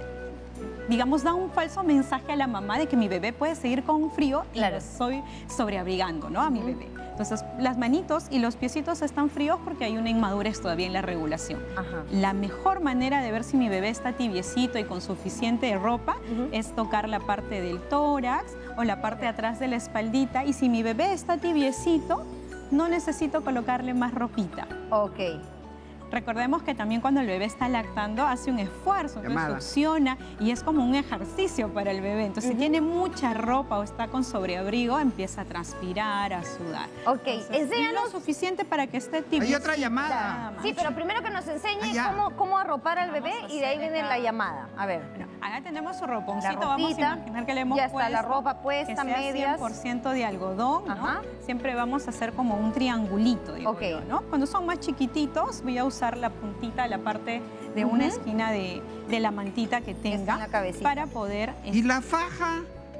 digamos, da un falso mensaje a la mamá de que mi bebé puede seguir con frío y claro. lo estoy sobreabrigando, ¿no? A mi bebé. Entonces, las manitos y los piecitos están fríos porque hay una inmadurez todavía en la regulación. Ajá. La mejor manera de ver si mi bebé está tibiecito y con suficiente ropa uh-huh. es tocar la parte del tórax o la parte de atrás de la espaldita. Y si mi bebé está tibiecito, no necesito colocarle más ropita. Ok. Recordemos que también cuando el bebé está lactando hace un esfuerzo, entonces Llamada. succiona y es como un ejercicio para el bebé. Entonces, uh-huh. si tiene mucha ropa o está con sobreabrigo, empieza a transpirar, a sudar. Ok, entonces, enséñanos. Lo suficiente para que esté tibio. Hay otra llamada. Sí, pero primero que nos enseñe ah, cómo, cómo arropar al bebé y de ahí viene la llamada. A ver. Bueno, acá tenemos su roponcito. La vamos a imaginar que le hemos ya está puesto, la ropa puesta, que sea medias. cien por ciento de algodón, ¿no? Ajá. Siempre vamos a hacer como un triangulito, digo okay. yo, ¿no? Cuando son más chiquititos, voy a usar la puntita, la parte de una uh-huh. esquina de, de la mantita que tenga para poder... ¿Y la faja?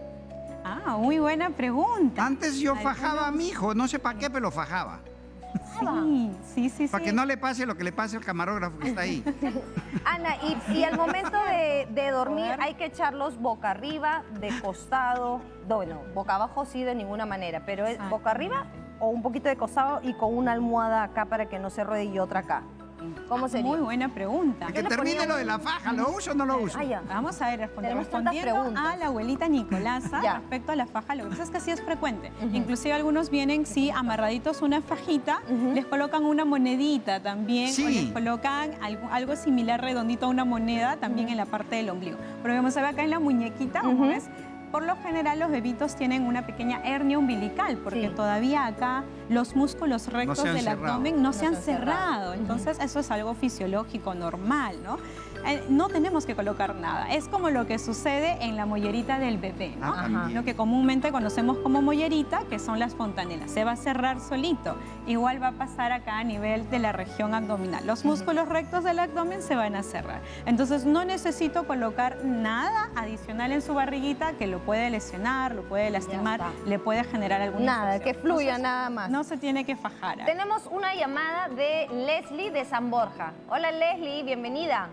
Ah, muy buena pregunta. Antes yo fajaba a mi hijo, no sé para qué, pero lo fajaba. Sí, sí, sí. Para sí. que no le pase lo que le pase al camarógrafo que está ahí. Ana, y, y al momento de, de dormir hay que echarlos boca arriba, de costado, bueno, boca abajo sí de ninguna manera, pero es boca arriba o un poquito de costado y con una almohada acá para que no se ruede y otra acá. ¿Cómo sería? Muy buena pregunta. Que termine lo de la faja, ¿lo uso o no lo uso? Ah, ya. Vamos a ver, respondiendo, respondiendo a la abuelita Nicolasa ya. respecto a la faja. Lo que pasa es que sí es frecuente. Uh-huh. Inclusive algunos vienen, sí, amarraditos una fajita, uh-huh. les colocan una monedita también, sí. o les colocan algo, algo similar redondito a una moneda también uh-huh. en la parte del ombligo. Pero vamos a ver acá en la muñequita, uh-huh. ¿ves? Por lo general los bebitos tienen una pequeña hernia umbilical porque sí. todavía acá los músculos rectos no del abdomen no, no se han cerrado. cerrado. Entonces uh-huh. eso es algo fisiológico, normal, ¿no? Eh, no tenemos que colocar nada. Es como lo que sucede en la mollerita del bebé, ¿no? Ajá. Lo que comúnmente conocemos como mollerita, que son las fontanelas. Se va a cerrar solito. Igual va a pasar acá a nivel de la región abdominal. Los músculos uh-huh. rectos del abdomen se van a cerrar. Entonces no necesito colocar nada adicional en su barriguita que lo puede lesionar, lo puede lastimar, le puede generar alguna Nada, infección. que fluya Entonces, nada más. No se tiene que fajar. ¿eh? Tenemos una llamada de Leslie de San Borja. Hola Leslie, bienvenida.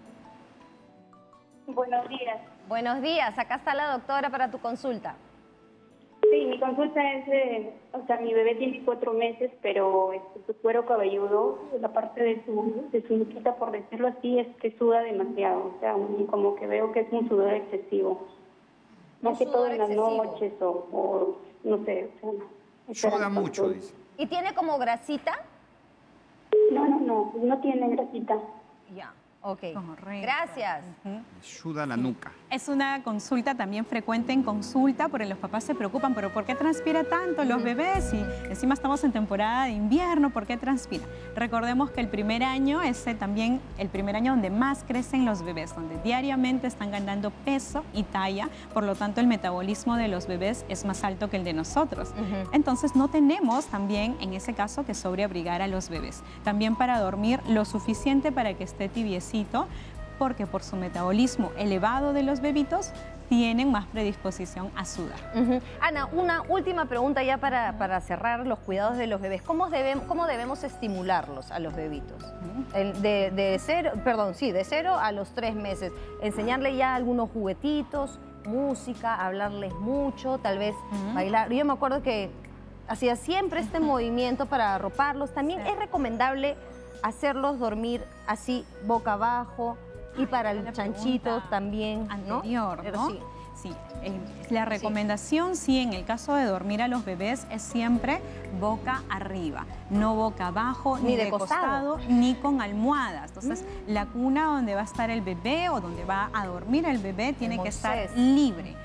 Buenos días. Buenos días, acá está la doctora para tu consulta. Sí, mi consulta es, de, o sea, mi bebé tiene cuatro meses, pero este, su cuero cabelludo, la parte de su, de su nuquita, por decirlo así, es que suda demasiado, o sea, como que veo que es un sudor excesivo. Más que todo en las noches o, o no sé. O sea, suda mucho, dice. ¿Y tiene como grasita? No, no, no, no tiene grasita. Ya. Ok, correcto. Gracias. Uh-huh. Suda la nuca. Es una consulta también frecuente en consulta, porque los papás se preocupan, pero ¿por qué transpira tanto los bebés? Y encima estamos en temporada de invierno, ¿por qué transpira? Recordemos que el primer año es también el primer año donde más crecen los bebés, donde diariamente están ganando peso y talla, por lo tanto el metabolismo de los bebés es más alto que el de nosotros. Uh-huh. Entonces no tenemos también en ese caso que sobreabrigar a los bebés. También para dormir lo suficiente para que esté tibiecito, porque por su metabolismo elevado de los bebitos tienen más predisposición a sudar. Uh-huh. Ana, una última pregunta ya para, para cerrar los cuidados de los bebés. ¿Cómo debemos, cómo debemos estimularlos a los bebitos? Uh-huh. El, de, de cero, perdón, sí, de cero a los tres meses. Enseñarle ya algunos juguetitos, música, hablarles mucho, tal vez uh-huh. bailar. Yo me acuerdo que hacía siempre este uh-huh. movimiento para arroparlos. También sí. es recomendable hacerlos dormir así, boca abajo, y para el chanchito también, anterior, ¿no? ¿no? Sí. Sí, eh, la recomendación sí. sí, en el caso de dormir a los bebés es siempre boca arriba, no boca abajo, ni, ni de, de costado, costado, ni con almohadas. Entonces, mm. la cuna donde va a estar el bebé o donde va a dormir el bebé tiene que estar libre.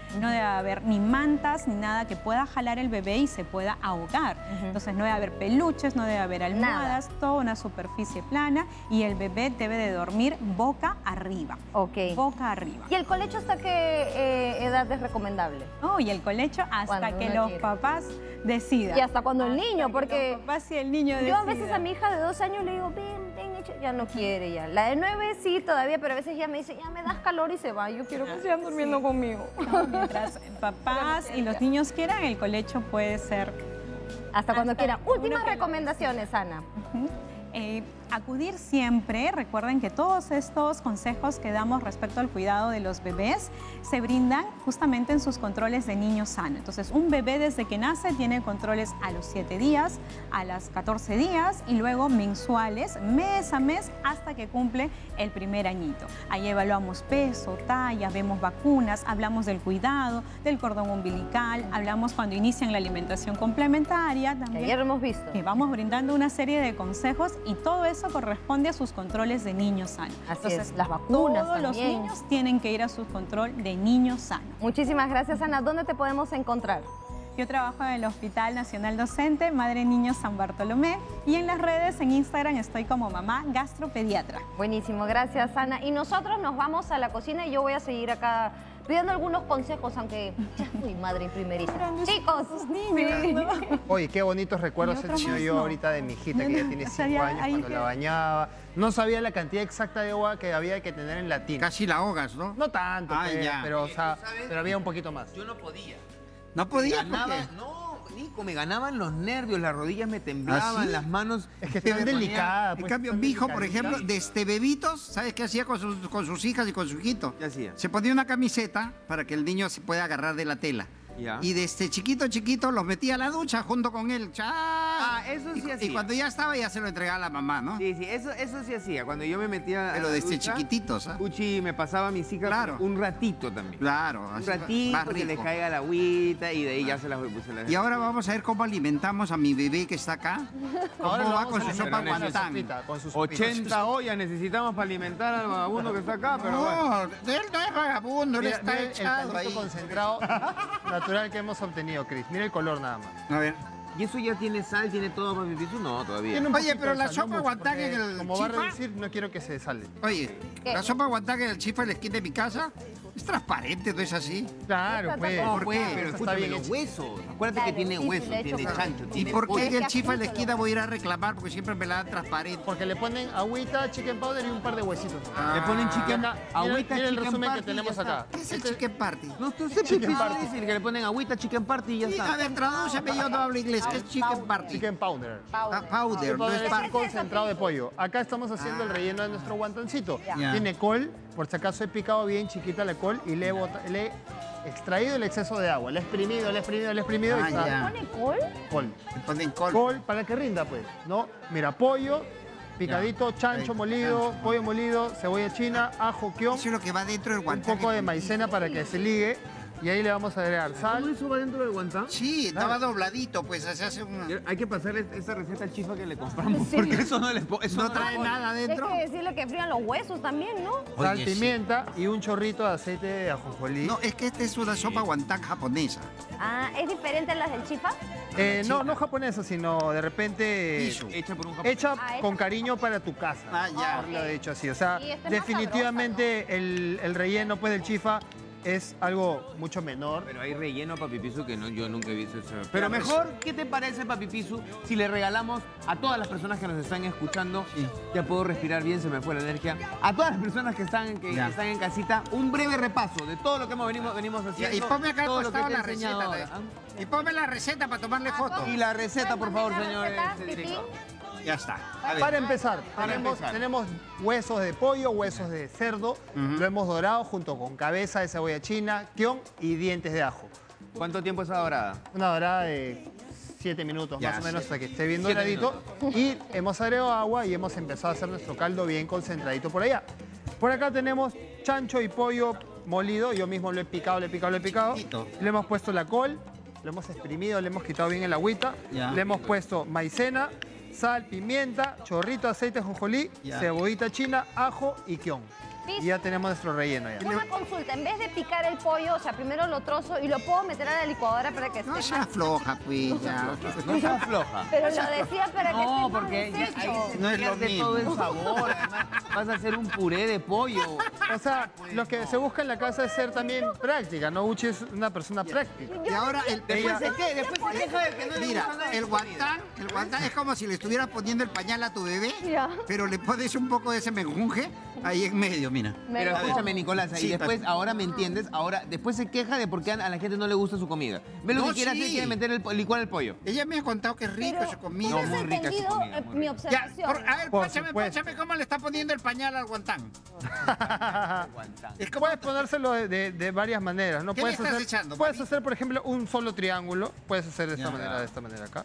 no debe haber ni mantas ni nada que pueda jalar el bebé y se pueda ahogar. Uh-huh. Entonces no debe haber peluches, no debe haber almohadas, nada. Toda una superficie plana y el bebé debe de dormir boca arriba. Ok. Boca arriba. ¿Y el colecho hasta qué eh, edad es recomendable? Oh, y el colecho hasta que los quiere. papás decidan. Y hasta cuando el niño, porque los papás y el niño yo a veces a mi hija de dos años le digo, ven, ven, hecho, ya no quiere ya. La de nueve sí todavía, pero a veces ya me dice, ya me das calor y se va. Yo quiero que sigan durmiendo sí. conmigo. No, mientras papás y los niños quieran, el colecho puede ser hasta, hasta cuando quieran. Últimas recomendaciones, Ana. Uh-huh. Eh, acudir siempre, recuerden que todos estos consejos que damos respecto al cuidado de los bebés se brindan justamente en sus controles de niño sano. Entonces, un bebé desde que nace tiene controles a los siete días, a los catorce días y luego mensuales, mes a mes, hasta que cumple el primer añito. Ahí evaluamos peso, talla, vemos vacunas, hablamos del cuidado, del cordón umbilical, hablamos cuando inician la alimentación complementaria. También, ayer hemos visto. Que vamos brindando una serie de consejos y todo eso corresponde a sus controles de niño sano. Así Entonces, es, las vacunas todos también. los niños tienen que ir a su control de niño sano. Muchísimas gracias, Ana. ¿Dónde te podemos encontrar? Yo trabajo en el Hospital Nacional Docente Madre Niño San Bartolomé y en las redes, en Instagram, estoy como mamá gastropediatra. Buenísimo, gracias, Ana. Y nosotros nos vamos a la cocina y yo voy a seguir acá pidiendo algunos consejos, aunque ya fui madre primeriza. Chicos, niños, sí. ¿no? Oye, qué bonitos recuerdos he tenido yo ahorita de mi hijita que ya tiene o sea, cinco ya años ahí cuando que... la bañaba. No sabía la cantidad exacta de agua que había que tener en la tina. Casi la ahogas, ¿no? No tanto, ah, pues, ya. pero, o sea, pero había un poquito más. Yo no podía. ¿No podía? Ganaba, ¿Por qué? no, Nico, me ganaban los nervios, las rodillas me temblaban, ¿Ah, sí? las manos... Es que están delicadas. En cambio, mi hijo, por ejemplo, desde bebitos, ¿sabes qué hacía con sus, con sus hijas y con su hijito? ¿Qué hacía? Se ponía una camiseta para que el niño se pueda agarrar de la tela. Ya. Y desde chiquito, chiquito, los metía a la ducha junto con él. ¡Chá! Ah, eso sí y, hacía. Y cuando ya estaba, ya se lo entregaba a la mamá, ¿no? Sí, sí, eso, eso sí hacía. Cuando yo me metía Pero a la desde ducha, chiquititos, ¿ah? ¿eh? Uchi me pasaba a mis hijas claro. un ratito también. Claro. Un ratito que le caiga la agüita y de ahí ya se las, se las... Y ahora vamos a ver cómo alimentamos a mi bebé que está acá. ¿Cómo ahora va con su sopa guantán? ochenta ollas necesitamos para alimentar al vagabundo que está acá, pero no, bueno. él no es vagabundo, él mira, está mira echado el ahí. concentrado natural que hemos obtenido, Cris. Mira el color nada más. A ver. ¿Y eso ya tiene sal, tiene todo para vivir? No, todavía. Oye, pero la sopa guantán en el Como chifa... va a reducir, no quiero que se sale. Oye, ¿Qué? la sopa guantán en el chifa en la esquina de mi casa es transparente, ¿no es así? Claro, pues. ¿Por pues, qué? pero escúchame, los huesos. Acuérdate Claro, que tiene sí, sí, huesos, le he hecho tiene caso. chancho, ¿Y tiene por qué en pollo. el chifa en la esquina voy a ir a reclamar? Porque siempre me la dan transparente. Porque le ponen agüita, chicken powder y un par de huesitos. Ah. Le ponen chicken, Mira, agüita, mira el chicken resumen party que tenemos y ya está. acá. ¿Qué es el chicken party? No, tú sé Chicken chicken party. party. Que le ponen agüita, chicken party y ya Sí, está. a ver, tradúceme, yo no hablo inglés. ¿Qué es chicken party? Chicken powder. Ah, powder, no es Es party. concentrado de pollo. Acá estamos haciendo el relleno de nuestro guantancito. Ya. Tiene col, por si acaso he picado bien chiquita la col y le he, bota- le he extraído el exceso de agua. Le he exprimido, le he exprimido, le he exprimido Ah, y está ya. ¿Pone col? col. Le ponen col. Col para que rinda, pues, ¿no? Mira, pollo, picadito, chancho Ahí, molido, chancho. pollo molido, cebolla china, ajo, kion, Eso es lo que va dentro del un guantán. poco de maicena para que se ligue y ahí le vamos a agregar ¿Todo sal. eso va dentro del guantán? Sí, estaba dobladito, pues se hace un... Hay que pasarle esa receta al chifa que le compramos, porque eso no le po- eso No no le trae pone. nada Hay adentro. que decirle que frían los huesos también, ¿no? Sal, Oye, sí. pimienta y un chorrito de aceite de ajonjolí. No, es que esta es una sopa guantán japonesa. Ah, ¿es diferente a las del chifa? Eh, no, no japonesa, sino de repente Miso. Hecha por un japonés. hecha Ah, hecha con por- cariño para tu casa. Ah, ya. Por lo he dicho así. O sea, Y esta es más definitivamente el, el relleno pues, del chifa es algo mucho menor. Pero hay relleno Papi Pisu que no, yo nunca he visto eso. Pero mejor, ¿qué te parece, Papi Pisu, si le regalamos a todas las personas que nos están escuchando, Sí. ya puedo respirar bien, se me fue la energía, a todas las personas que están, que Ya. están en casita, un breve repaso de todo lo que hemos venimos, venimos haciendo. Y ponme acá al todo lo que costado te he la enseñado receta. ahora. Y ponme la receta para tomarle foto. Y la receta, por favor, La señor receta, este, Pipín. director. Ya está. A ver. Para empezar, Para tenemos, empezar. tenemos huesos de pollo, huesos de cerdo, Ujú. lo hemos dorado junto con cabeza de cebolla china, kion y dientes de ajo. ¿Cuánto tiempo está dorada? Una dorada de siete minutos Ya, más o menos siete. hasta que esté bien Siete doradito. Y hemos agregado agua y hemos empezado a hacer nuestro caldo bien concentradito por allá. Por acá tenemos chancho y pollo molido. Yo mismo lo he picado, lo he picado, lo he picado. Chiquitito. Le hemos puesto la col, lo hemos exprimido, le hemos quitado bien el agüita. Ya. Le hemos puesto maicena, sal, pimienta, chorrito de aceite de ajonjolí, Ya. cebollita china, ajo y kion. y ya tenemos nuestro relleno ya. Una consulta, en vez de picar el pollo, o sea, primero lo trozo y lo puedo meter a la licuadora para que esté No sea más... floja, pues, ya. No seas floja. Pero lo decía para que No, esté porque más ya- deshecho. ahí No es lo pierde todo el mismo. sabor. Además, vas a hacer un puré de pollo. O sea, lo que se busca en la casa es ser también práctica, ¿no? Uchi es una persona práctica. Y ahora el Después se qué, después se queja de que no le Mira, gusta nada de el su guantán, el guantán es como si le estuvieras poniendo el pañal a tu bebé, Ya. pero le pones un poco de ese menjunje ahí en medio, mira. Me Pero lo escúchame, como. Nicolás, y Sí, después, pero- ahora me entiendes, ahora después se queja de por qué a la gente no le gusta su comida. Ve lo No, que quiere sí. hacer, quiere meter el po- licuar el pollo. Ella me ha contado que es rico Pero su comida. no No, muy has rica su entendido comida, eh, muy mi rica. Ya, observación. por- a ver, Por póchame, supuesto. póchame cómo le está poniendo el pañal al guantán. Es como Puedes ponérselo de, de- de varias maneras, ¿no? ¿Qué Puedes le estás hacer, echando, puedes Mari? hacer, por ejemplo, un solo triángulo. Puedes hacer de esta Ya. manera, de esta manera acá.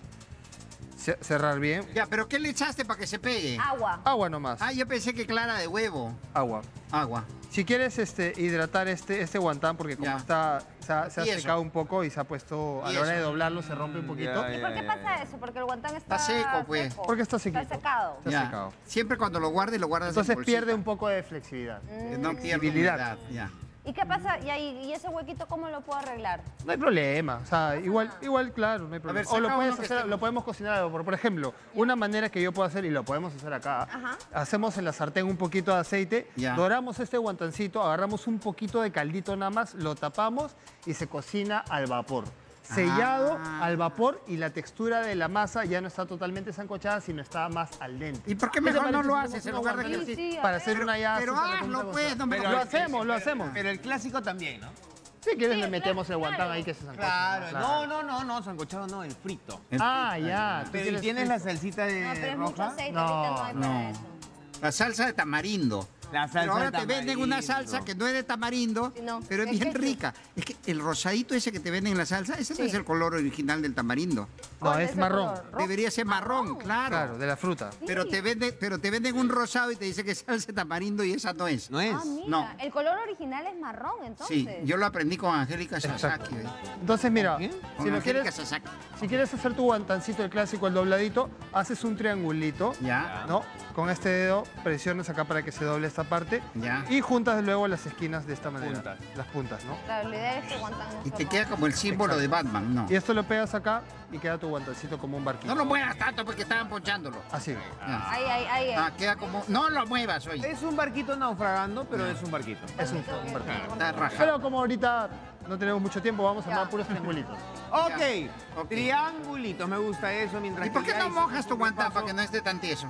Ce- Cerrar bien. Ya, pero ¿qué le echaste para que se pegue? Agua. Agua nomás. Ah, yo pensé que clara de huevo. Agua. Agua. Si quieres este, hidratar este, este guantán, porque como Ya. está, se ha, se ha Y eso. secado un poco y se ha puesto, a Y la hora eso. de doblarlo se rompe un poquito. Ya, ¿Y por qué pasa eso? Porque el guantán está, Está seco, pues. seco. Porque está sequito. Está secado. Está Ya. secado. Siempre cuando lo guardes, lo guardas en Entonces bolsita. pierde un poco de flexibilidad. Que No pierde Flexibilidad. humedad, ya. ¿Y qué pasa? ¿Y, ahí, ¿Y ese huequito cómo lo puedo arreglar? No hay problema, o sea, igual, igual, claro, no hay problema. ver, o lo saca puedes uno que hacer, esté- lo podemos cocinar al vapor. Por ejemplo, una manera que yo puedo hacer, y lo podemos hacer acá, Ajá. hacemos en la sartén un poquito de aceite, Ya. doramos este guantancito, agarramos un poquito de caldito nada más, lo tapamos y se cocina al vapor. Sellado Ah. al vapor y la textura de la masa ya no está totalmente sancochada, sino está más al dente. ¿Y por qué ¿Qué te mejor no parece lo si haces hacemos en unos lugar de que guantanes Sí, sí, a para ver. hacer una ya Pero súper hazlo, recontra pues, no me cosa? lo Lo hagas. hacemos, lo hacemos. Pero el clásico también, ¿no? Si quieres Sí, le metemos claro, el guantán claro. ahí que se sancocha. Claro, Claro. no, no, no, no, sancochado no, el frito. Ah, ya. ¿Tú Pero ¿y quieres tienes la frito? salsita de No, pero es mucho roja? aceite, No, ahorita no hay para no. eso. La salsa de tamarindo. La salsa Pero ahora de te venden una tamarindo. salsa que no es de tamarindo, Sí, no. pero es Es bien que- rica. Es que el rosadito ese que te venden en la salsa, ese Sí. no es el color original del tamarindo. No, ¿Cuál es el marrón. color? ¿Rojo? Debería ser marrón, claro. Claro, de la fruta. Pero te venden, pero te venden un rosado y te dice que es salsa de tamarindo y esa no es. ¿No es? Ah, mira, No. el color original es marrón, entonces. Sí, yo lo aprendí con Angélica Sasaki. ¿eh? Entonces, mira, ¿Qué? Con si lo Angélica quieres, Sasaki. si quieres hacer tu guantancito, el clásico, el dobladito, haces un triangulito, Ya. ¿no? Con este dedo presionas acá para que se doble esta parte Ya. y juntas luego las esquinas de esta manera. Puntas. Las puntas, ¿no? Claro, la idea es que guantán no Y se te rompa. queda como el símbolo de Batman, ¿no? Y esto lo pegas acá y queda tu guantancito como un barquito. No lo muevas tanto porque estaban ponchándolo. Así. Ya. Ahí, ahí, ahí. Ah, queda como... No lo muevas, oye. Es un barquito naufragando, pero es un barquito. Es un, un barquito. Está rajado. Pero como ahorita no tenemos mucho tiempo, vamos a Ya. armar puros triangulitos. Ok, Ok. triangulitos, me gusta eso. Mientras ¿Y por que qué ya no hicimos mojas tu un guantán repaso- para que no esté tan tieso?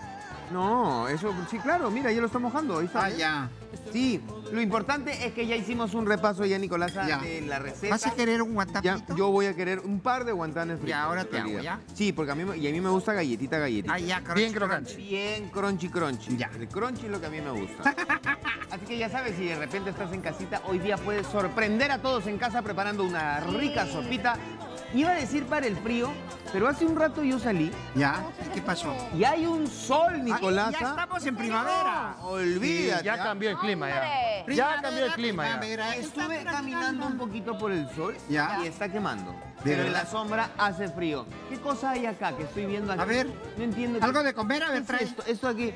No, eso, sí, claro, mira, ya lo está mojando. Ahí está. Ah, ¿ves? ya. Sí, lo importante es que ya hicimos un repaso ya, Nicolás, Ya. de la receta. ¿Vas a querer un guantán Ya, frito? yo voy a querer un par de guantanes fritos. Ya, ahora en te hago, realidad. ¿ya? Sí, porque a mí, me- y a mí me gusta galletita, galletita. Ah, ya, crunchy, Bien crocante. Bien crunchy, crunchy. Ya. El crunchy es lo que a mí me gusta. Así que ya sabes, si de repente estás en casita, hoy día puedes sorprender a todos en casa preparando una rica sopita. Iba a decir para el frío, pero hace un rato yo salí ¿Ya? ¿Y qué pasó? y hay un sol, Nicolás. ya estamos en primavera. Olvídate. Sí, ya ¿ah? cambió el clima ya. ¡Hombre! Ya cambió el clima ya. primavera, Estuve está caminando un poquito por el sol Ya. y está quemando. Pero en verdad? la sombra hace frío. ¿Qué cosa hay acá que estoy viendo aquí? A ver. No entiendo. qué- ¿Algo de comer? A ¿Qué ver, es trae. esto? Esto aquí.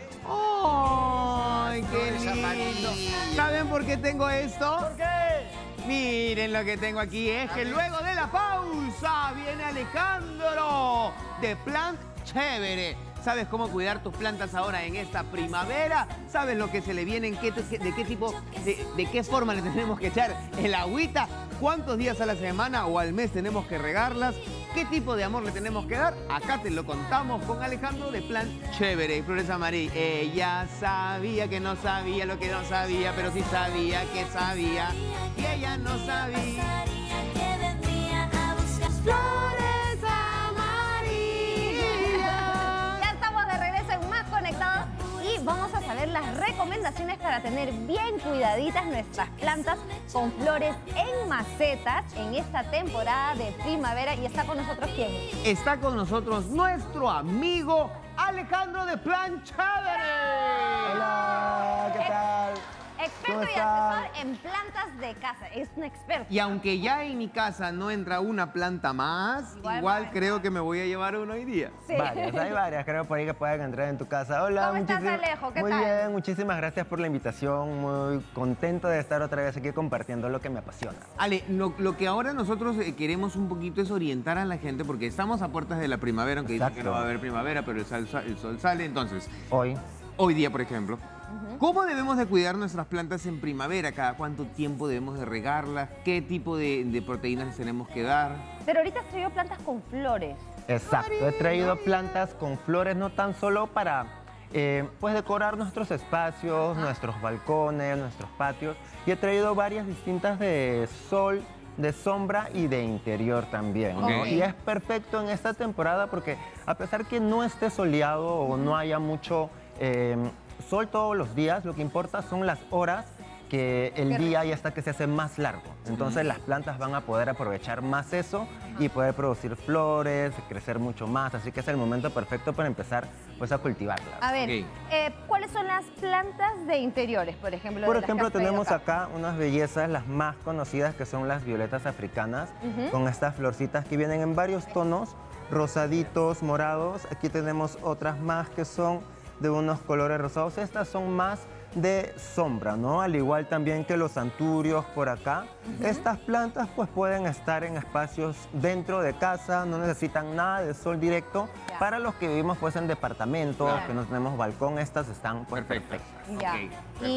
¡Ay, qué Flores lindo! amarillas. ¿Saben por qué tengo esto? ¿Por qué? Miren lo que tengo aquí. Es que luego de la pausa viene Alejandro de Plant Chévere. ¿Sabes cómo cuidar tus plantas ahora en esta primavera? ¿Sabes lo que se le viene? En qué, ¿De qué tipo, de, de qué forma le tenemos que echar el agüita? ¿Cuántos días a la semana o al mes tenemos que regarlas? ¿Qué tipo de amor le tenemos que dar? Acá te lo contamos con Alejandro de Plan Chévere. Flores amarillas. Ella sabía que no sabía lo que no sabía, pero sí sabía que sabía. Y ella no sabía. Flores amarillas. Ya estamos de regreso en Más Conectados y vamos a saber las recomendaciones para tener bien cuidaditas nuestras plantas con flores en macetas en esta temporada de primavera. Y está con nosotros ¿quién? Está con nosotros nuestro amigo Alejandro de Plan Chévere. Hola, ¿qué tal? Experto experto y asesor en plantas de casa. Es un experto. Y aunque ya en mi casa no entra una planta más, igual, igual creo que me voy a llevar uno hoy día. Sí. Varias, hay varias, creo por ahí que pueden entrar en tu casa. Hola, ¿cómo estás, Alejo? ¿Qué muy tal? Muy bien, muchísimas gracias por la invitación. Muy contento de estar otra vez aquí compartiendo lo que me apasiona. Ale, lo, lo que ahora nosotros eh, queremos un poquito es orientar a la gente, porque estamos a puertas de la primavera, aunque dicen que no va a haber primavera, pero el sol, el sol sale. Entonces, hoy, hoy día, por ejemplo, uh-huh. ¿cómo debemos de cuidar nuestras plantas en primavera? ¿Cada cuánto tiempo debemos de regarlas? ¿Qué tipo de, de proteínas les tenemos que dar? Pero ahorita has traído plantas con flores. Exacto, he traído plantas con flores no tan solo para eh, pues decorar nuestros espacios, nuestros balcones, nuestros patios, y he traído varias distintas de sol, de sombra y de interior también, ¿no? Okay. Y es perfecto en esta temporada porque a pesar que no esté soleado o no haya mucho eh, sol todos los días, lo que importa son las horas que el día y hasta que se hace más largo. Entonces las plantas van a poder aprovechar más eso y poder producir flores, crecer mucho más. Así que es el momento perfecto para empezar pues, a cultivarlas. A ver, okay. eh, ¿cuáles son las plantas de interiores, por ejemplo? Por ejemplo, tenemos acá? acá unas bellezas, las más conocidas, que son las violetas africanas, uh-huh. con estas florcitas que vienen en varios tonos, rosaditos, morados. Aquí tenemos otras más que son de unos colores rosados. Estas son más de sombra, ¿no? Al igual también que los anturios por acá. Uh-huh. Estas plantas pues pueden estar en espacios dentro de casa, no necesitan nada de sol directo. Yeah. Para los que vivimos pues en departamentos, yeah. que no tenemos balcón, estas están pues perfectas. Ya. Okay,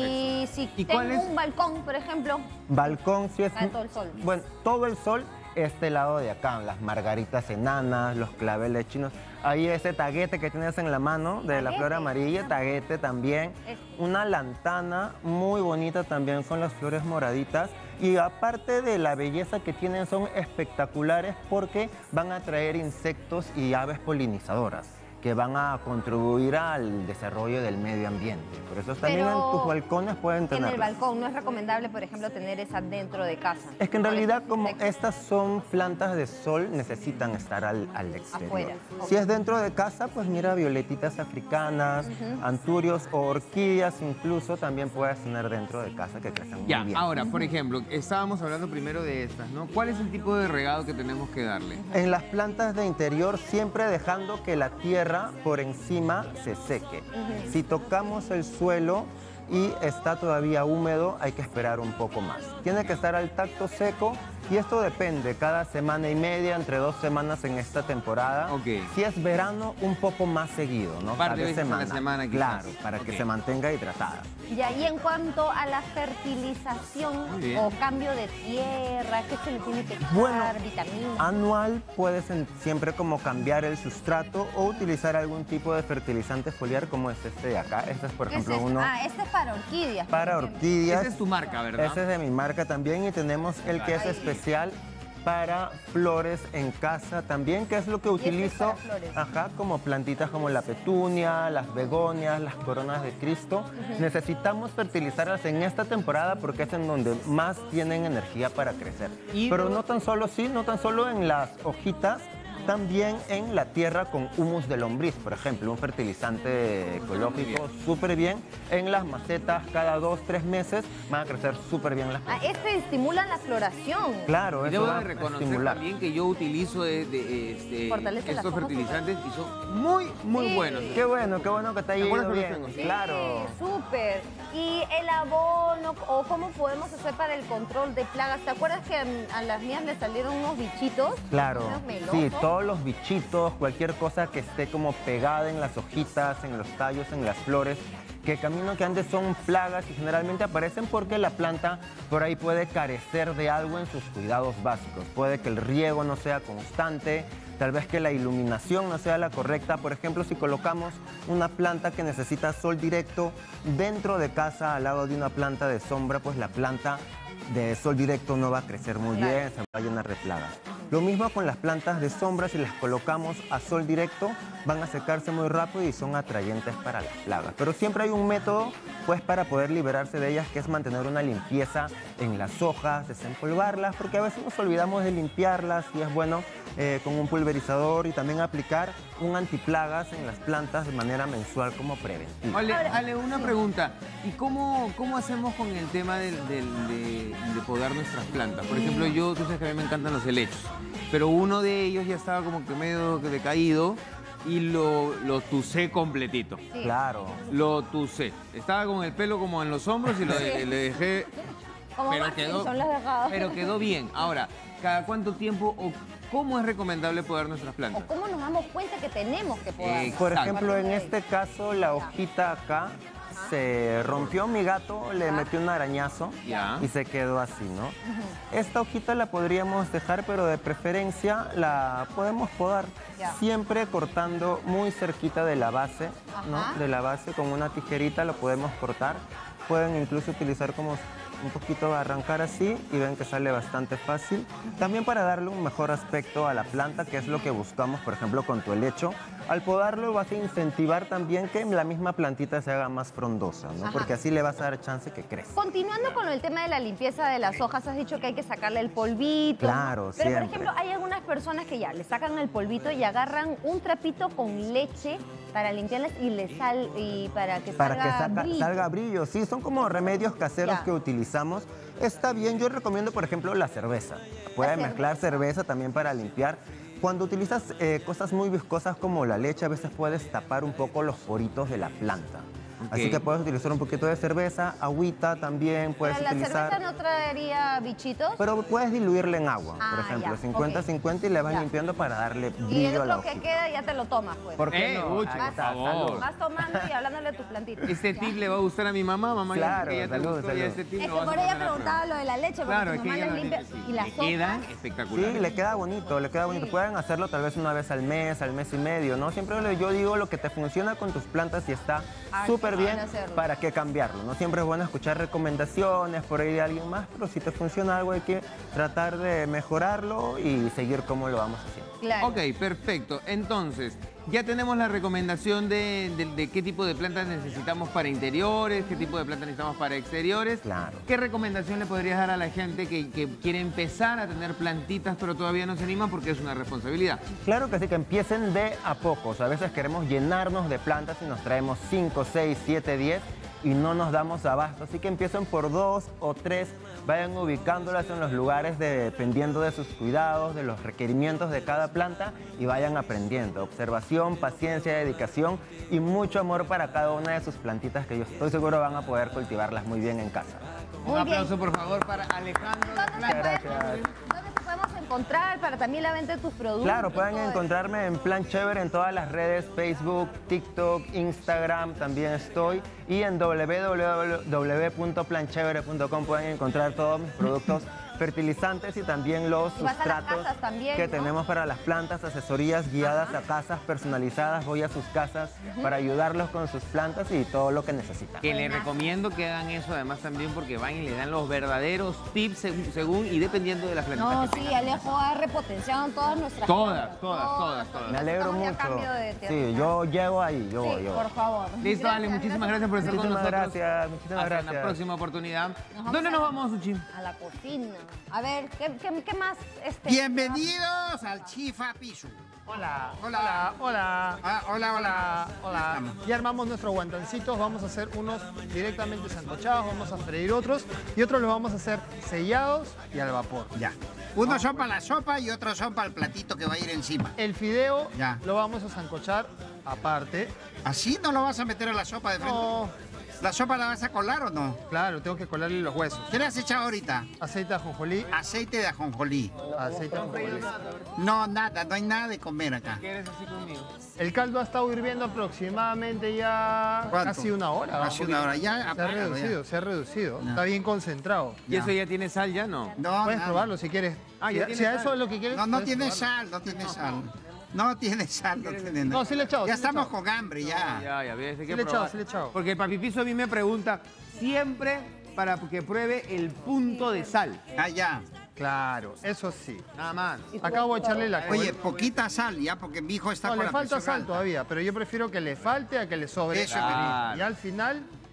y si ¿Y tengo un balcón, por ejemplo. Balcón, si es... todo el sol. Bueno, todo el sol, este lado de acá, las margaritas enanas, los claveles chinos. Ahí ese taguete que tienes en la mano de ¿Taguete? La flor amarilla, taguete también. Es... Una lantana muy bonita también con las flores moraditas. Y aparte de la belleza que tienen, son espectaculares porque van a traer insectos y aves polinizadoras que van a contribuir al desarrollo del medio ambiente. Por eso también Pero en tus balcones pueden tener. En el balcón no es recomendable, por ejemplo, tener esa dentro de casa. Es que en realidad, como estas son plantas de sol, necesitan estar al, al exterior. Afuera. Si es dentro de casa, pues mira, violetitas africanas, uh-huh. anturios o orquídeas incluso también puedes tener dentro de casa que crecen ya, muy bien. Ahora, por ejemplo, estábamos hablando primero de estas, ¿no? ¿Cuál es el tipo de regado que tenemos que darle? En las plantas de interior, siempre dejando que la tierra por encima se seque. Uh-huh. Si tocamos el suelo y está todavía húmedo, hay que esperar un poco más. Tiene que estar al tacto seco y esto depende, cada semana y media, entre dos semanas en esta temporada. Okay. Si es verano, un poco más seguido, ¿no? Par de veces a la semana, quizás. Claro, para okay. que se mantenga hidratada. Ya, y en cuanto a la fertilización o cambio de tierra, ¿qué se le tiene que echar? Bueno, vitaminas. Anual puedes siempre como cambiar el sustrato o utilizar algún tipo de fertilizante foliar como es este de acá. Este es, por ejemplo, es? uno... Ah, este es para orquídeas. Para orquídeas. Esa es tu marca, ¿verdad? Ese es de mi marca también y tenemos el que es especial para flores en casa también, que es lo que utilizo ajá, como plantitas como la petunia, las begonias, las coronas de Cristo. Uh-huh. Necesitamos fertilizarlas en esta temporada porque es en donde más tienen energía para crecer. Pero no tan solo sí, no tan solo en las hojitas, también en la tierra con humus de lombriz, por ejemplo, un fertilizante ecológico súper bien. En las macetas cada dos, tres meses van a crecer súper bien las plantas. Ah, este estimula la floración. Claro, y eso debo va de reconocer a estimular. también que yo utilizo de, de, este, estos fertilizantes y son muy, muy sí. buenos. Qué bueno, qué bueno que te haya ido bien. Sí, claro. súper. ¿Y el abono o cómo podemos hacer para el control de plagas? ¿Te acuerdas que a las mías le salieron unos bichitos? Claro, sí, todos los bichitos, cualquier cosa que esté como pegada en las hojitas, en los tallos, en las flores, que camino que antes son plagas y generalmente aparecen porque la planta por ahí puede carecer de algo en sus cuidados básicos. Puede que el riego no sea constante, tal vez que la iluminación no sea la correcta. Por ejemplo, si colocamos una planta que necesita sol directo dentro de casa al lado de una planta de sombra, pues la planta de sol directo no va a crecer muy bien, se va a llenar de plagas. Lo mismo con las plantas de sombra, si las colocamos a sol directo, van a secarse muy rápido y son atrayentes para las plagas. Pero siempre hay un método pues, para poder liberarse de ellas, que es mantener una limpieza en las hojas, desempolvarlas, porque a veces nos olvidamos de limpiarlas y es bueno eh, con un pulverizador y también aplicar un antiplagas en las plantas de manera mensual como preventiva. Ale, Ale, una pregunta. ¿Y cómo, cómo hacemos con el tema del, del- de, de podar nuestras plantas? Por ejemplo, yo, tú sabes que a mí me encantan los helechos, pero uno de ellos ya estaba como que medio decaído y lo, lo tucé completito. Sí. Claro. Lo tucé. Estaba con el pelo como en los hombros y lo de- le dejé... Como Pero Bart quedó, Simpson, las dejaba. pero quedó bien. Ahora, ¿cada cuánto tiempo o cómo es recomendable podar nuestras plantas? O cómo nos damos cuenta que tenemos que podar. Exacto. Por ejemplo, en este caso, la hojita acá se rompió, mi gato le metió un arañazo Ya. y se quedó así, ¿no? Esta hojita la podríamos dejar, pero de preferencia la podemos podar. Ya. Siempre cortando muy cerquita de la base, Ajá. ¿no? De la base con una tijerita lo podemos cortar. Pueden incluso utilizar como un poquito, arrancar así y ven que sale bastante fácil. También para darle un mejor aspecto a la planta, que es lo que buscamos, por ejemplo, con tu helecho. Al podarlo vas a incentivar también que la misma plantita se haga más frondosa, ¿no? Ajá. Porque así le vas a dar chance que crezca. Continuando con el tema de la limpieza de las hojas, has dicho que hay que sacarle el polvito. Claro, Pero, siempre. por ejemplo, hay algunas personas que ya le sacan el polvito y agarran un trapito con leche para limpiarlas y le sal y para que Para salga que saca- brillo. salga brillo. Sí, son como remedios caseros Ya. que utilizamos. Está bien, yo recomiendo, por ejemplo, la cerveza. Puedes La mezclar cerveza también para limpiar. Cuando utilizas eh, cosas muy viscosas como la leche, a veces puedes tapar un poco los poritos de la planta. Así Ok. que puedes utilizar un poquito de cerveza, agüita también puedes Pero la utilizar. cerveza no traería bichitos. Pero puedes diluirla en agua, por Ah, ejemplo, ya, cincuenta cincuenta y le vas Ya. limpiando para darle Y el brillo a la otro que hojita. queda ya te lo tomas, pues. ¿Por qué Eh, no? Uchi, Ahí por está, favor. salud. Vas tomando y hablándole a tu plantita. Este tip le va a gustar a mi mamá, mamá. ya- Claro, que ya te salud, gustó, ya salud. este tip Es lo que vas a por poner ella a prueba. preguntaba lo de la leche, porque Claro, tu es que mamá ella le lo limpia. dice, sí. Y las Le queda hojas. espectacular. Sí, le queda bonito, le queda bonito. Sí. Pueden hacerlo tal vez una vez al mes, al mes y medio, ¿no? Siempre le- yo digo lo que te funciona con tus plantas y está Ah, súper sí, bien, van a hacerlo. ¿para qué cambiarlo? No siempre es bueno escuchar recomendaciones por ahí de alguien más, pero si te funciona algo hay que tratar de mejorarlo y seguir como lo vamos haciendo. Claro. Ok, perfecto. Entonces, ya tenemos la recomendación de, de- de qué tipo de plantas necesitamos para interiores, qué tipo de plantas necesitamos para exteriores. Claro. ¿Qué recomendación le podrías dar a la gente que, que quiere empezar a tener plantitas pero todavía no se animan porque es una responsabilidad? Claro que sí, que empiecen de a pocos. A veces queremos llenarnos de plantas y nos traemos cinco, seis, siete, diez y no nos damos abasto. Así que empiecen por dos o tres, vayan ubicándolas en los lugares de- dependiendo de sus cuidados, de los requerimientos de cada planta y vayan aprendiendo. Observación, paciencia, dedicación y mucho amor para cada una de sus plantitas que yo estoy seguro van a poder cultivarlas muy bien en casa. Un Muy aplauso, bien. por favor, para Alejandro. ¿Dónde te, Gracias. podemos, ¿Dónde te podemos encontrar para también la venta de tus productos? Claro, pueden todo eso? encontrarme en Plan Chévere en todas las redes, Facebook, TikTok, Instagram, también estoy. Y en w w w punto plan chévere punto com pueden encontrar todos mis productos fertilizantes y también los Y vas a las sustratos casas también, que ¿no? tenemos para las plantas, asesorías guiadas a casas personalizadas. Voy a sus casas para ayudarlos con sus plantas y todo lo que necesitan. Que les recomiendo que hagan eso además también porque van y le dan los verdaderos tips según, según y dependiendo de las plantitas. No, que sí, Alejo ha repotenciado en todas nuestras Todas, plantas. todas, todas, todas. Me alegro Estamos ya a mucho. cambio de tierra. Sí, yo llego ahí, yo voy, Sí, yo voy. por favor. Listo, Ale, muchísimas gracias por estar con Muchísimas nosotros. gracias, muchísimas Hasta gracias. la próxima oportunidad. vamos ¿Dónde a- nos vamos, Uchi? A la cocina. A ver, ¿qué, qué, qué más? Este, Bienvenidos al Chifa Pisu. Hola, Hola. hola, hola. Ah, hola, hola. Hola. Ya armamos nuestros guantancitos, vamos a hacer unos directamente sancochados, vamos a freír otros y otros los vamos a hacer sellados y al vapor. Ya. Unos son para la sopa y otros son para el platito que va a ir encima. El fideo Ya. lo vamos a sancochar aparte. ¿Así no lo vas a meter a la sopa de frente? No, ¿La sopa la vas a colar o no? claro, tengo que colarle los huesos. ¿Qué le has echado ahorita? Aceite de ajonjolí, Aceite de ajonjolí. aceite de ajonjolí. No, nada, no hay nada de comer acá. ¿Quieres así conmigo? El caldo ha estado hirviendo aproximadamente ya ¿Cuánto? casi una hora. Casi una hora, ya Se ha apágalo, reducido, ya. se ha reducido. Ya. Está bien concentrado. ¿Y eso ya tiene sal ya? No. No, Puedes nada. probarlo si quieres. Ah, ya si, tiene si a sal. eso es lo que quieres. No, no puedes tiene probarlo. sal, no tiene sal. No tiene sal, no tiene No, nada. sí le he echado. Ya sí le he estamos echado. con hambre, ya. Ya, ya, ves, hay Sí que le he echado, probar. sí le he echado. Porque el papi Piso a mí me pregunta siempre para que pruebe el punto de sal. Ah, ya. Claro, eso sí. Nada más. Acabo de echarle la Oye, poquita sal ya, porque mi hijo está No, con le la falta presión sal alta. todavía, pero yo prefiero que le falte a que le sobre. Eso es verdad. Y al final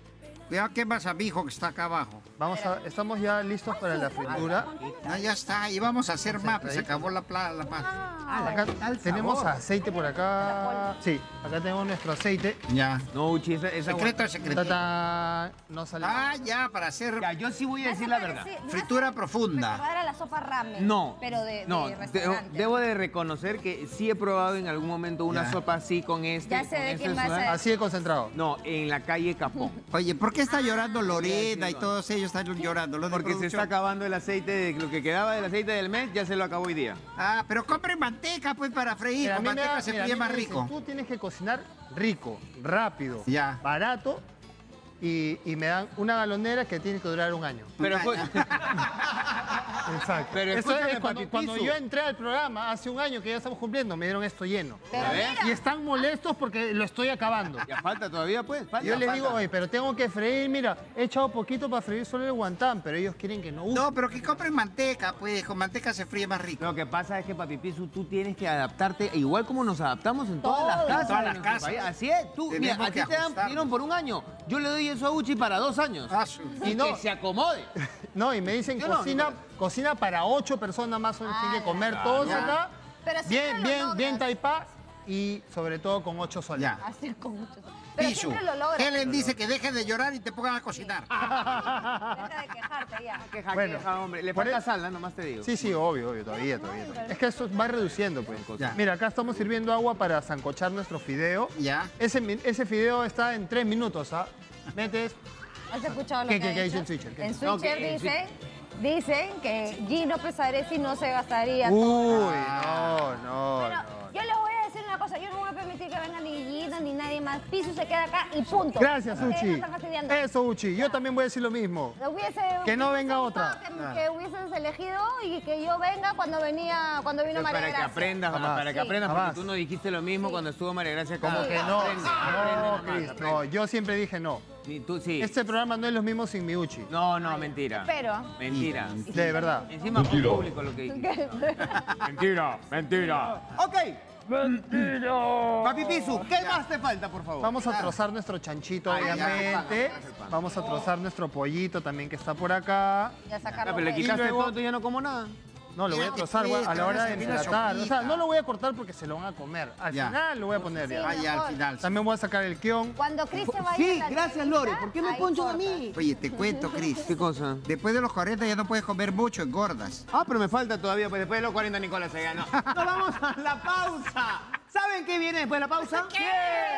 Cuidado, ¿qué pasa, mijo, que está acá abajo? Vamos a, estamos ya listos para la fritura. Ah, ya está, y vamos a hacer más, pues se acabó la pla- la pasta. Ah, acá tenemos aceite por acá. Sí, acá tenemos nuestro aceite. Ya. No, Uchi, esa... esa Secreto es secreto. Tata, no sale. Ah, ya, para hacer Ya, yo sí voy a decir la verdad. fritura profunda. Para la sopa ramen. No, Pero de, de no, de- restaurante. debo de reconocer que sí he probado en algún momento una Ya. sopa así con este. Ya sé con de este quién vas a- sudán. Así de concentrado. No, en la calle Capón. Oye, ¿por qué está llorando Ah, Lorena y todos ellos están llorando? Los de Porque se producción. está acabando el aceite, de, lo que quedaba del aceite del mes, ya se lo acabó hoy día. Ah, pero compren manteca, pues, para freír. Mira, a Con mí me manteca da- se mira, a fríe mí me más dicen, rico. Tú tienes que cocinar rico, rápido, Ya. barato y, y me dan una galonera que tiene que durar un año. Pero fue... Exacto. Pero Eso escúchame, es cuando, Papi cuando Pisu. yo entré al programa hace un año que ya estamos cumpliendo, me dieron esto lleno. Pero A ver. mira, Y están molestos porque lo estoy acabando. Ya falta todavía, pues. Falta, Yo les falta. digo, oye, pero tengo que freír, mira, he echado poquito para freír solo el guantán, pero ellos quieren que no use. No, pero que compren manteca, pues, con manteca se fríe más rico. Lo que pasa es que, Papi Pisu, tú tienes que adaptarte, igual como nos adaptamos en todas las Todos. casas. En todas de las nuestro casas. país. Así es. Tú, mira, Tenemos a ti que te dan, ajustarnos. dieron por un año. Yo le doy eso a Uchi para dos años. Ah, su- Y, Y no- que se acomode. No, y me dicen, Yo no, cocina, Nicolás. cocina para ocho personas más o menos, tienen que comer todos ya. acá. Pero siempre Bien, lo bien, logras. bien taipá y sobre todo con ocho soles. Ya. Así con mucho. Pero Pisu, siempre lo logras. Helen dice que dejes de llorar y te pongan a cocinar. Deja de quejarte ya. Queja, Bueno, queja, hombre. Le por falta e- sal, ¿no? Nomás te digo. Sí, sí, obvio, obvio, todavía, todavía. todavía. Es que esto va reduciendo, pues. Ya. Mira, acá estamos sirviendo agua para sancochar nuestro fideo. Ya. Ese, mi- ese fideo está en tres minutos, ¿ah? Metes... ¿Has escuchado lo ¿Qué- que qué- ha qué dicho? dice el switcher? ¿Qué En dice? No, switcher que el dice, dicen que Gino Pesaresi no se gastaría Uy, todo. no, no, Pero no. yo le voy a decir una cosa, yo no voy a permitir que venga ni Gino ni nadie más. Piso se queda acá y punto. Gracias, Ustedes no Uchi. están fastidiando. Eso, Uchi. Yo también voy a decir lo mismo. Le hubiese- Que no venga hubiese otra. gustado Que, que hubieses elegido y que yo venga cuando venía, cuando vino Pero María para que Gracia. aprendas, Jamás. para que Sí. aprendas, porque Jamás. tú no dijiste lo mismo cuando estuvo María Gracia acá. Como que no. Aprende, aprende No, nomás, Cris, aprende. no. Yo siempre dije no. Ni tú sí. Este programa no es lo mismo sin mi Uchi. No, no, mentira. Pero... Mentira. De verdad. Encima fue público lo que dijiste. Mentira, mentira. Ok. Mentira. Papi Pisu, ¿qué más te falta, por favor? Vamos a trozar nuestro chanchito, Ah, ya, obviamente. ya, ya, ya. Vamos a trozar nuestro pollito también que está por acá. Ya Ah, sacarlo. pero le pues. quitaste Y luego- todo, tú ya no como nada. No, lo voy a trozar Mira, a la hora de mira, mira, emplatar. O sea, sopita. no lo voy a cortar porque se lo van a comer. Al Ya. final lo voy a poner Sí, ya. Ah, ya, al final. También voy a sacar el kion. Cuando Cris se vaya Sí, a la gracias, entrevista, Lore. ¿Por qué me ahí ponchan a cortas. mí? Oye, te cuento, Cris. ¿Qué cosa? Después de los cuarenta ya no puedes comer mucho, engordas. Ah, pero me falta todavía, pues después de los cuarenta Nicolás se gana. ¡Nos vamos a la pausa! ¿Saben qué viene después de la pausa? ¿Qué?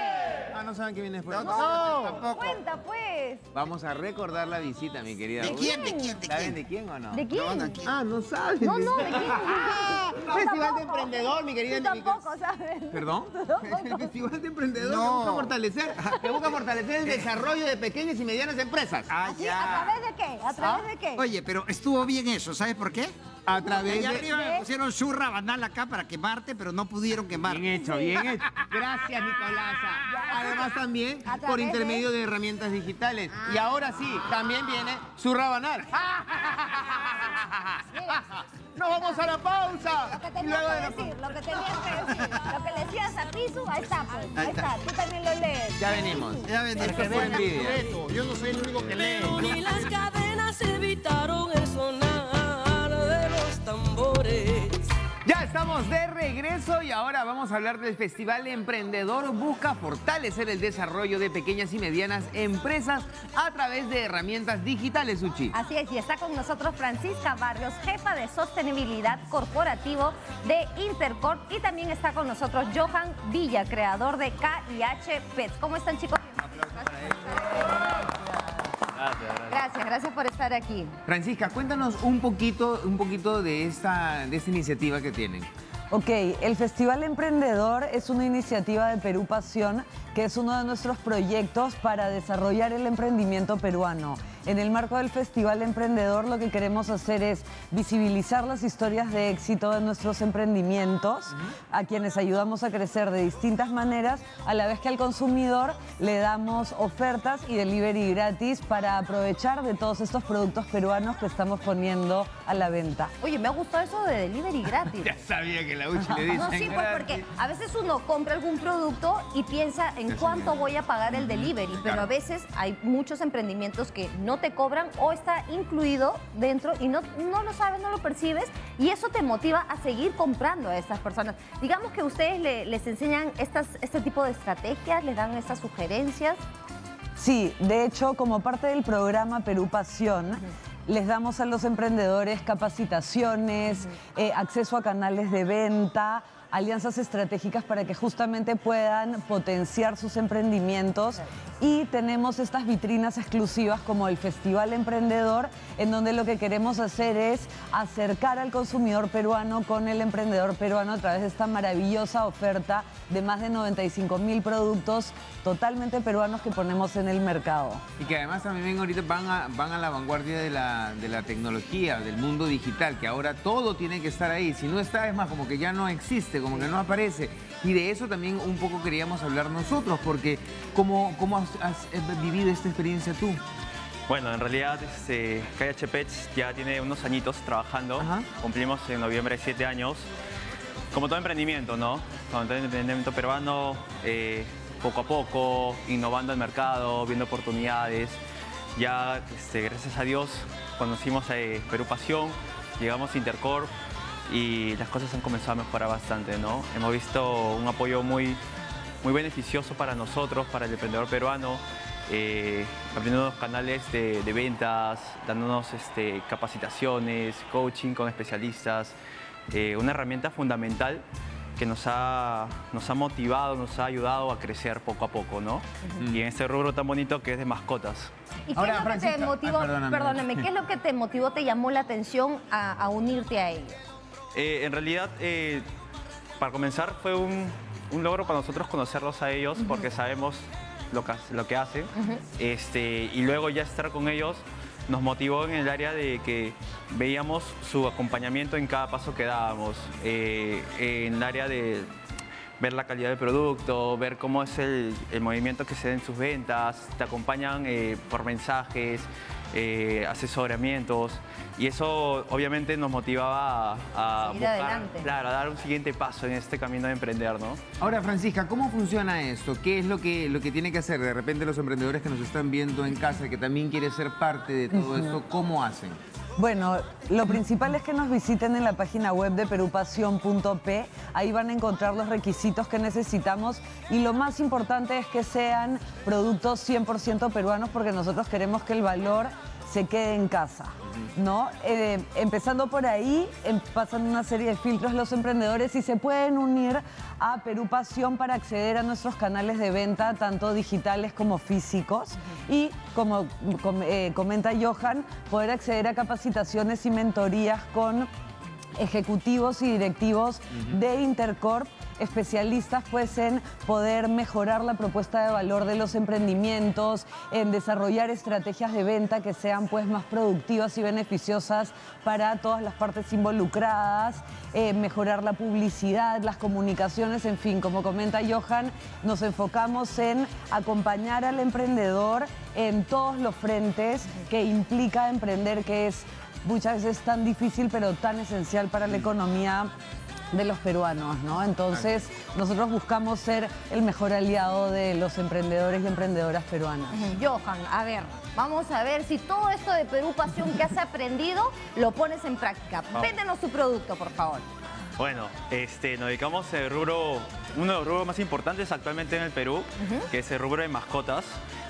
Ah, ¿no saben qué viene después? No, tampoco. Cuenta, pues. Vamos a recordar la visita, mi querida. ¿De Ruth. quién? ¿De quién? ¿De ¿Saben quién? de quién o no? ¿De quién? No, ¿de quién? Ah, no saben. No, no, ¿de quién? Ah, No, Festival de tampoco. Emprendedor, mi querida. Tú tampoco, ¿sabes? ¿Perdón? El Festival de Emprendedor No. que busca fortalecer, que busca fortalecer el desarrollo de pequeñas y medianas empresas. Ah, ¿Sí? ¿A ya. través de qué? ¿A través de qué? Oye, pero estuvo bien eso, ¿sabes por qué? A través Allá de... arriba me pusieron churra banal acá para quemarte, pero no pudieron quemarte. Bien hecho, bien hecho. Gracias, Nicolasa. Además también A por través intermedio de- de herramientas digitales. Y ahora sí, también viene su rabanal. ¡Nos vamos a la pausa! Lo que Y tenías luego de que la- decir, lo que tenías que decir. Lo que le decías a Pisu, ahí está, pues. Ahí, Ahí está. está. Tú también lo lees. Ya venimos. Ya ven, Es que fue envidia. Yo no soy el único que lee. Ni las cadenas evitaron el sonar de los tambores. Ya estamos de regreso y ahora vamos a hablar del Festival Emprendedor. Busca fortalecer el desarrollo de pequeñas y medianas empresas a través de herramientas digitales, Uchi. Así es, y está con nosotros Francisca Barrios, jefa de sostenibilidad corporativo de Intercorp, y también está con nosotros Johan Villa, creador de K y H Pets. ¿Cómo están, chicos? Gracias, gracias por estar aquí. Francisca, cuéntanos un poquito, un poquito de esta, de esta iniciativa que tienen. Ok, el Festival Emprendedor es una iniciativa de Perú Pasión, que es uno de nuestros proyectos para desarrollar el emprendimiento peruano. En el marco del Festival Emprendedor lo que queremos hacer es visibilizar las historias de éxito de nuestros emprendimientos, a quienes ayudamos a crecer de distintas maneras, a la vez que al consumidor le damos ofertas y delivery gratis para aprovechar de todos estos productos peruanos que estamos poniendo a la venta. Oye, me ha gustado eso de delivery gratis. Ya sabía que la Uchi le dicen No, sí, pues porque a veces uno compra algún producto y piensa en cuánto voy a pagar el delivery, pero Claro. a veces hay muchos emprendimientos que no te cobran o está incluido dentro y no, no lo sabes, no lo percibes y eso te motiva a seguir comprando a estas personas. Digamos que ustedes le- les enseñan estas, este tipo de estrategias, les dan estas sugerencias. Sí, de hecho, como parte del programa Perú Pasión, les damos a los emprendedores capacitaciones, eh, acceso a canales de venta, alianzas estratégicas para que justamente puedan potenciar sus emprendimientos y tenemos estas vitrinas exclusivas como el Festival Emprendedor, en donde lo que queremos hacer es acercar al consumidor peruano con el emprendedor peruano a través de esta maravillosa oferta de más de noventa y cinco mil productos totalmente peruanos que ponemos en el mercado. Y que además también ahorita van a, van a la vanguardia de la, de la tecnología, del mundo digital, que ahora todo tiene que estar ahí. Si no está, es más, como que ya no existe, como que no aparece. Y de eso también un poco queríamos hablar nosotros, porque ¿cómo, cómo has, has vivido esta experiencia tú? Bueno, en realidad este, K H Pets ya tiene unos añitos trabajando. Cumplimos en noviembre siete años. Como todo emprendimiento, ¿no? Como todo emprendimiento peruano, eh, poco a poco, innovando el mercado, viendo oportunidades. Ya, este, gracias a Dios, conocimos a eh, Perú Pasión, llegamos a Intercorp y las cosas han comenzado a mejorar bastante, ¿no? Hemos visto un apoyo muy, muy beneficioso para nosotros, para el emprendedor peruano, eh, abriendo canales de, de ventas, dándonos este, capacitaciones, coaching con especialistas, eh, una herramienta fundamental que nos ha, nos ha motivado, nos ha ayudado a crecer poco a poco, ¿no? Uh-huh. Y en este rubro tan bonito que es de mascotas. ¿Y qué Ahora, es lo que te motivó, ah, perdóname. perdóname, qué es lo que te motivó, te llamó la atención a, a unirte a ellos? Eh, en realidad, eh, para comenzar, fue un, un logro para nosotros conocerlos a ellos, uh-huh. porque sabemos lo que, lo que hacen. Uh-huh. este, y luego ya estar con ellos nos motivó en el área de que veíamos su acompañamiento en cada paso que dábamos, eh, en el área de ver la calidad del producto, ver cómo es el, el movimiento que se da en sus ventas, te acompañan eh, por mensajes, eh, asesoramientos, y eso obviamente nos motivaba a, a buscar, claro, a dar un siguiente paso en este camino de emprender, ¿no? Ahora, Francisca, ¿cómo funciona esto? ¿Qué es lo que, lo que tiene que hacer de repente los emprendedores que nos están viendo en casa, que también quieren ser parte de todo uh-huh. esto? ¿Cómo hacen? Bueno, lo principal es que nos visiten en la página web de perupasión punto pe. Ahí van a encontrar los requisitos que necesitamos y lo más importante es que sean productos cien por ciento peruanos porque nosotros queremos que el valor se quede en casa, ¿no? Eh, empezando por ahí, eh, pasan una serie de filtros los emprendedores y se pueden unir a Perú Pasión para acceder a nuestros canales de venta, tanto digitales como físicos. Uh-huh. Y como com, eh, comenta Johan, poder acceder a capacitaciones y mentorías con ejecutivos y directivos uh-huh. de Intercorp, especialistas pues en poder mejorar la propuesta de valor de los emprendimientos, en desarrollar estrategias de venta que sean pues más productivas y beneficiosas para todas las partes involucradas, eh, mejorar la publicidad, las comunicaciones, en fin, como comenta Johan, nos enfocamos en acompañar al emprendedor en todos los frentes que implica emprender, que es muchas veces tan difícil pero tan esencial para la economía de los peruanos, ¿no? Entonces, nosotros buscamos ser el mejor aliado de los emprendedores y emprendedoras peruanas. Johan, a ver, vamos a ver si todo esto de Perú Pasión que has aprendido lo pones en práctica. Oh. Véndenos tu producto, por favor. Bueno, este, nos dedicamos al rubro, uno de los rubros más importantes actualmente en el Perú, uh-huh. que es el rubro de mascotas,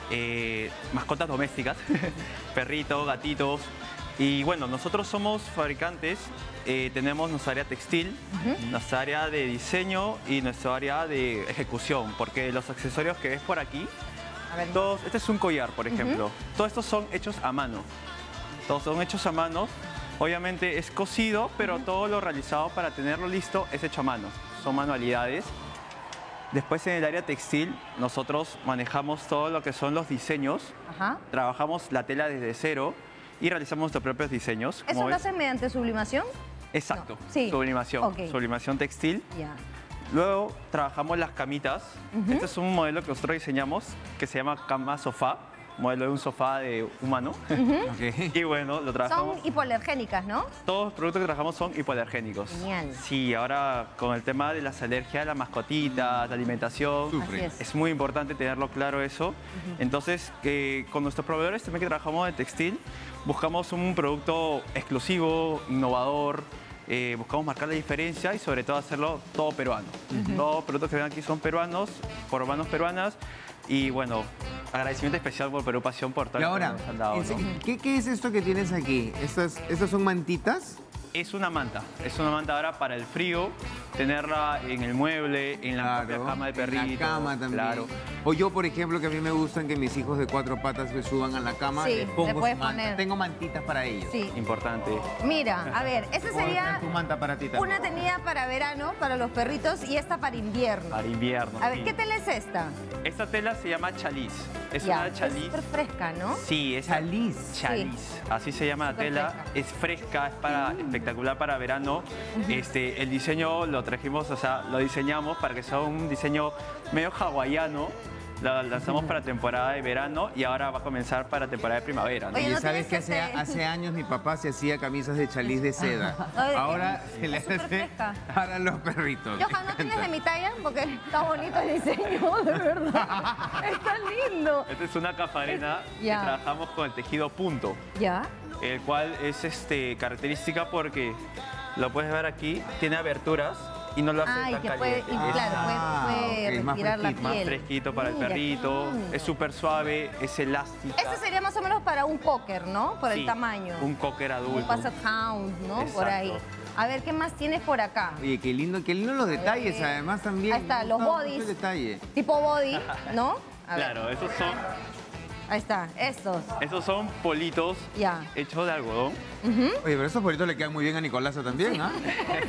eh, mascotas domésticas, perritos, gatitos. Y bueno, nosotros somos fabricantes, eh, tenemos nuestra área textil, uh-huh. nuestra área de diseño y nuestra área de ejecución, porque los accesorios que ves por aquí, a ver, todos, este es un collar, por ejemplo, uh-huh. todos estos son hechos a mano, todos son hechos a mano, obviamente es cosido, pero uh-huh. todo lo realizado para tenerlo listo es hecho a mano, son manualidades. Después en el área textil, nosotros manejamos todo lo que son los diseños. Ajá. Trabajamos la tela desde cero y realizamos nuestros propios diseños. ¿Eso lo hacen mediante sublimación? Exacto, No. Sí. sublimación, Ok. sublimación textil. Ya. Luego trabajamos las camitas. Ujú. Este es un modelo que nosotros diseñamos que se llama cama sofá, modelo de un sofá de humano. Ujú. Y bueno, lo trabajamos. Son hipoalergénicas, ¿no? Todos los productos que trabajamos son hipoalergénicos. Genial. Sí, ahora con el tema de las alergias, las mascotitas, la alimentación, Así es. es muy importante tenerlo claro eso. Entonces, que con nuestros proveedores también que trabajamos de textil, buscamos un producto exclusivo, innovador, eh, buscamos marcar la diferencia y sobre todo hacerlo todo peruano. Todos los productos que ven aquí son peruanos, por manos peruanas. Y bueno, agradecimiento especial por Perú Pasión por todo Y lo que ahora, nos han dado, ¿no? ¿qué, ¿qué es esto que tienes aquí? ¿Estas, estas son mantitas? Es una manta, es una manta ahora para el frío, tenerla en el mueble, en la propia cama de perrito. En la cama también. Claro. O yo, por ejemplo, que a mí me gustan que mis hijos de cuatro patas me suban a la cama, Sí, les pongo le su puedes manta. poner. Tengo mantitas para ellos. Sí. Importante. Mira, a ver, esa Puedo sería hacer tu manta para ti también. una tenida para verano, para los perritos, y esta para invierno. Para invierno. A ver, sí. ¿qué tela es esta? Esta tela se llama chaliz. Es Ya, una chaliz. súper fresca, ¿no? Sí, es chaliz. Chaliz. Así se llama la Súper tela. fresca. Es fresca, es para espectacular para verano. Este, el diseño lo trajimos, o sea, lo diseñamos para que sea un diseño medio hawaiano. Lo lanzamos para temporada de verano y ahora va a comenzar para temporada de primavera, ¿no? Oye, ¿sabes que hace, hace años mi papá se hacía camisas de chaliz de seda? Ay, Ahora es se le súper hace fresca. para los perritos. Johan, ¿no tienes de mi talla? Porque está bonito el diseño, de verdad. Está lindo. Esta es una cafarena Ya. que trabajamos con el tejido punto, ¿Ya? el cual es este, característica porque lo puedes ver aquí, tiene aberturas y no lo hace Ay, tan que caliente. puede, y claro, puede, puede ok, más respirar la fresquito. Más piel. fresquito para Mira, el perrito, qué lindo. es súper suave, es elástica. Este sería más o menos para un cocker, ¿no? Por el Sí, tamaño. un cocker adulto. Un Basset Hound, ¿no? Por ahí. Exacto. A ver, ¿qué más tienes por acá? Oye, qué lindo, qué lindo los detalles, ver. además también. Ahí está, Me los gusta mucho bodies. el detalle. Tipo body, ¿no? A ver, Claro, esos son, ahí está, estos. esos son politos Ya. hechos de algodón. Ujú. Oye, pero esos bolitos le quedan muy bien a Nicolasa también, ¿ah?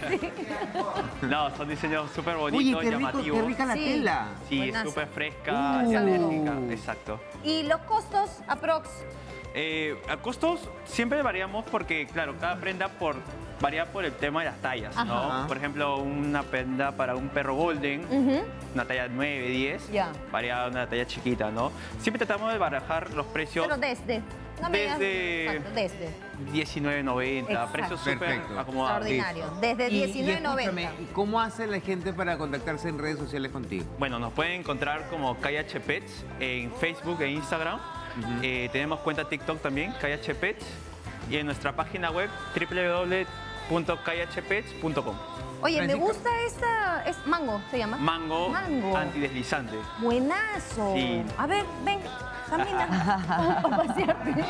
No, son diseños súper Oye, bonitos, qué rico, llamativos. qué rica la Sí. tela. Sí, Buenazo. súper fresca Uh. y alérgica, exacto. ¿Y los costos aprox? Eh, a costos siempre variamos porque, claro, cada prenda por, varía por el tema de las tallas, Ajá. ¿no? Por ejemplo, una prenda para un perro golden, Ujú. una talla nueve, diez, Ya. varía a una talla chiquita, ¿no? Siempre tratamos de barajar los precios Pero desde. No me digas- Desde- Exacto, desde. diecinueve noventa, Exacto. precios súper Perfecto. acomodados. Extraordinario. Desde Y- y diecinueve noventa. escúchame, ¿y cómo hace la gente para contactarse en redes sociales contigo? Bueno, nos pueden encontrar como K H Pets en Facebook e Instagram. Eh, tenemos cuenta TikTok también, K H Pets. Y en nuestra página web, w w w punto k h pets punto com. Oye, me Francisco. gusta esta. Es mango, ¿se llama? Mango, Mango. antideslizante. Buenazo. Sí. A ver, ven, camina. Vamos a pasearte.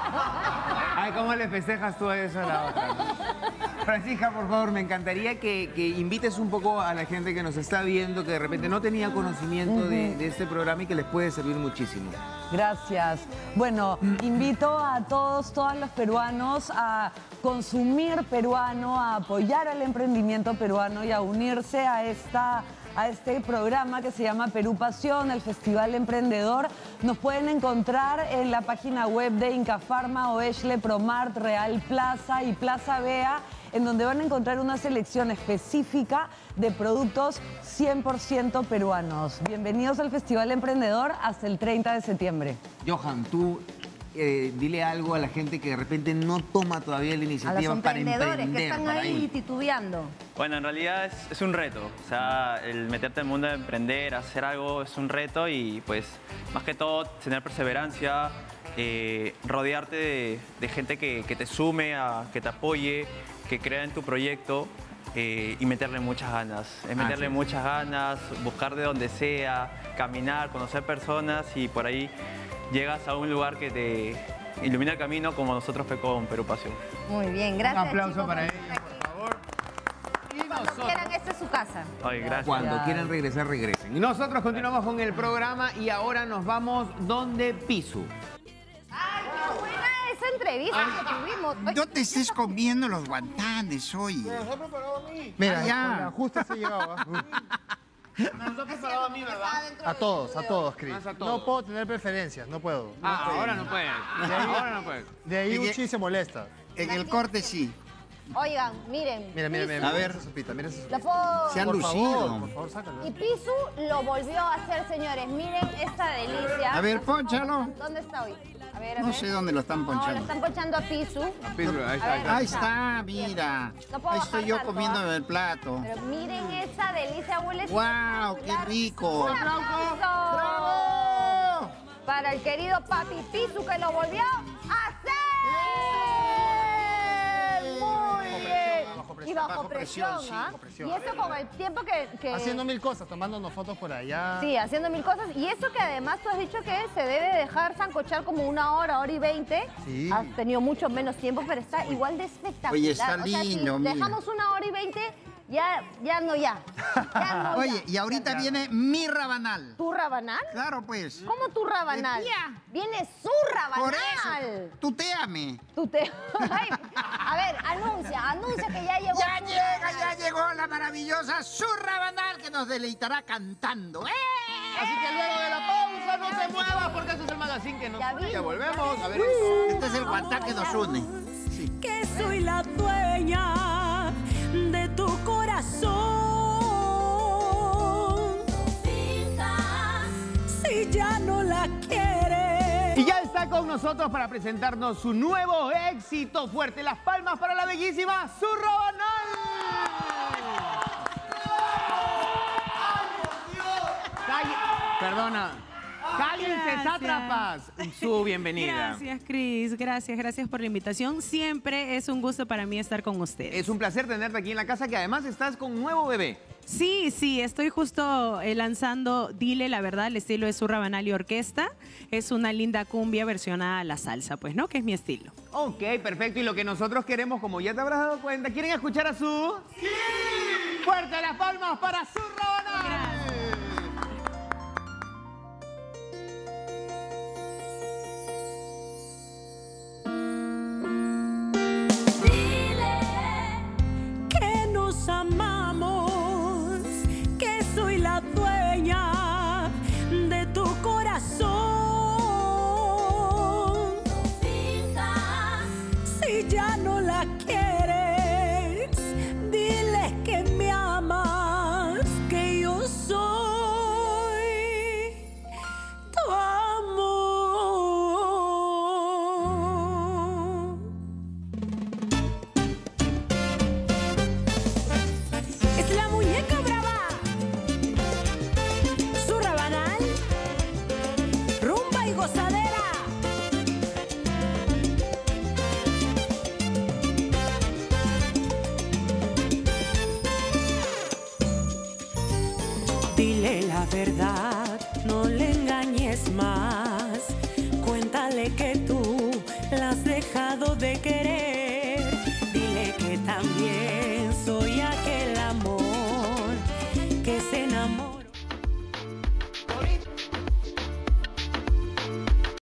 Ay, ¿cómo le festejas tú a eso a la otra? Francisca, por favor, me encantaría que, que invites un poco a la gente que nos está viendo, que de repente no tenía conocimiento de, de este programa y que les puede servir muchísimo. Gracias. Bueno, invito a todos, todos los peruanos a consumir peruano, a apoyar al emprendimiento peruano y a unirse a esta a este programa que se llama Perú Pasión, el Festival Emprendedor. Nos pueden encontrar en la página web de Incafarma, Oeshle, Promart, Real Plaza y Plaza Bea, en donde van a encontrar una selección específica de productos cien por ciento peruanos. Bienvenidos al Festival Emprendedor hasta el treinta de septiembre. Johan, tú eh, dile algo a la gente que de repente no toma todavía la A los iniciativa para emprendedores emprender. que están para ahí ir. titubeando. Bueno, en realidad es, es un reto. O sea, el meterte en el mundo de emprender, hacer algo es un reto y pues más que todo tener perseverancia, eh, rodearte de, de gente que, que te sume, a, que te apoye, que crea en tu proyecto eh, y meterle muchas ganas. Es meterle Así es. muchas ganas, buscar de donde sea, caminar, conocer personas y por ahí llegas a un lugar que te ilumina el camino como nosotros fue con Perú Pasión. Muy bien, gracias. Un aplauso chicos, para por ellos, estar aquí. por favor. Y Cuando nosotros, quieran, esta es su casa. Ay, gracias. cuando quieran regresar, regresen. Y nosotros continuamos con el programa y ahora nos vamos donde Pisu. ¡Ay, qué buena esa entrevista que tuvimos! Ay, No te estés comiendo los guantanes, oye. Mira, Ah, ya. con la justa se llegaba. Nos ha pasado a mí, ¿verdad? A todos, a todos, Chris. Ah, a todos. No puedo tener preferencias, no puedo. Ah, puedo. ahora no puedes. De ahí, Ahora no puedes. De ahí Y que- Uchi se molesta. En el corte sí. Oigan, miren. Mira, mira, mira. A mira ver. esa sopita, mira esa ¿La sopita. puedo? Se han Por lucido. favor, por favor, sácalo. Y Pisu lo volvió a hacer, señores. Miren esta delicia. A ver, pónchalo. ¿Dónde está hoy? A ver, a No ver. sé dónde lo están No, lo ponchando. están ponchando a Pisu. Pisu, ahí A está, ver, ahí Ahí está, mira. No puedo Ahí estoy bajar yo tanto, comiendo ¿ah? el plato. Pero miren esa delicia, huele ¡Guau, qué espectacular. rico! ¡Un aplauso! ¡Bravo! Para el querido Papi Pisu que lo volvió a hacer. Muy bien. bajo presión, Y bajo, bajo presión, presión, sí, ¿ah? bajo presión. Y eso con el tiempo que... que... Haciendo mil cosas, tomándonos fotos por allá. Sí, haciendo mil cosas. Y eso que además tú has dicho que se debe dejar sancochar como una hora, hora y veinte. Sí. Has tenido mucho menos tiempo, pero está igual de espectacular. Oye, está O sea, si lindo, mira. dejamos una hora y veinte, ya, ya no ya. Ya no Oye, ya. y ahorita viene mi rabanal. ¿Tu rabanal? Claro, pues. ¿Cómo tu rabanal? De tía. Viene su rabanal. Por eso. Tuteame. Tú te... Ay, a ver, anuncia, anuncia que ya llegó. Ya tu llega, rabanal. ya llegó la maravillosa su rabanal que nos deleitará cantando. ¡Eh! Así que luego de la pausa no se mueva porque eso es el magazine que nos Ya une. vimos, Ya volvemos. ya A ver. Este es el guantá que nos une. Sí. Que soy la dueña de tu corazón. Si ya no la quieres. Y ya está con nosotros para presentarnos su nuevo éxito fuerte. Las palmas para la bellísima Su Rabanal. Calle- Perdona. Cállense, Gracias. sátrapas. Su bienvenida. Gracias, Cris. Gracias, gracias por la invitación. Siempre es un gusto para mí estar con ustedes. Es un placer tenerte aquí en la casa, que además estás con un nuevo bebé. Sí, sí, estoy justo eh, lanzando Dile la verdad, el estilo de Su Rabanal y Orquesta. Es una linda cumbia versionada a la salsa, pues, ¿no? Que es mi estilo. Ok, perfecto. Y lo que nosotros queremos, como ya te habrás dado cuenta, ¿quieren escuchar a Su? ¡Sí! ¡Fuerte las palmas para Su Rabanal! Que nos amamos, que soy la dueña de tu corazón. Si ya no la quieres, dile que me amas, que yo soy tu amor. Es la muñeca brava, Su Rabanal, rumba y gozadera. Dile la verdad, no le engañes más. Cuéntale que tú la has dejado de querer. Dile que también soy aquel amor que se enamora.